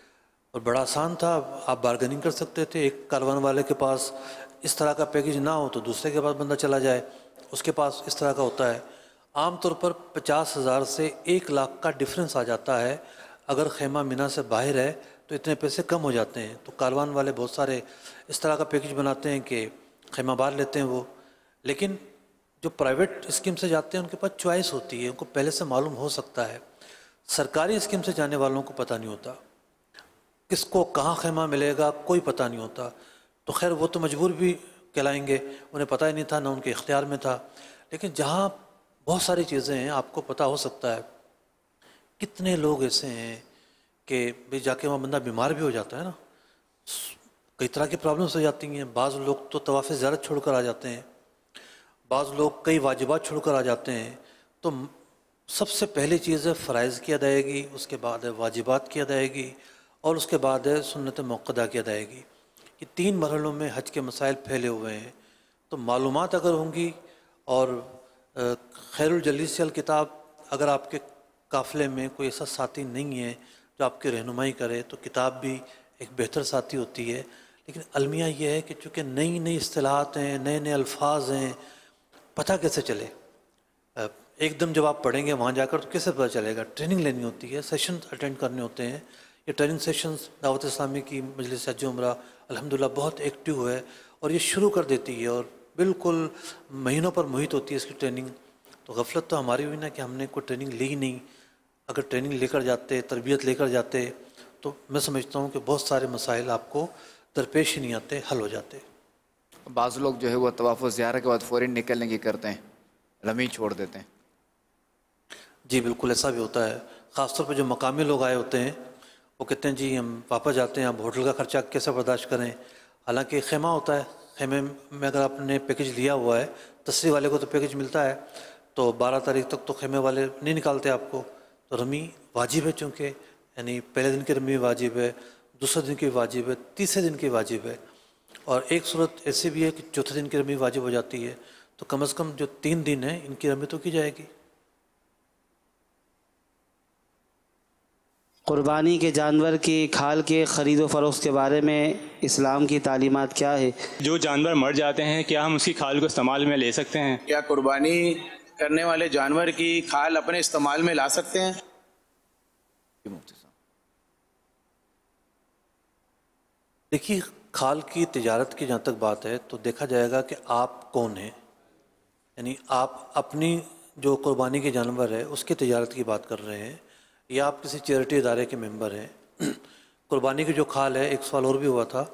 اور بڑا آسان تھا، آپ بارگننگ کر سکتے تھے. ایک کاروان والے کے پاس اس طرح کا پیکیج نہ ہو تو دوسرے کے پاس بندہ چلا جائے، اس کے پاس اس طرح کا ہوتا ہے. عام طور پر پچاس ہزار سے ایک لاکھ کا ڈفرینس آ جاتا ہے. اگر خیمہ مینا سے باہر ہے تو اتنے پیسے کم ہو جاتے ہیں. تو کاروان والے بہت سارے اس طرح کا پیکیج بناتے ہیں کہ خیمہ باہر لیتے ہیں وہ. لیکن جو پرائیویٹ اسکیم سے جاتے ہیں ان کے پاس چوائس ہوتی ہے، ان کو پہلے سے معلوم ہو سکتا ہے. سرکاری اسکیم سے جانے والوں کو پتہ نہیں ہوتا کس کو کہاں خیمہ ملے گا، کوئی پتہ نہیں ہوتا. تو خیر وہ تو مجبور بھی کہلائیں گے، انہیں پتہ ہی نہیں تھا، نہ ان کے اختیار میں تھا. لیکن جہاں بہت ساری چیزیں ہیں آپ کو پتہ ہو سکتا ہے. کتنے لوگ ایسے ہیں کہ بھئی جا کے وہاں بندہ بیمار بھی ہو جاتا ہے نا، کئی طرح کی پرابلمس ہو جاتی ہیں. بعض لوگ تو طواف زیارت چھوڑ کر آ جاتے ہیں، بعض لوگ کئی واجبات چھوڑ کر آ جاتے ہیں. تو سب سے پہلی چیز ہے فرائض کی ادائیگی، اس کے بعد ہے واجبات کی ادائیگی، اور اس کے بعد ہے سنت موقدہ کی ادائیگی. یہ تین مرحلوں میں حج کے مسائل پھیلے ہوئے ہیں. تو معلومات اگر ہوں گی، اور خیر الجلیس سے الکتاب اگر آپ کے قافلے میں کوئی ایسا ساتھی نہیں ہے جو آپ کی رہنمائی کرے تو کتاب بھی ایک بہتر ساتھی ہوتی ہے. لیکن المیہ یہ ہے کہ چونکہ نئی نئی اصطلاحات ہیں، نئے نئے الفاظ ہیں، پتہ کیسے چلے؟ ایک دم جب آپ پڑھیں گے وہاں جا کر تو کیسے پتہ چلے گا؟ ٹریننگ لینی ہوتی ہے، سیشنز اٹینڈ کرنے ہوتے ہیں. یہ ٹریننگ سیشنز دعوت اسلامی کی مجلس حج عمرہ الحمدللہ بہت ایکٹیو ہے، اور یہ شروع کر دیتی ہے، اور بالکل مہینوں پر محیط ہوتی ہے اس کی ٹریننگ. تو غفلت تو ہماری ہوئی نا کہ ہم نے کوئی ٹریننگ لی ہی نہیں. اگر ٹریننگ لے کر جاتے، تربیت لے کر جاتے، تو میں سمجھتا ہوں کہ بہت سارے مسائل آپ کو درپیش ہی نہیں آتے، حل ہو جاتے. بعض لوگ جو ہے وہ طواف و زیارت کے بعد فوراً نکلنے کی کرتے ہیں، لمحی چھوڑ دیتے ہیں. جی بالکل ایسا بھی ہوتا ہے. خاص طور پہ جو مقامی لوگ آئے ہوتے ہیں وہ کہتے ہیں جی ہم واپس جاتے ہیں، اب ہوٹل کا خرچہ کیسے برداشت کریں؟ حالانکہ خیمہ ہوتا ہے، خیمے میں اگر آپ نے پیکیج لیا ہوا ہے، تصریح والے کو تو پیکیج ملتا ہے، تو بارہ تاریخ تک تو خیمے والے نہیں نکالتے آپ کو. تو رمی واجب ہے، چونکہ یعنی پہلے دن کی رمی واجب ہے، دوسرے دن کی واجب ہے، تیسرے دن کی واجب ہے، اور ایک صورت ایسی بھی ہے کہ چوتھے دن کی رمی واجب ہو جاتی ہے. تو کم از کم جو تین دن ہیں ان کی رمی تو کی جائے گی. قربانی کے جانور کی کھال کے خرید و فروخت کے بارے میں اسلام کی تعلیمات کیا ہے؟ جو جانور مر جاتے ہیں کیا ہم اس کی کھال کو استعمال میں لے سکتے ہیں؟ کیا قربانی کرنے والے جانور کی کھال اپنے استعمال میں لا سکتے ہیں؟ دیکھیے کھال کی تجارت کی جہاں تک بات ہے تو دیکھا جائے گا کہ آپ کون ہیں. یعنی آپ اپنی جو قربانی کے جانور ہے اس کی تجارت کی بات کر رہے ہیں، یا آپ کسی چیریٹی ادارے کے ممبر ہیں. قربانی کی جو کھال ہے، ایک سوال اور بھی ہوا تھا،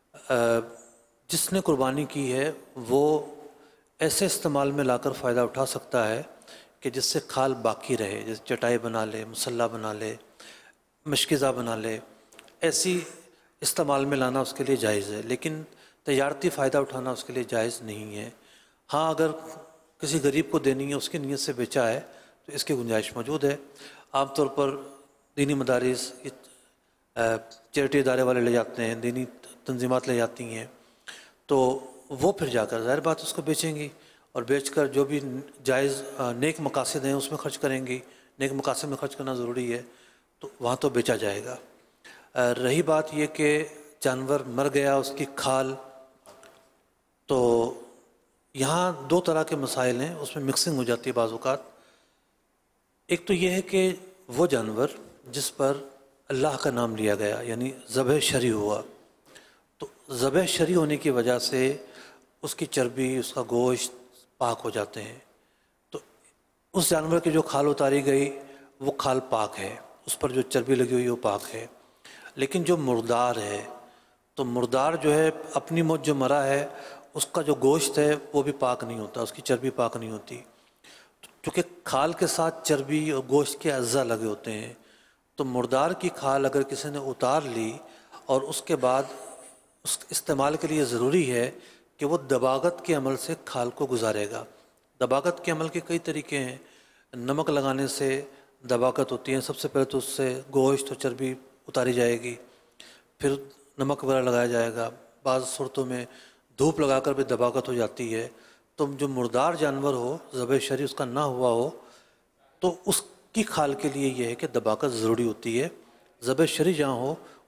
جس نے قربانی کی ہے وہ ایسے استعمال میں لا کر فائدہ اٹھا سکتا ہے کہ جس سے کھال باقی رہے، جیسے چٹائی بنا لے، مصلح بنا لے، مشکیزہ بنا لے، ایسی استعمال میں لانا اس کے لیے جائز ہے. لیکن تجارتی فائدہ اٹھانا اس کے لیے جائز نہیں ہے. ہاں اگر کسی غریب کو دینی ہے، اس کی نیت سے بیچا ہے تو اس کی گنجائش موجود ہے. عام طور پر دینی مدارس، چیریٹی ادارے والے لے جاتے ہیں، دینی تنظیمات لے جاتی ہیں، تو وہ پھر جا کر ظاہر بات اس کو بیچیں گی، اور بیچ کر جو بھی جائز نیک مقاصد ہیں اس میں خرچ کریں گی. نیک مقاصد میں خرچ کرنا ضروری ہے، تو وہاں تو بیچا جائے گا. رہی بات یہ کہ جانور مر گیا، اس کی کھال، تو یہاں دو طرح کے مسائل ہیں، اس میں مکسنگ ہو جاتی ہے بعض اوقات. ایک تو یہ ہے کہ وہ جانور جس پر اللہ کا نام لیا گیا، یعنی ذبح شرعی ہوا، تو ذبح شرعی ہونے کی وجہ سے اس کی چربی، اس کا گوشت پاک ہو جاتے ہیں. تو اس جانور کی جو کھال اتاری گئی وہ کھال پاک ہے، اس پر جو چربی لگی ہوئی وہ پاک ہے. لیکن جو مردار ہے، تو مردار جو ہے اپنی موت جو مرا ہے اس کا جو گوشت ہے وہ بھی پاک نہیں ہوتا، اس کی چربی پاک نہیں ہوتی. کیونکہ کھال کے ساتھ چربی اور گوشت کے اجزاء لگے ہوتے ہیں، تو مردار کی کھال اگر کسی نے اتار لی اور اس کے بعد اس استعمال کے لیے ضروری ہے کہ وہ دباغت کے عمل سے کھال کو گزارے گا. دباغت کے عمل کے کئی طریقے ہیں. نمک لگانے سے دباغت ہوتی ہے. سب سے پہلے تو اس سے گوشت اور چربی اتاری جائے گی، پھر نمک وغیرہ لگایا جائے گا. بعض صورتوں میں دھوپ لگا کر بھی دباغت ہو جاتی ہے. تو جو مردار جانور ہو، ذبح شرعی اس کا نہ ہوا ہو، تو اس کی کھال کے لیے یہ ہے کہ دباغت ضروری ہوتی ہے. ذبح شرعی جہاں ہو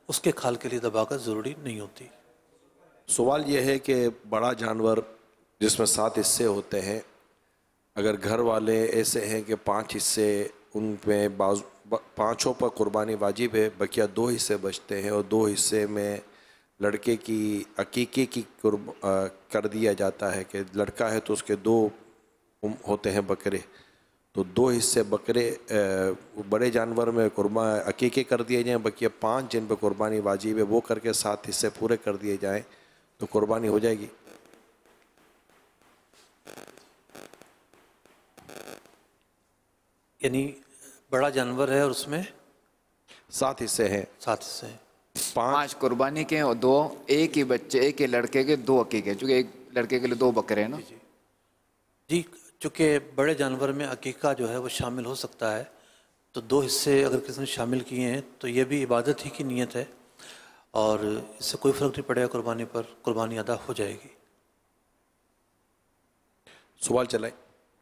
اس کے کھال کے لیے دباغت ضروری نہیں ہوتی۔ سوال یہ ہے کہ بڑا جانور جس میں سات حصے ہوتے ہیں، اگر گھر والے ایسے ہیں کہ پانچ حصے ان میں بعض پانچوں پر قربانی واجب ہے، بقیہ دو حصے بچتے ہیں اور دو حصے میں لڑکے کی عقیقے کی قرب کر دیا جاتا ہے کہ لڑکا ہے تو اس کے دو ہوتے ہیں بکرے، تو دو حصے بکرے بڑے جانور میں قربا عقیقے کر دیے جائیں، بقیہ پانچ جن پہ قربانی واجب ہے وہ کر کے سات حصے پورے کر دیے جائیں تو قربانی ہو جائے گی؟ یعنی بڑا جانور ہے اور اس میں سات حصے ہیں سات حصے ہیں پانچ قربانی کے اور دو ایک ہی بچے ایک ہی لڑکے کے دو عقیقے، چونکہ ایک لڑکے کے لیے دو بکرے ہیں نا جی، چونکہ بڑے جانور میں عقیقہ جو ہے وہ شامل ہو سکتا ہے، تو دو حصے اگر کسی نے شامل کیے ہیں تو یہ بھی عبادت ہی کی نیت ہے اور اس سے کوئی فرق نہیں پڑے گا، قربانی پر قربانی ادا ہو جائے گی۔ سوال چلائیں۔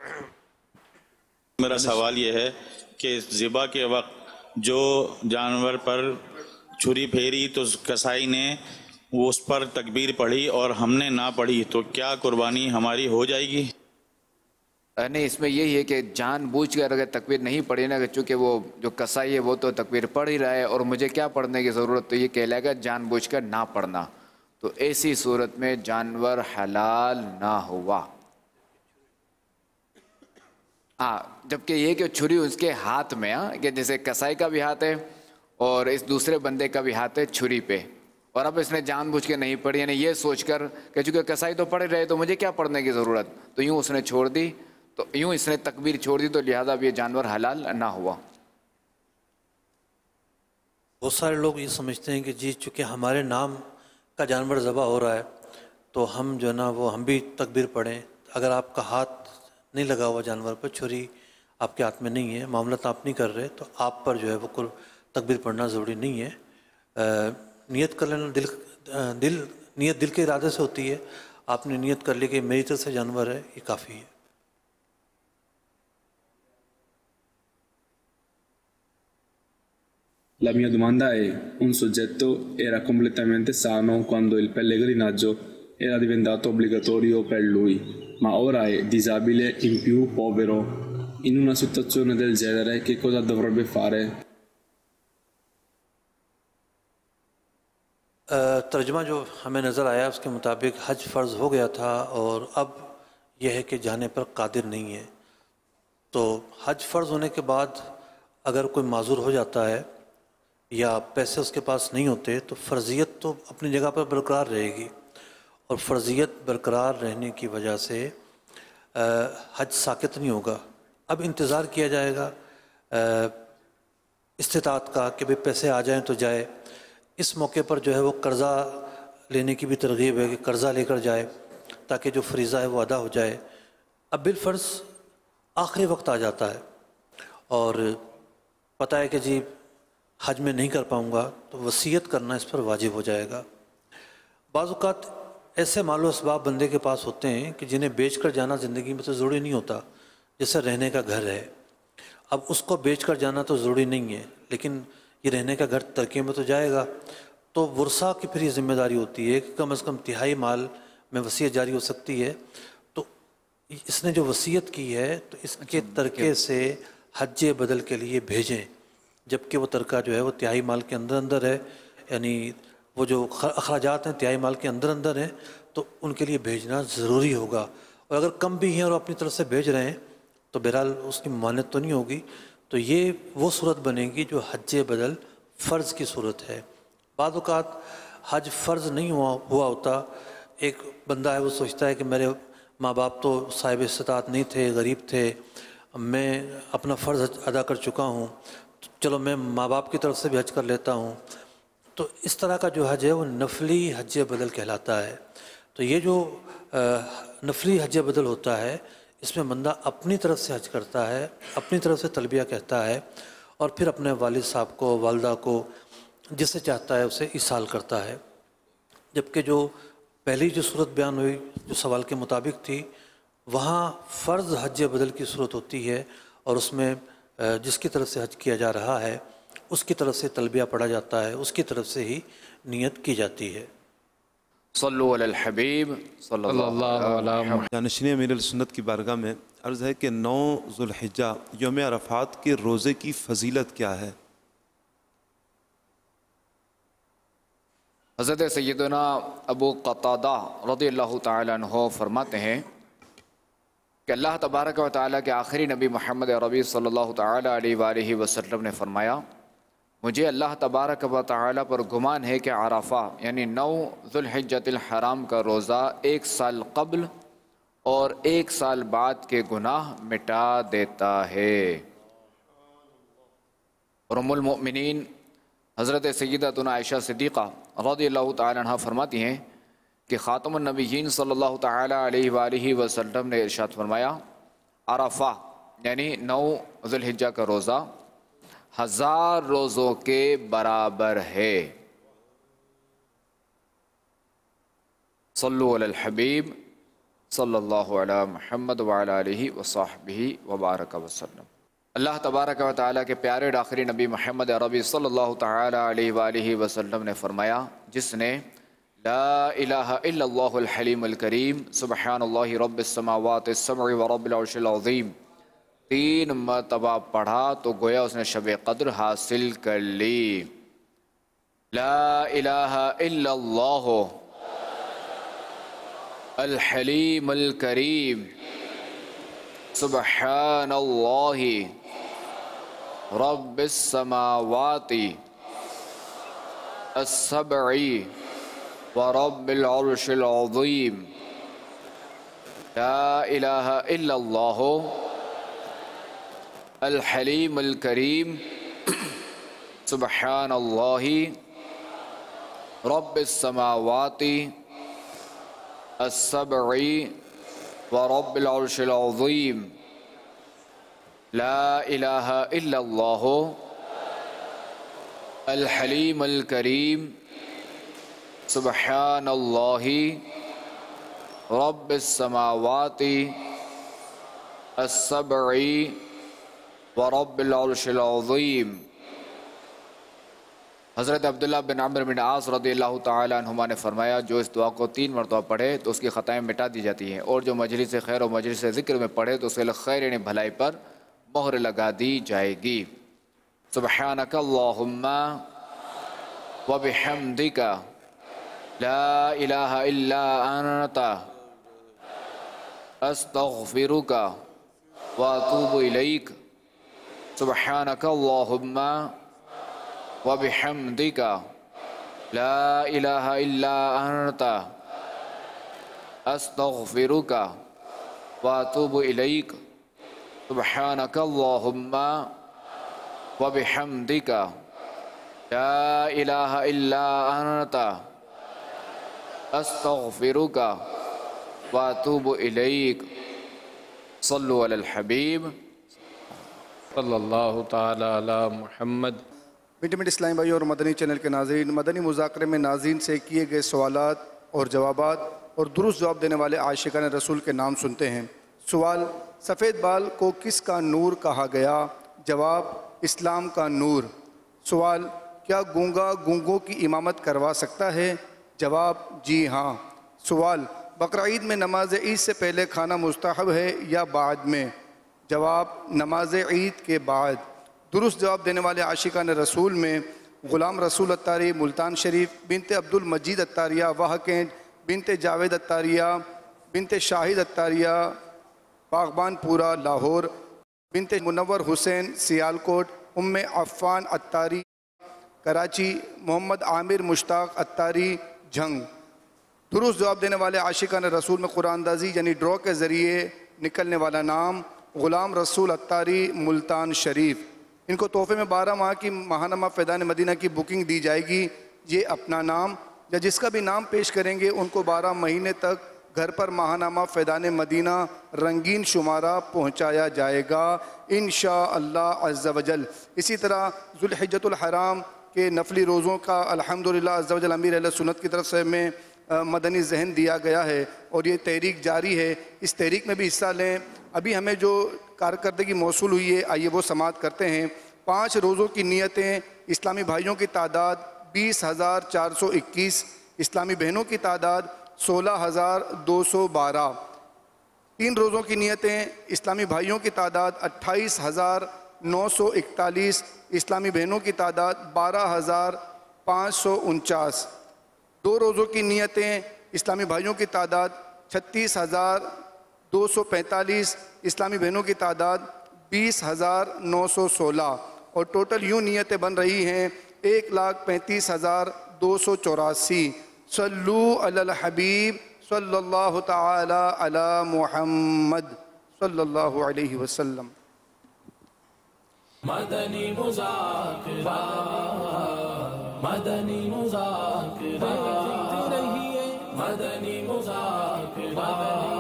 میرا سوال یہ ہے کہ ذبح کے وقت جو جانور پر چھری پھیری تو کسائی نے وہ اس پر تکبیر پڑھی اور ہم نے نہ پڑھی تو کیا قربانی ہماری ہو جائے گی؟ نہیں، اس میں یہی ہے کہ جان بوجھ کر اگر تکبیر نہیں پڑھی نا، کہ چونکہ وہ جو کسائی ہے وہ تو تکبیر پڑھ ہی رہا ہے اور مجھے کیا پڑھنے کی ضرورت، تو یہ کہلائے گا جان بوجھ کر نہ پڑھنا، تو ایسی صورت میں جانور حلال نہ ہوا۔ ہاں، جبکہ یہ کہ چھری اس کے ہاتھ میں، ہاں کہ جیسے کسائی کا بھی ہاتھ ہے اور اس دوسرے بندے کا بھی ہاتھ ہے چھری پہ، اور اب اس نے جان بوجھ کے نہیں پڑھی، یعنی یہ سوچ کر کہ چونکہ کسائی تو پڑھ رہے تو مجھے کیا پڑھنے کی ضرورت، تو یوں اس نے چھوڑ دی، تو یوں اس نے تکبیر چھوڑ دی، تو لہذا اب یہ جانور حلال نہ ہوا۔ بہت سارے لوگ یہ سمجھتے ہیں کہ جی چونکہ ہمارے نام کا جانور ذبح ہو رہا ہے تو ہم جو ہے نا وہ ہم بھی تکبیر پڑھیں۔ اگر آپ کا ہاتھ نہیں لگا ہوا جانور پر، چھری آپ کے ہاتھ میں نہیں ہے، معاملات آپ نہیں کر رہے، تو آپ پر جو ہے وہ تکبیر پڑھنا ضروری نہیں ہے۔ نیت کر لینا، دل دل نیت دل کے ارادے سے ہوتی ہے، آپ نے نیت کر لی کہ میری طرف سے جانور ہے، یہ کافی ہے۔ La mia domanda è: un soggetto era completamente sano quando il pellegrinaggio era diventato obbligatorio per lui, ma ora è disabile in più povero. In una situazione del genere che cosa dovrebbe fare? ترجمہ جو ہمیں نظر آیا اس کے مطابق حج فرض ہو گیا تھا اور اب یہ ہے کہ جانے پر قادر نہیں ہے، تو حج فرض ہونے کے بعد اگر کوئی معذور ہو جاتا ہے یا پیسے اس کے پاس نہیں ہوتے تو فرضیت تو اپنی جگہ پر برقرار رہے گی، اور فرضیت برقرار رہنے کی وجہ سے حج ساقط نہیں ہوگا۔ اب انتظار کیا جائے گا استطاعت کا کہ بھئی پیسے آ جائیں تو جائے۔ اس موقع پر جو ہے وہ قرضہ لینے کی بھی ترغیب ہے کہ قرضہ لے کر جائے تاکہ جو فریضہ ہے وہ ادا ہو جائے۔ اب بالفرض آخری وقت آ جاتا ہے اور پتہ ہے کہ جی حج میں نہیں کر پاؤں گا، تو وصیت کرنا اس پر واجب ہو جائے گا۔ بعض اوقات ایسے مال و اسباب بندے کے پاس ہوتے ہیں کہ جنہیں بیچ کر جانا زندگی میں تو ضروری نہیں ہوتا، جیسے رہنے کا گھر ہے، اب اس کو بیچ کر جانا تو ضروری نہیں ہے، لیکن یہ رہنے کا گھر ترکے میں تو جائے گا، تو ورثہ کی پھر یہ ذمہ داری ہوتی ہے کہ کم از کم تہائی مال میں وصیت جاری ہو سکتی ہے، تو اس نے جو وصیت کی ہے تو اس کے ترکے سے حج بدل کے لیے بھیجیں، جبکہ وہ ترکہ جو ہے وہ تہائی مال کے اندر اندر ہے، یعنی وہ جو اخراجات ہیں تہائی مال کے اندر اندر ہیں، تو ان کے لیے بھیجنا ضروری ہوگا، اور اگر کم بھی ہیں اور اپنی طرف سے بھیج رہے ہیں تو بہرحال اس کی ممانعت تو نہیں ہوگی، تو یہ وہ صورت بنے گی جو حج بدل فرض کی صورت ہے۔ بعض اوقات حج فرض نہیں ہوا ہوا ہوتا، ایک بندہ ہے وہ سوچتا ہے کہ میرے ماں باپ تو صاحب استطاعت نہیں تھے، غریب تھے، میں اپنا فرض ادا کر چکا ہوں، چلو میں ماں باپ کی طرف سے بھی حج کر لیتا ہوں، تو اس طرح کا جو حج ہے وہ نفلی حج بدل کہلاتا ہے۔ تو یہ جو نفلی حج بدل ہوتا ہے اس میں بندہ اپنی طرف سے حج کرتا ہے، اپنی طرف سے تلبیہ کہتا ہے، اور پھر اپنے والد صاحب کو، والدہ کو، جسے چاہتا ہے اسے ایصال کرتا ہے۔ جبکہ جو پہلی جو صورت بیان ہوئی جو سوال کے مطابق تھی، وہاں فرض حج بدل کی صورت ہوتی ہے، اور اس میں جس کی طرف سے حج کیا جا رہا ہے اس کی طرف سے تلبیہ پڑھا جاتا ہے، اس کی طرف سے ہی نیت کی جاتی ہے۔ صلو علی الحبیب صلی اللہ علیہ وسلم۔ جانشین امیر السنت کی بارگاہ میں عرض ہے کہ نو ذوالحجہ یوم عرفات کے روزے کی فضیلت کیا ہے؟ حضرت سیدنا ابو قتادہ رضی اللہ تعالیٰ عنہ فرماتے ہیں کہ اللہ تبارک و تعالیٰ کے آخری نبی محمد عربی صلی اللہ تعالیٰ علیہ وآلہ وسلم نے فرمایا، مجھے اللہ تبارک و تعالیٰ پر گمان ہے کہ عرفہ یعنی نو ذوالحجۃ الحرام کا روزہ ایک سال قبل اور ایک سال بعد کے گناہ مٹا دیتا ہے۔ اور ام المؤمنین حضرت سیدتنا عائشہ صدیقہ رضی اللہ تعالیٰ عنہ فرماتی ہیں کہ خاتم النبیین صلی اللہ تعالیٰ علیہ وآلہ وسلم نے ارشاد فرمایا، عرفہ یعنی نو ذوالحجہ کا روزہ ہزار روزوں کے برابر ہے۔ صلو علی الحبیب صلی اللہ علی محمد وعلی آلہ وصحبہ وبارک وسلم۔ اللہ تبارک و تعالیٰ کے پیارے اور آخری نبی محمد عربی صلی اللہ تعالیٰ علیہ وآلہ وسلم نے فرمایا، جس نے لا الہ الا اللہ الحلیم الکریم سبحان اللہ رب السماوات السبع ورب العرش العظیم تین مرتبہ پڑھا تو گویا اس نے شب قدر حاصل کر لی۔ لا الہ الا اللہ الحلیم الکریم سبحان اللہ رب السماوات السبع ورب العرش العظیم لا الہ الا اللہ الحلیم الکریم سبحان اللہ رب السماوات السبع ورب العرش العظیم لا الہ الا اللہ الحلیم الکریم سبحان اللہ رب السماوات السبع ورب العرش العظیم۔ حضرت عبداللہ بن عمرو بن عاص رضی اللہ تعالیٰ عنہما نے فرمایا، جو اس دعا کو تین مرتبہ پڑھے تو اس کی خطائیں مٹا دی جاتی ہیں، اور جو مجلس خیر و مجلس ذکر میں پڑھے تو اس کے خیر یعنی بھلائی پر مہر لگا دی جائے گی۔ سبحانک اللہم وبحمدک لا الہ الا انت استغفرک واتوب الیک۔ سبحانک اللہم وبحمدک لا الہ الا انت استغفرک واتوب الیک۔ سبحانک اللہم وبحمدک لا الہ الا انت استغفرک واتوب الیک۔ صلو علی الحبیب صلی اللہ تعالی علی محمد۔ میٹھے میٹھے اسلامی بھائی اور مدنی چینل کے ناظرین، مدنی مذاکرے میں ناظرین سے کیے گئے سوالات اور جوابات اور درست جواب دینے والے عاشقان رسول کے نام سنتے ہیں۔ سوال، سفید بال کو کس کا نور کہا گیا؟ جواب، اسلام کا نور۔ سوال، کیا گونگا گونگوں کی امامت کروا سکتا ہے؟ جواب، جی ہاں۔ سوال، بقرعید میں نماز عید سے پہلے کھانا مستحب ہے یا بعد میں؟ جواب، نماز عید کے بعد۔ درست جواب دینے والے عاشقان رسول میں غلام رسول اتاری ملتان شریف، بنت عبد المجید اتاریہ واہ کینٹ، بنت جاوید اتاریہ، بنت شاہد اتاریہ باغبان پورہ لاہور، بنت منور حسین سیالکوٹ، ام عفان اتاری کراچی، محمد عامر مشتاق اتاری جھنگ۔ درست جواب دینے والے عاشقان رسول میں قرآن اندازی یعنی ڈرا کے ذریعے نکلنے والا نام غلام رسول اتاری ملتان شریف۔ ان کو تحفے میں بارہ ماہ کی ماہنامہ فیضان مدینہ کی بکنگ دی جائے گی۔ یہ اپنا نام یا جس کا بھی نام پیش کریں گے ان کو بارہ مہینے تک گھر پر ماہنامہ فیضان مدینہ رنگین شمارہ پہنچایا جائے گا انشاءاللہ عز و جل۔ اسی طرح ذوالحجۃ الحرام کے نفلی روزوں کا الحمدللہ عز و جل امیر اہل سنت کی طرف سے میں مدنی ذہن دیا گیا ہے اور یہ تحریک جاری ہے، اس تحریک میں بھی حصہ لیں۔ ابھی ہمیں جو کارکردگی موصول ہوئی ہے آئیے وہ سماعت کرتے ہیں۔ پانچ روزوں کی نیتیں اسلامی بھائیوں کی تعداد بیس ہزار چار سو اکیس، اسلامی بہنوں کی تعداد سولہ ہزار دو سو بارہ۔ تین روزوں کی نیتیں اسلامی بھائیوں کی تعداد اٹھائیس ہزار نو سو اکتالیس، اسلامی بہنوں کی تعداد بارہ ہزار پانچ سو انچاس۔ دو روزوں کی نیتیں اسلامی بھائیوں کی تعداد چھتیس ہزار دو سو پینتالیس، اسلامی بہنوں کی تعداد بیس ہزار نو سو سولہ، اور ٹوٹل یوں نیتیں بن رہی ہیں ایک لاکھ پینتیس ہزار دو سو چوراسی۔ صلو علی الحبیب صلی اللہ تعالی علی محمد صلی اللہ علیہ وسلم۔ مدنی مذاکرہ، مدنی مذاکرہ، مدنی مذاکرہ۔